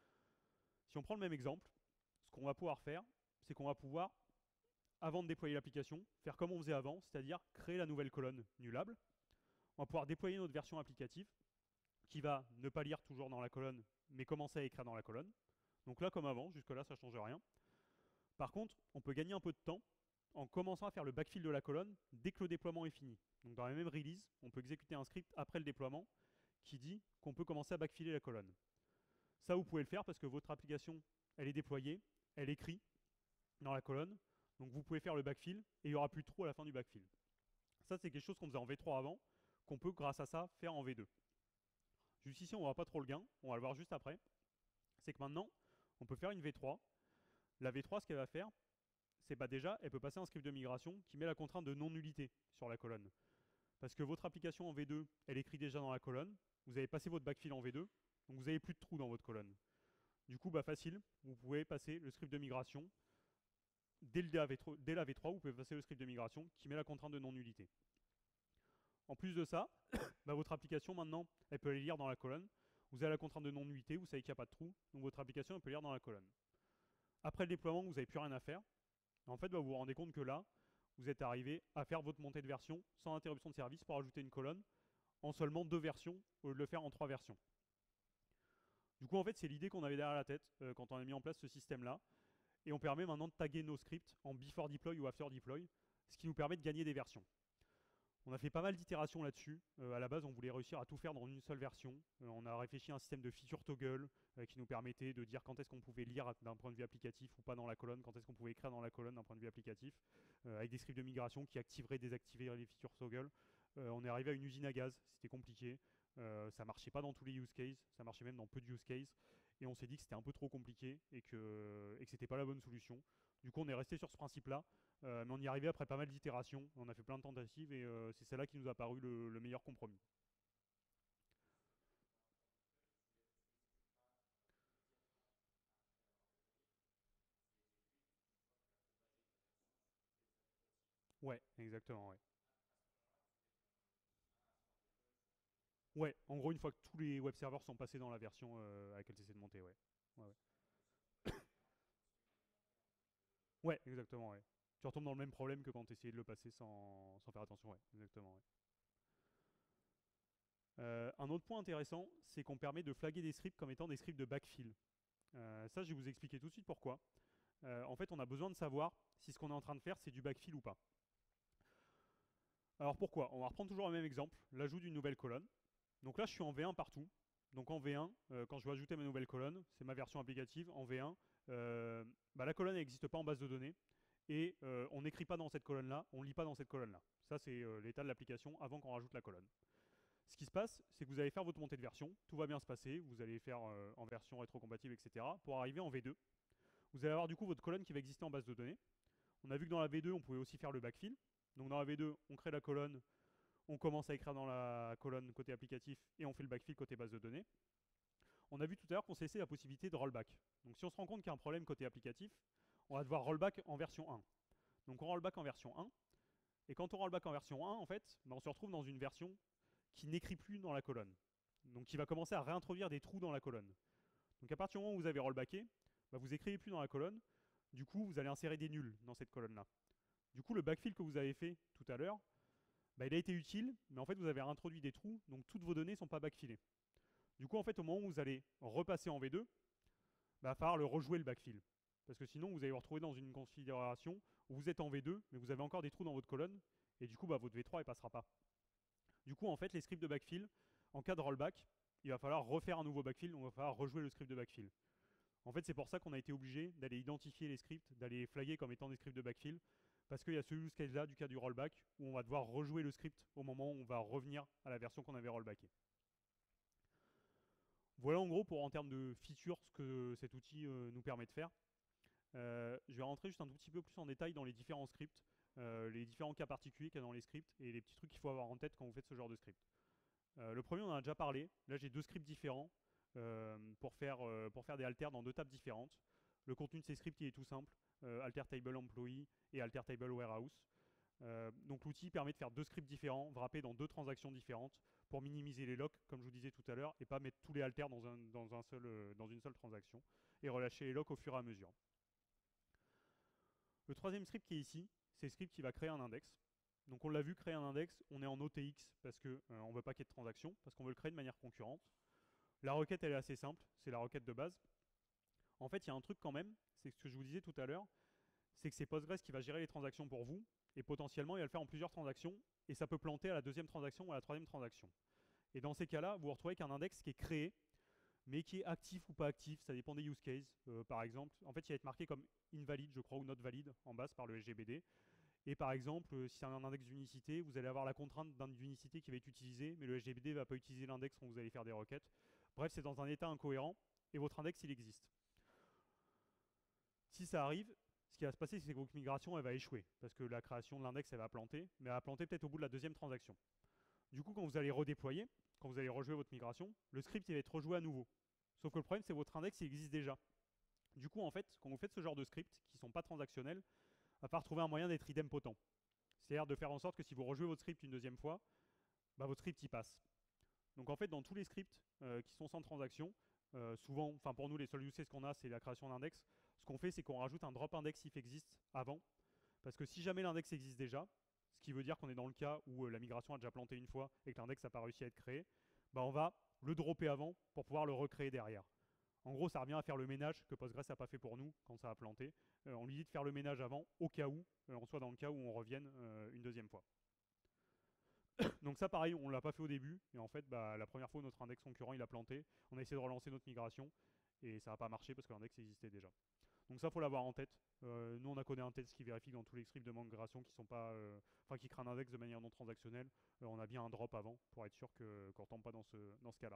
Si on prend le même exemple, ce qu'on va pouvoir faire, c'est qu'on va pouvoir, avant de déployer l'application, faire comme on faisait avant, c'est-à-dire créer la nouvelle colonne nullable. On va pouvoir déployer notre version applicative qui va ne pas lire toujours dans la colonne, mais commencer à écrire dans la colonne. Donc là, comme avant, jusque-là, ça ne change rien. Par contre, on peut gagner un peu de temps en commençant à faire le backfill de la colonne dès que le déploiement est fini. Donc dans la même release, on peut exécuter un script après le déploiement qui dit qu'on peut commencer à backfiller la colonne. Ça, vous pouvez le faire parce que votre application, elle est déployée, elle écrit dans la colonne, donc vous pouvez faire le backfill et il n'y aura plus de trou à la fin du backfill. Ça, c'est quelque chose qu'on faisait en V trois avant, qu'on peut, grâce à ça, faire en V deux. Juste ici, on ne voit pas trop le gain, on va le voir juste après. C'est que maintenant, on peut faire une V trois. La V trois, ce qu'elle va faire, c'est bah déjà, elle peut passer un script de migration qui met la contrainte de non-nullité sur la colonne. Parce que votre application en V deux, elle écrit déjà dans la colonne, vous avez passé votre backfill en V deux, donc vous n'avez plus de trous dans votre colonne. Du coup, bah facile, vous pouvez passer le script de migration. Dès, le V trois, dès la V trois, vous pouvez passer le script de migration qui met la contrainte de non-nullité. En plus de ça, bah votre application maintenant, elle peut aller lire dans la colonne. Vous avez la contrainte de non-nullité, vous savez qu'il n'y a pas de trou, donc votre application elle peut lire dans la colonne. Après le déploiement, vous n'avez plus rien à faire. En fait, bah, vous vous rendez compte que là, vous êtes arrivé à faire votre montée de version sans interruption de service pour ajouter une colonne en seulement deux versions au lieu de le faire en trois versions. Du coup, en fait, c'est l'idée qu'on avait derrière la tête euh, quand on a mis en place ce système-là. Et on permet maintenant de taguer nos scripts en before deploy ou after deploy, ce qui nous permet de gagner des versions. On a fait pas mal d'itérations là-dessus. Euh, à la base, on voulait réussir à tout faire dans une seule version. Euh, on a réfléchi à un système de feature toggle euh, qui nous permettait de dire quand est-ce qu'on pouvait lire d'un point de vue applicatif ou pas dans la colonne, quand est-ce qu'on pouvait écrire dans la colonne d'un point de vue applicatif, euh, avec des scripts de migration qui activeraient et désactiveraient les feature toggle. Euh, on est arrivé à une usine à gaz, c'était compliqué. Euh, ça marchait pas dans tous les use cases, ça marchait même dans peu de use cases. Et on s'est dit que c'était un peu trop compliqué et que, et que c'était pas la bonne solution. Du coup, on est resté sur ce principe-là. Euh, mais on y est arrivé après pas mal d'itérations, on a fait plein de tentatives et euh, c'est celle-là qui nous a paru le, le meilleur compromis. Ouais, exactement, ouais. Ouais, en gros, une fois que tous les web serveurs sont passés dans la version euh, à laquelle tu essaies de monter, ouais. Ouais, ouais. Ouais, exactement, ouais. Tu retombes dans le même problème que quand tu essayais de le passer sans, sans faire attention, ouais, exactement, ouais. Euh, un autre point intéressant, c'est qu'on permet de flaguer des scripts comme étant des scripts de backfill. Euh, ça, je vais vous expliquer tout de suite pourquoi. Euh, en fait, on a besoin de savoir si ce qu'on est en train de faire, c'est du backfill ou pas. Alors pourquoi? On va reprendre toujours le même exemple, l'ajout d'une nouvelle colonne. Donc là, je suis en V un partout. Donc en V un, euh, quand je veux ajouter ma nouvelle colonne, c'est ma version applicative. En V un, euh, bah, la colonne n'existe pas en base de données. Et euh, on n'écrit pas dans cette colonne-là, on ne lit pas dans cette colonne-là. Ça, c'est euh, l'état de l'application avant qu'on rajoute la colonne. Ce qui se passe, c'est que vous allez faire votre montée de version, tout va bien se passer, vous allez faire euh, en version rétrocompatible, et cetera, pour arriver en V deux. Vous allez avoir du coup votre colonne qui va exister en base de données. On a vu que dans la V deux, on pouvait aussi faire le backfill. Donc dans la V deux, on crée la colonne, on commence à écrire dans la colonne côté applicatif et on fait le backfill côté base de données. On a vu tout à l'heure qu'on s'est laissé la possibilité de rollback. Donc si on se rend compte qu'il y a un problème côté applicatif, on va devoir rollback en version un. Donc on rollback en version un. Et quand on rollback en version un, en fait, bah, on se retrouve dans une version qui n'écrit plus dans la colonne. Donc qui va commencer à réintroduire des trous dans la colonne. Donc à partir du moment où vous avez rollbacké, bah, vous n'écrivez plus dans la colonne. Du coup, vous allez insérer des nuls dans cette colonne-là. Du coup, le backfill que vous avez fait tout à l'heure, bah, il a été utile, mais en fait vous avez introduit des trous, donc toutes vos données ne sont pas backfillées. Du coup, en fait, au moment où vous allez repasser en V deux, bah, il va falloir le rejouer le backfill. Parce que sinon, vous allez vous retrouver dans une configuration où vous êtes en V deux, mais vous avez encore des trous dans votre colonne, et du coup, bah, votre V trois ne passera pas. Du coup, en fait, les scripts de backfill, en cas de rollback, il va falloir refaire un nouveau backfill, donc il va falloir rejouer le script de backfill. En fait, c'est pour ça qu'on a été obligé d'aller identifier les scripts, d'aller les flaguer comme étant des scripts de backfill, parce qu'il y a ce use case là du cas du rollback, où on va devoir rejouer le script au moment où on va revenir à la version qu'on avait rollbacké. Voilà en gros pour en termes de features ce que cet outil euh, nous permet de faire. Euh, je vais rentrer juste un tout petit peu plus en détail dans les différents scripts, euh, les différents cas particuliers qu'il y a dans les scripts et les petits trucs qu'il faut avoir en tête quand vous faites ce genre de script. Euh, le premier on en a déjà parlé, là j'ai deux scripts différents euh, pour, faire, euh, pour faire des alters dans deux tables différentes. Le contenu de ces scripts il est tout simple, euh, alter table employee et alter table warehouse. Euh, donc l'outil permet de faire deux scripts différents, wrappés dans deux transactions différentes pour minimiser les locks, comme je vous disais tout à l'heure, et pas mettre tous les alters dans, un, dans, un seul, euh, dans une seule transaction, et relâcher les locks au fur et à mesure. Le troisième script qui est ici, c'est le script qui va créer un index. Donc on l'a vu, créer un index, on est en O T X parce qu'on euh, ne veut pas qu'il y ait de transaction, parce qu'on veut le créer de manière concurrente. La requête, elle est assez simple, c'est la requête de base. En fait, il y a un truc quand même, c'est ce que je vous disais tout à l'heure, c'est que c'est Postgres qui va gérer les transactions pour vous, et potentiellement, il va le faire en plusieurs transactions, et ça peut planter à la deuxième transaction ou à la troisième transaction. Et dans ces cas-là, vous vous retrouvez avec un index qui est créé, mais qui est actif ou pas actif, ça dépend des use cases. Euh, par exemple, en fait, il va être marqué comme invalide, je crois, ou not valide en base par le L G B D. Et par exemple, euh, si c'est un index d'unicité, vous allez avoir la contrainte d'unicité qui va être utilisée, mais le L G B D ne va pas utiliser l'index quand vous allez faire des requêtes. Bref, c'est dans un état incohérent, et votre index, il existe. Si ça arrive, ce qui va se passer, c'est que votre migration, elle va échouer, parce que la création de l'index, elle va planter, mais elle va planter peut-être au bout de la deuxième transaction. Du coup, quand vous allez redéployer, quand vous allez rejouer votre migration, le script il va être rejoué à nouveau. Sauf que le problème, c'est que votre index il existe déjà. Du coup, en fait, quand vous faites ce genre de scripts qui ne sont pas transactionnels, il va falloir trouver un moyen d'être idempotent. C'est-à-dire de faire en sorte que si vous rejouez votre script une deuxième fois, bah, votre script y passe. Donc en fait, dans tous les scripts euh, qui sont sans transaction, euh, souvent, enfin pour nous, les seuls use cases qu'on a, c'est la création d'index. Ce qu'on fait, c'est qu'on rajoute un drop index if existe avant. Parce que si jamais l'index existe déjà, ce qui veut dire qu'on est dans le cas où euh, la migration a déjà planté une fois et que l'index n'a pas réussi à être créé, bah on va le dropper avant pour pouvoir le recréer derrière. En gros, ça revient à faire le ménage que Postgres n'a pas fait pour nous quand ça a planté. Euh, on lui dit de faire le ménage avant, au cas où, euh, on soit dans le cas où on revienne euh, une deuxième fois. Donc ça, pareil, on ne l'a pas fait au début, et en fait, bah, la première fois, notre index concurrent, il a planté. On a essayé de relancer notre migration, et ça n'a pas marché parce que l'index existait déjà. Donc ça, faut l'avoir en tête. Euh, nous, on a codé un test qui vérifie que dans tous les scripts de migration qui sont pas, euh, enfin, qui créent un index de manière non transactionnelle, euh, on a bien un drop avant pour être sûr que, qu'on ne tombe pas dans ce, dans ce cas-là.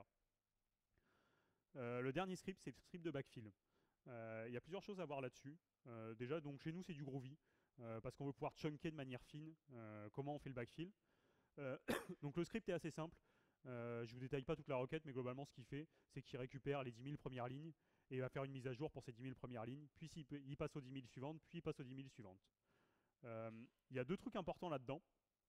Euh, le dernier script, c'est le script de backfill. Euh, Il y a plusieurs choses à voir là-dessus. Euh, déjà, donc chez nous, c'est du Groovy, euh, parce qu'on veut pouvoir chunker de manière fine euh, comment on fait le backfill. Euh, donc le script est assez simple. Euh, je ne vous détaille pas toute la requête, mais globalement, ce qu'il fait, c'est qu'il récupère les dix mille premières lignes et il va faire une mise à jour pour ces dix mille premières lignes, puis il, peut, il passe aux dix mille suivantes, puis il passe aux dix mille suivantes. Euh, il y a deux trucs importants là-dedans.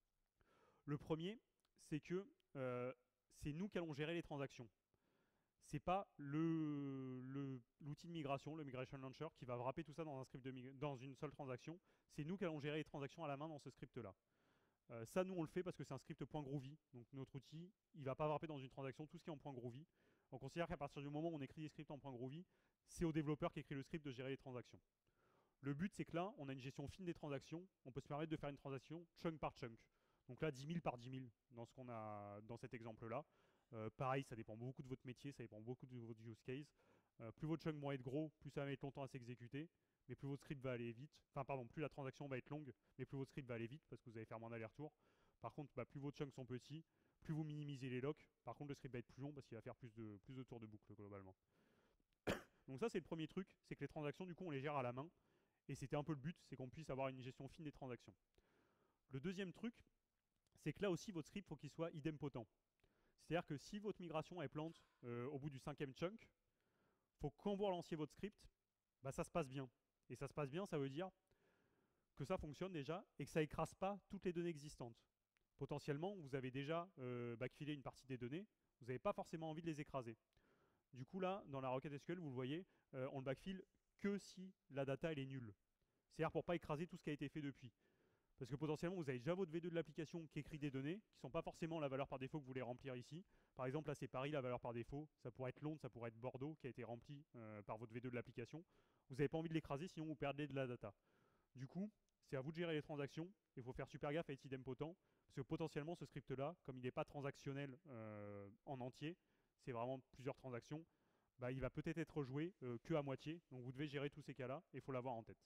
Le premier, c'est que euh, c'est nous qui allons gérer les transactions. C'est pas le, le, l'outil de migration, le Migration Launcher, qui va wrapper tout ça dans, un script de dans une seule transaction. C'est nous qui allons gérer les transactions à la main dans ce script-là. Euh, ça, nous, on le fait parce que c'est un script .groovy. Donc notre outil, il ne va pas wrapper dans une transaction tout ce qui est en .groovy. On considère qu'à partir du moment où on écrit des scripts en .groovy, c'est au développeur qui écrit le script de gérer les transactions. Le but, c'est que là, on a une gestion fine des transactions. On peut se permettre de faire une transaction chunk par chunk. Donc là, dix mille par dix mille dans, ce qu'on a, dans cet exemple-là. Euh, pareil, ça dépend beaucoup de votre métier, ça dépend beaucoup de votre use case. Euh, plus votre chunk va être gros, plus ça va mettre longtemps à s'exécuter, mais plus votre script va aller vite. Enfin, pardon, plus la transaction va être longue, mais plus votre script va aller vite parce que vous allez faire moins d'aller-retour. Par contre, bah, plus vos chunks sont petits, plus vous minimisez les locks. Par contre, le script va être plus long parce qu'il va faire plus de, plus de tours de boucle globalement. Donc ça, c'est le premier truc, c'est que les transactions, du coup, on les gère à la main. Et c'était un peu le but, c'est qu'on puisse avoir une gestion fine des transactions. Le deuxième truc, c'est que là aussi, votre script, il faut qu'il soit idempotent. C'est-à-dire que si votre migration est plante euh, au bout du cinquième chunk, il faut que quand vous relanciez votre script, bah, ça se passe bien. Et ça se passe bien, ça veut dire que ça fonctionne déjà et que ça écrase pas toutes les données existantes. Potentiellement, vous avez déjà euh, backfillé une partie des données, vous n'avez pas forcément envie de les écraser. Du coup, là, dans la requête S Q L, vous le voyez, euh, on le backfill que si la data elle est nulle. C'est-à-dire pour ne pas écraser tout ce qui a été fait depuis. Parce que potentiellement, vous avez déjà votre V deux de l'application qui écrit des données, qui ne sont pas forcément la valeur par défaut que vous voulez remplir ici. Par exemple, là, c'est Paris, la valeur par défaut. Ça pourrait être Londres, ça pourrait être Bordeaux, qui a été rempli euh, par votre V deux de l'application. Vous n'avez pas envie de l'écraser, sinon vous perdez de la data. Du coup, c'est à vous de gérer les transactions. Il faut faire super gaffe à être idempotent, parce que potentiellement, ce script-là, comme il n'est pas transactionnel euh, en entier, c'est vraiment plusieurs transactions, bah, il va peut-être être joué euh, que à moitié. Donc vous devez gérer tous ces cas-là, et il faut l'avoir en tête.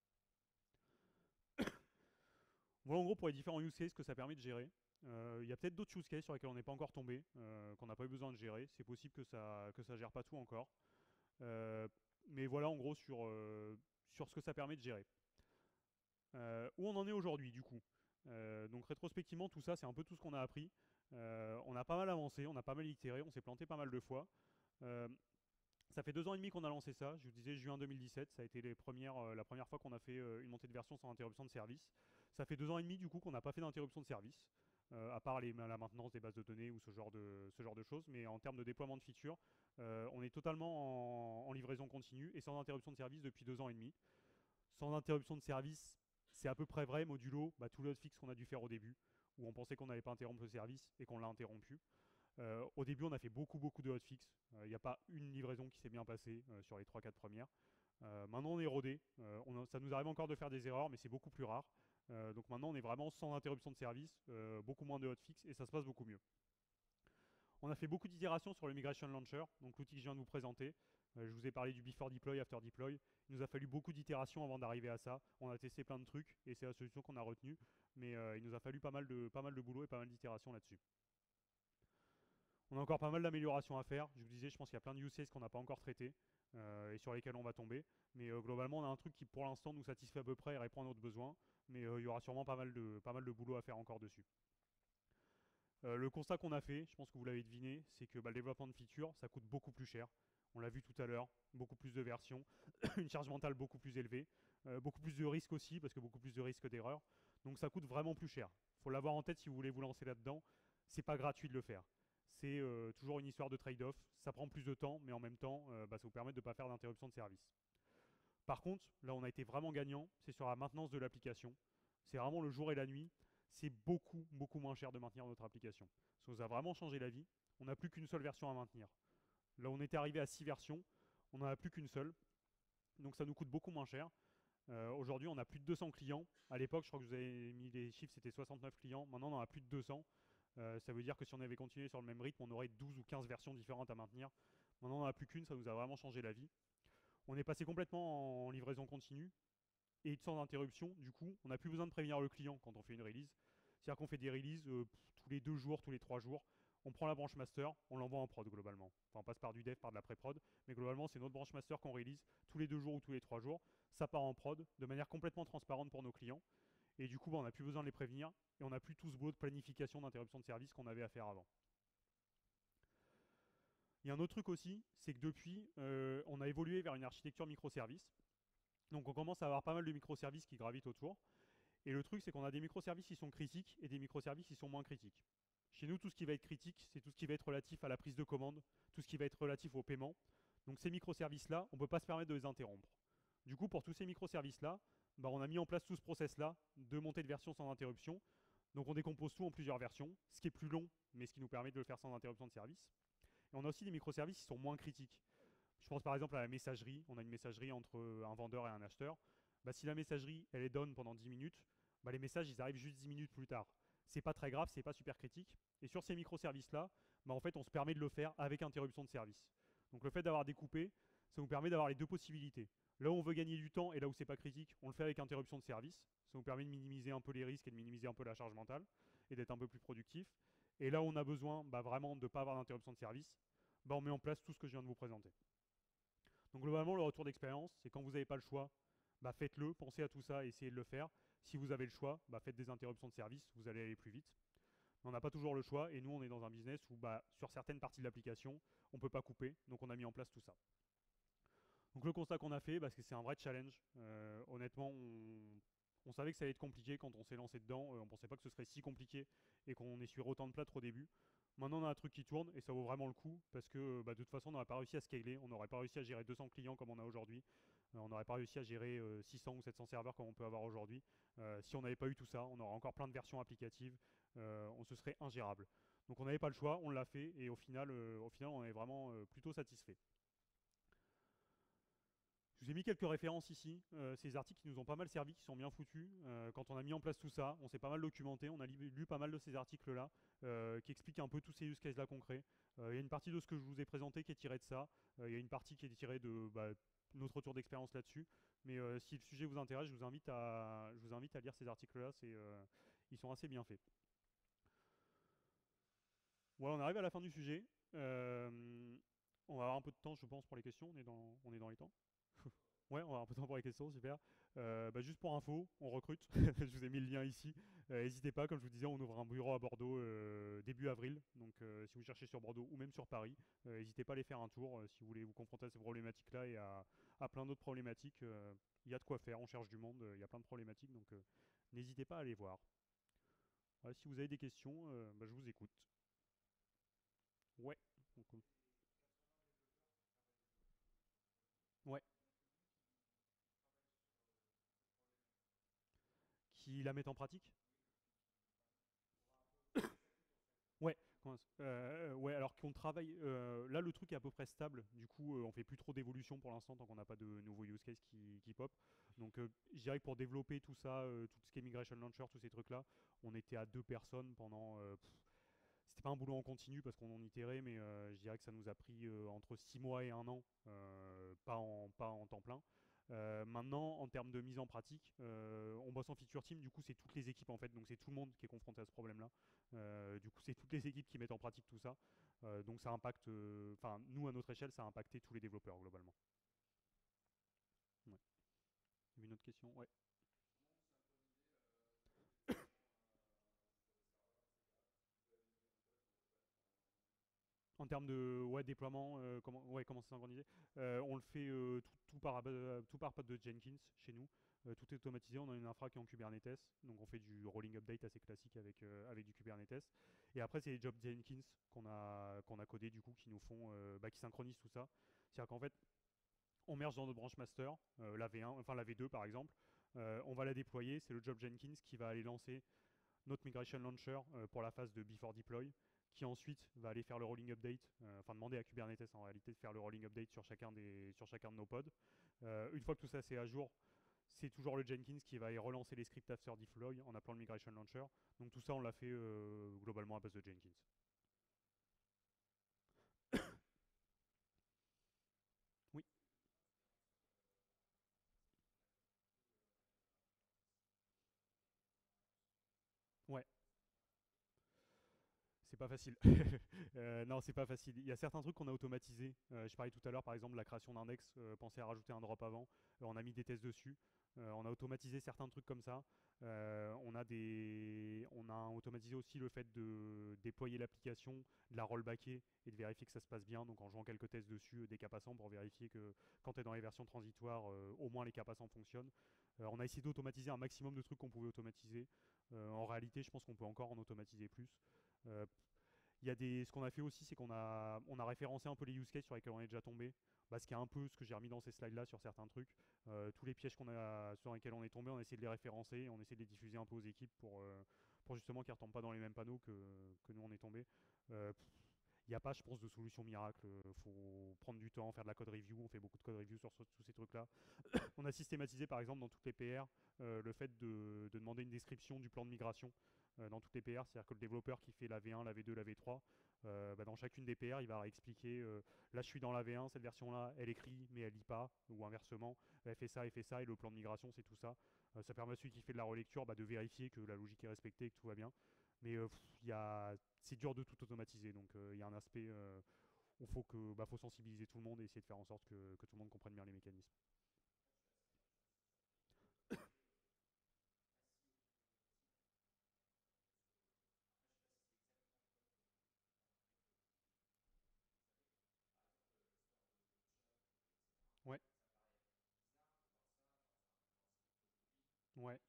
Voilà en gros pour les différents use cases que ça permet de gérer. Il euh, y a peut-être d'autres use cases sur lesquels on n'est pas encore tombé, euh, qu'on n'a pas eu besoin de gérer. C'est possible que ça que ça gère pas tout encore. Euh, mais voilà en gros sur, euh, sur ce que ça permet de gérer. Euh, où on en est aujourd'hui du coup. Euh, donc rétrospectivement tout ça c'est un peu tout ce qu'on a appris. Euh, on a pas mal avancé, on a pas mal itéré, on s'est planté pas mal de fois. Euh, ça fait deux ans et demi qu'on a lancé ça, je vous disais juin deux mille dix-sept, ça a été les premières, euh, la première fois qu'on a fait euh, une montée de version sans interruption de service. Ça fait deux ans et demi du coup qu'on n'a pas fait d'interruption de service, euh, à part les, la maintenance des bases de données ou ce genre de, ce genre de choses, mais en termes de déploiement de features, euh, on est totalement en, en livraison continue et sans interruption de service depuis deux ans et demi. Sans interruption de service, c'est à peu près vrai, modulo bah, tout le hotfix qu'on a dû faire au début, où on pensait qu'on n'allait pas interrompre le service et qu'on l'a interrompu. Euh, au début, on a fait beaucoup, beaucoup de hotfix. Il euh, n'y a pas une livraison qui s'est bien passée euh, sur les trois quatre premières. Euh, maintenant, on est rodé. Euh, on a, ça nous arrive encore de faire des erreurs, mais c'est beaucoup plus rare. Euh, donc maintenant, on est vraiment sans interruption de service, euh, beaucoup moins de hotfix, et ça se passe beaucoup mieux. On a fait beaucoup d'itérations sur le Migration Launcher, donc l'outil que je viens de vous présenter. Euh, je vous ai parlé du before deploy, after deploy. Il nous a fallu beaucoup d'itérations avant d'arriver à ça. On a testé plein de trucs, et c'est la solution qu'on a retenue. Mais euh, il nous a fallu pas mal de, pas mal de boulot et pas mal d'itérations là-dessus. On a encore pas mal d'améliorations à faire. Je vous disais, je pense qu'il y a plein de use cases qu'on n'a pas encore traités euh, et sur lesquels on va tomber. Mais euh, globalement, on a un truc qui pour l'instant nous satisfait à peu près et répond à notre besoin. Mais euh, il y aura sûrement pas mal, de, pas mal de boulot à faire encore dessus. Euh, le constat qu'on a fait, je pense que vous l'avez deviné, c'est que bah, le développement de features, ça coûte beaucoup plus cher. On l'a vu tout à l'heure, beaucoup plus de versions, une charge mentale beaucoup plus élevée, euh, beaucoup plus de risques aussi, parce que beaucoup plus de risques d'erreur. Donc ça coûte vraiment plus cher. Il faut l'avoir en tête si vous voulez vous lancer là-dedans. C'est pas gratuit de le faire. C'est euh, toujours une histoire de trade-off. Ça prend plus de temps, mais en même temps, euh, bah, ça vous permet de ne pas faire d'interruption de service. Par contre, là on a été vraiment gagnant, c'est sur la maintenance de l'application. C'est vraiment le jour et la nuit. C'est beaucoup, beaucoup moins cher de maintenir notre application. Ça nous a vraiment changé la vie. On n'a plus qu'une seule version à maintenir. Là on était arrivé à six versions, on n'en a plus qu'une seule. Donc ça nous coûte beaucoup moins cher. Euh, Aujourd'hui, on a plus de deux cents clients. À l'époque, je crois que je vous avez mis les chiffres, c'était soixante-neuf clients. Maintenant, on en a plus de deux cents. Euh, ça veut dire que si on avait continué sur le même rythme, on aurait douze ou quinze versions différentes à maintenir. Maintenant, on n'en a plus qu'une, ça nous a vraiment changé la vie. On est passé complètement en livraison continue et sans interruption. Du coup, on n'a plus besoin de prévenir le client quand on fait une release. C'est-à-dire qu'on fait des releases euh, tous les deux jours, tous les trois jours. On prend la branche master, on l'envoie en prod globalement. Enfin, on passe par du dev, par de la pré-prod, mais globalement, c'est notre branche master qu'on release tous les deux jours ou tous les trois jours. Ça part en prod de manière complètement transparente pour nos clients. Et du coup, bah, on n'a plus besoin de les prévenir et on n'a plus tout ce boulot de planification d'interruption de service qu'on avait à faire avant. Il y a un autre truc aussi, c'est que depuis, euh, on a évolué vers une architecture microservice. Donc on commence à avoir pas mal de microservices qui gravitent autour. Et le truc, c'est qu'on a des microservices qui sont critiques et des microservices qui sont moins critiques. Chez nous, tout ce qui va être critique, c'est tout ce qui va être relatif à la prise de commande, tout ce qui va être relatif au paiement. Donc ces microservices-là, on ne peut pas se permettre de les interrompre. Du coup, pour tous ces microservices-là, bah, on a mis en place tout ce process-là de montée de version sans interruption. Donc on décompose tout en plusieurs versions, ce qui est plus long, mais ce qui nous permet de le faire sans interruption de service. Et on a aussi des microservices qui sont moins critiques. Je pense par exemple à la messagerie. On a une messagerie entre un vendeur et un acheteur. Bah, si la messagerie elle est down pendant dix minutes, bah, les messages ils arrivent juste dix minutes plus tard. C'est pas très grave, c'est pas super critique. Et sur ces microservices-là, bah, en fait, on se permet de le faire avec interruption de service. Donc le fait d'avoir découpé, ça nous permet d'avoir les deux possibilités. Là où on veut gagner du temps et là où c'est pas critique, on le fait avec interruption de service. Ça nous permet de minimiser un peu les risques et de minimiser un peu la charge mentale et d'être un peu plus productif. Et là où on a besoin bah, vraiment de ne pas avoir d'interruption de service, bah, on met en place tout ce que je viens de vous présenter. Donc globalement, le retour d'expérience, c'est quand vous n'avez pas le choix, bah, faites-le, pensez à tout ça, essayez de le faire. Si vous avez le choix, bah, faites des interruptions de service, vous allez aller plus vite. Mais on n'a pas toujours le choix et nous, on est dans un business où bah, sur certaines parties de l'application, on ne peut pas couper, donc on a mis en place tout ça. Donc le constat qu'on a fait, bah, c'est que c'est un vrai challenge. Euh, honnêtement, on, on savait que ça allait être compliqué quand on s'est lancé dedans. Euh, on ne pensait pas que ce serait si compliqué et qu'on essuierait autant de plâtre au début. Maintenant, on a un truc qui tourne et ça vaut vraiment le coup parce que bah, de toute façon, on n'aurait pas réussi à scaler, on n'aurait pas réussi à gérer deux cents clients comme on a aujourd'hui Euh, on n'aurait pas réussi à gérer euh, six cents ou sept cents serveurs comme on peut avoir aujourd'hui. Euh, si on n'avait pas eu tout ça, on aurait encore plein de versions applicatives, euh, on se serait ingérable. Donc on n'avait pas le choix, on l'a fait et au final, euh, au final on est vraiment euh, plutôt satisfait. Je vous ai mis quelques références ici, euh, ces articles qui nous ont pas mal servi, qui sont bien foutus. Euh, quand on a mis en place tout ça, on s'est pas mal documenté, on a lu, lu pas mal de ces articles-là, euh, qui expliquent un peu tous ces use cases-là concrets. Euh, Il y a une partie de ce que je vous ai présenté qui est tirée de ça, Euh, il y a une partie qui est tirée de bah, notre retour d'expérience là-dessus. Mais euh, si le sujet vous intéresse, je vous invite à, je vous invite à lire ces articles-là, c'est, euh, ils sont assez bien faits. Voilà, on arrive à la fin du sujet. Euh, on va avoir un peu de temps, je pense, pour les questions. On est dans, on est dans les temps. Ouais, on va avoir un peu de temps pour les questions, super. Euh, bah, juste pour info, on recrute. Je vous ai mis le lien ici. Euh, N'hésitez pas, comme je vous disais, on ouvre un bureau à Bordeaux euh, début avril. Donc euh, si vous cherchez sur Bordeaux ou même sur Paris, euh, n'hésitez pas à aller faire un tour euh, si vous voulez vous confronter à ces problématiques-là et à, à plein d'autres problématiques. euh, Il y a de quoi faire, on cherche du monde, euh, il y a plein de problématiques, donc euh, n'hésitez pas à aller voir. Voilà, si vous avez des questions, euh, bah, je vous écoute. Ouais. Donc, euh, ouais. Qui la mettent en pratique. Ouais, comment- euh, ouais, alors qu'on travaille. Euh, là, le truc est à peu près stable. Du coup, euh, on fait plus trop d'évolution pour l'instant tant qu'on n'a pas de nouveaux use cases qui, qui pop. Donc, euh, je dirais que pour développer tout ça, euh, tout ce qui est Migration Launcher, tous ces trucs-là, on était à deux personnes pendant. Euh, pff, c'était pas un boulot en continu parce qu'on en itérait, mais euh, je dirais que ça nous a pris euh, entre six mois et un an, euh, pas, en, pas en temps plein. Euh, maintenant, en termes de mise en pratique, euh, on bosse en feature team, du coup c'est toutes les équipes en fait, donc c'est tout le monde qui est confronté à ce problème-là. Euh, du coup c'est toutes les équipes qui mettent en pratique tout ça. Euh, donc ça impacte, euh, enfin nous à notre échelle, ça a impacté tous les développeurs globalement. Ouais. Une autre question, ouais. En termes de ouais, déploiement, euh, comment, ouais, comment c'est organisé. Euh, On le fait euh, tout, tout, par, euh, tout par pod de Jenkins chez nous. Euh, tout est automatisé, on a une infra qui est en Kubernetes, donc on fait du rolling update assez classique avec, euh, avec du Kubernetes. Et après, c'est les jobs Jenkins qu'on a, qu'on a codés du coup qui nous font, euh, bah, qui synchronisent tout ça. C'est-à-dire qu'en fait, on merge dans notre branche master, euh, la V un, enfin la V deux par exemple. Euh, on va la déployer, c'est le job Jenkins qui va aller lancer notre migration launcher euh, pour la phase de before deploy, qui ensuite va aller faire le rolling update, euh, enfin demander à Kubernetes en réalité de faire le rolling update sur chacun, des, sur chacun de nos pods. Euh, une fois que tout ça c'est à jour, c'est toujours le Jenkins qui va aller relancer les scripts after deploy en appelant le migration launcher. Donc tout ça on l'a fait euh, globalement à base de Jenkins. Oui, ouais, c'est pas facile. Euh, non, c'est pas facile. Il y a certains trucs qu'on a automatisés. Euh, je parlais tout à l'heure, par exemple, la création d'index. Euh, pensez à rajouter un drop avant. Euh, on a mis des tests dessus. Euh, on a automatisé certains trucs comme ça. Euh, on a des, on a automatisé aussi le fait de déployer l'application, de la rollbacker et de vérifier que ça se passe bien. Donc en jouant quelques tests dessus, euh, des cas passants pour vérifier que quand tu es dans les versions transitoires, euh, au moins les cas passants fonctionnent. Euh, on a essayé d'automatiser un maximum de trucs qu'on pouvait automatiser. Euh, en réalité, je pense qu'on peut encore en automatiser plus. Euh, il y a des, ce qu'on a fait aussi, c'est qu'on a, on a référencé un peu les use cases sur lesquels on est déjà tombé. Bah, ce qui est un peu ce que j'ai remis dans ces slides-là sur certains trucs. Euh, tous les pièges qu'on a, sur lesquels on est tombé, on a essayé de les référencer et on essaie de les diffuser un peu aux équipes pour, euh, pour justement qu'ils ne retombent pas dans les mêmes panneaux que, que nous on est tombé. Euh, il n'y a pas, je pense, de solution miracle. Il faut prendre du temps, faire de la code review. On fait beaucoup de code review sur, sur tous ces trucs-là. On a systématisé, par exemple, dans toutes les P R, euh, le fait de, de demander une description du plan de migration euh, dans toutes les P R. C'est-à-dire que le développeur qui fait la V un, la V deux, la V trois, euh, bah, dans chacune des P R, il va expliquer euh, là, je suis dans la V un, cette version-là, elle écrit, mais elle lit pas, ou inversement. Elle fait ça, elle fait ça, et le plan de migration, c'est tout ça. Euh, ça permet à celui qui fait de la relecture bah, de vérifier que la logique est respectée et que tout va bien. Mais euh, y a... c'est dur de tout automatiser. Donc il euh, y a un aspect euh, où il faut, que, bah, faut sensibiliser tout le monde et essayer de faire en sorte que, que tout le monde comprenne bien les mécanismes. Ouais, ouais,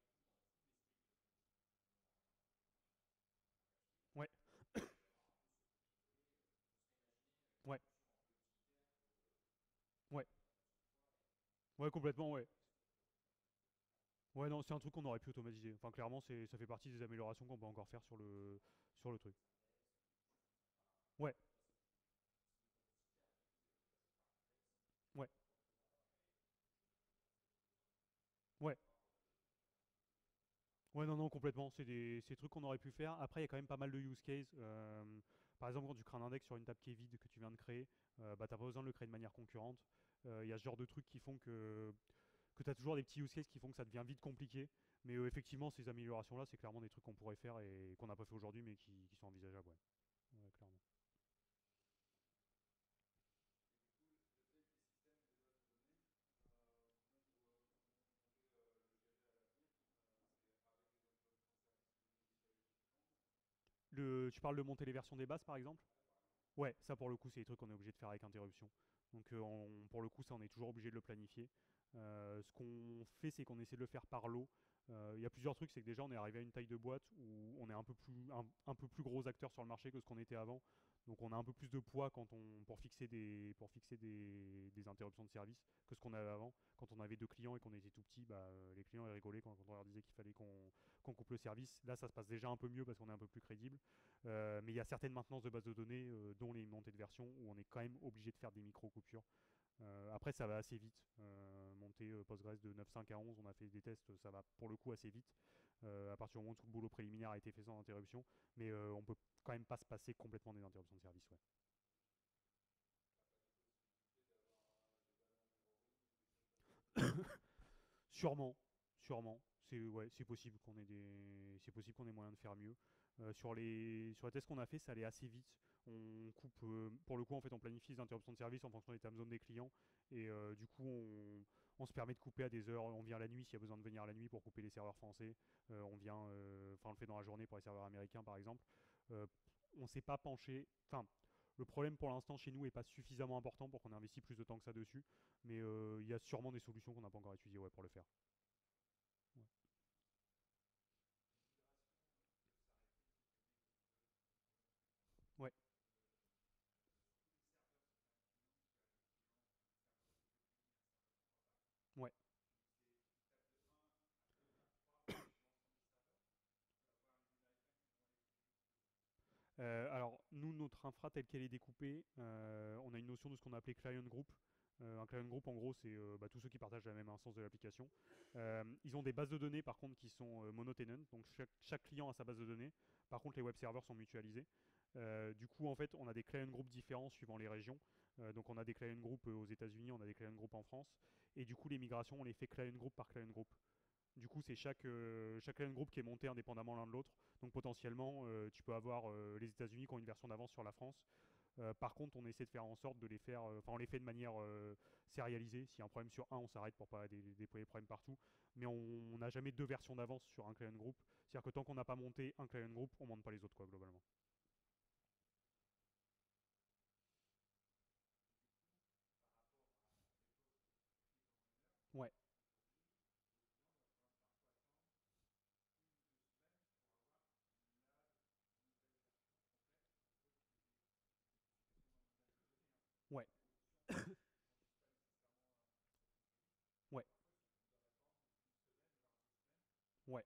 ouais, ouais, ouais. Ouais, complètement, ouais. Ouais, non, c'est un truc qu'on aurait pu automatiser. Enfin, clairement, c'est, ça fait partie des améliorations qu'on peut encore faire sur le, sur le truc. Ouais, ouais, ouais. Ouais, non, non, complètement. C'est des, c'est des trucs qu'on aurait pu faire. Après, il y a quand même pas mal de use cases. Euh, par exemple, quand tu crées un index sur une table qui est vide que tu viens de créer, euh, bah, t'as pas besoin de le créer de manière concurrente. Euh, Il y a ce genre de trucs qui font que, que tu as toujours des petits use cases qui font que ça devient vite compliqué. Mais euh, effectivement, ces améliorations-là, c'est clairement des trucs qu'on pourrait faire et qu'on n'a pas fait aujourd'hui, mais qui, qui sont envisageables, ouais. Ouais, clairement. Le, tu parles de monter les versions des bases, par exemple. Ouais, ça pour le coup, c'est des trucs qu'on est obligé de faire avec interruption. Donc euh, on- pour le coup, ça, on est toujours obligé de le planifier. Euh, ce qu'on fait, c'est qu'on essaie de le faire par lot. Euh, Il y a plusieurs trucs, c'est que déjà on est arrivé à une taille de boîte où on est un peu plus, un, un peu plus gros acteur sur le marché que ce qu'on était avant. Donc on a un peu plus de poids quand on, pour fixer, des, pour fixer des, des interruptions de service que ce qu'on avait avant. Quand on avait deux clients et qu'on était tout petit, bah, euh, les clients ils rigolaient quand, quand on leur disait qu'il fallait qu'on qu'on coupe le service. Là, ça se passe déjà un peu mieux parce qu'on est un peu plus crédible. Euh, mais il y a certaines maintenances de base de données, euh, dont les montées de version, où on est quand même obligé de faire des micro-coupures. Euh, après, ça va assez vite. Euh, monter euh, Postgres de neuf point cinq à onze, on a fait des tests, ça va pour le coup assez vite. Euh, à partir du moment où tout le boulot préliminaire a été fait sans interruption. Mais euh, on peut quand même pas se passer complètement des interruptions de service. Ouais. Sûrement, sûrement. C'est ouais, c'est possible qu'on ait des, c'est possible qu'on ait moyen de faire mieux. Euh, sur les, sur les tests qu'on a fait, ça allait assez vite. On coupe, euh, pour le coup, en fait, on planifie les interruptions de service en fonction des time zones des clients, et euh, du coup, on, on se permet de couper à des heures. On vient la nuit s'il y a besoin de venir la nuit pour couper les serveurs français. Euh, on vient, euh, enfin, on le fait dans la journée pour les serveurs américains, par exemple. Euh, on s'est pas penché. Enfin, le problème pour l'instant chez nous est pas suffisamment important pour qu'on ait investi plus de temps que ça dessus. Mais euh, il y a sûrement des solutions qu'on n'a pas encore étudiées, ouais, pour le faire. Ouais. Ouais, ouais. Euh, alors, nous, notre infra telle qu'elle est découpée, euh, on a une notion de ce qu'on a appelé client group. Euh, un client group, en gros, c'est euh, bah, tous ceux qui partagent la même instance de l'application. Euh, ils ont des bases de données, par contre, qui sont euh, monotenant, donc chaque, chaque client a sa base de données. Par contre, les web serveurs sont mutualisés. Euh, du coup, en fait, on a des client groups différents suivant les régions. Euh, donc, on a des client groups euh, aux États-Unis, on a des client groups en France. Et du coup, les migrations, on les fait client group par client group. Du coup, c'est chaque, euh, chaque client group qui est monté indépendamment l'un de l'autre. Donc potentiellement, euh, tu peux avoir euh, les États-Unis qui ont une version d'avance sur la France. Euh, par contre, on essaie de faire en sorte de les faire, euh, enfin, on les fait de manière euh, sérialisée. S'il y a un problème sur un, on s'arrête pour pas dé- déployer le problème partout. Mais on n'a jamais deux versions d'avance sur un client group. C'est-à-dire que tant qu'on n'a pas monté un client group, on monte pas les autres, quoi, globalement. Ouais, ouais, ouais, ouais,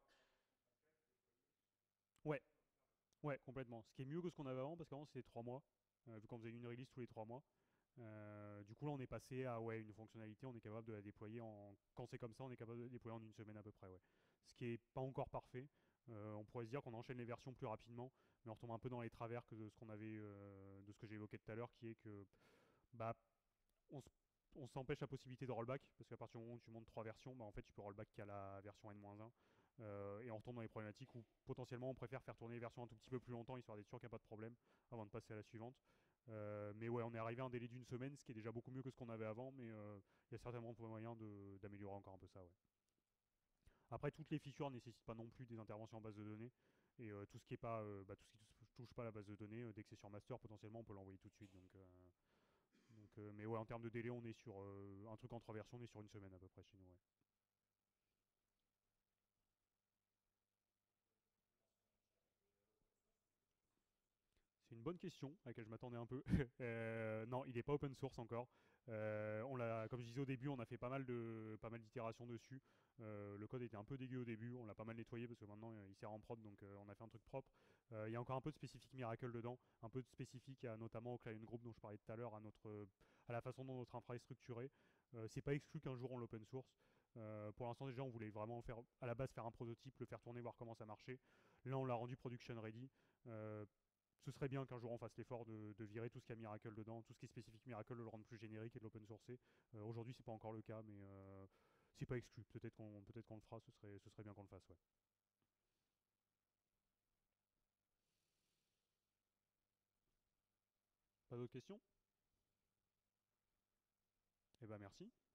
ouais, ouais, complètement. Ce qui est mieux que ce qu'on avait avant, parce qu'avant c'était trois mois, euh, vu qu'on faisait une release tous les trois mois. Euh, du coup, là, on est passé à ouais, une fonctionnalité, on est capable de la déployer en. Quand c'est comme ça, on est capable de la déployer en une semaine à peu près. Ouais. Ce qui est pas encore parfait. Euh, on pourrait se dire qu'on enchaîne les versions plus rapidement, mais on retombe un peu dans les travers que de ce qu'on avait, euh, de ce que j'ai évoqué tout à l'heure, qui est que bah, on, on s'empêche la possibilité de rollback, parce qu'à partir du moment où tu montes trois versions, bah, en fait, tu peux rollback qu'à la version N un. Euh, et on retombe dans les problématiques où potentiellement on préfère faire tourner les versions un tout petit peu plus longtemps, histoire d'être sûr qu'il n'y a pas de problème, avant de passer à la suivante. Euh, mais ouais, on est arrivé à un délai d'une semaine, ce qui est déjà beaucoup mieux que ce qu'on avait avant, mais euh, il y a certainement moyen de- d'améliorer encore un peu ça. Ouais. Après, toutes les features ne nécessitent pas non plus des interventions en base de données. Et euh, tout ce qui est pas, euh, bah, tout ce qui touche pas à la base de données, euh, dès que c'est sur master, potentiellement, on peut l'envoyer tout de suite. Donc, euh, donc, euh, mais ouais, en termes de délai, on est sur euh, un truc en trois versions, on est sur une semaine à peu près chez nous. Ouais. C'est une bonne question à laquelle je m'attendais un peu. Euh, non, il n'est pas open source encore. Euh, on l'a, comme je disais au début, on a fait pas mal de, pas mal d'itérations dessus. Euh, le code était un peu dégueu au début, on l'a pas mal nettoyé parce que maintenant euh, il sert en prod, donc euh, on a fait un truc propre. Euh, Il y a encore un peu de spécifique Miracle dedans, un peu de spécifique à, notamment au client group dont je parlais tout à l'heure, à notre, à la façon dont notre infra est structurée. Euh, c'est pas exclu qu'un jour on l'open source. Euh, pour l'instant déjà on voulait vraiment faire à la base faire un prototype, le faire tourner, voir comment ça marchait. Là on l'a rendu production ready. Euh, ce serait bien qu'un jour on fasse l'effort de, de virer tout ce qui a Miracle dedans, tout ce qui est spécifique Miracle, de le rendre plus générique et de l'open sourcer. Euh, Aujourd'hui c'est pas encore le cas, mais euh, c'est pas exclu. Peut-être qu'on peut-être qu'on le fera, ce serait, ce serait bien qu'on le fasse, ouais. Pas d'autres questions? Eh ben merci.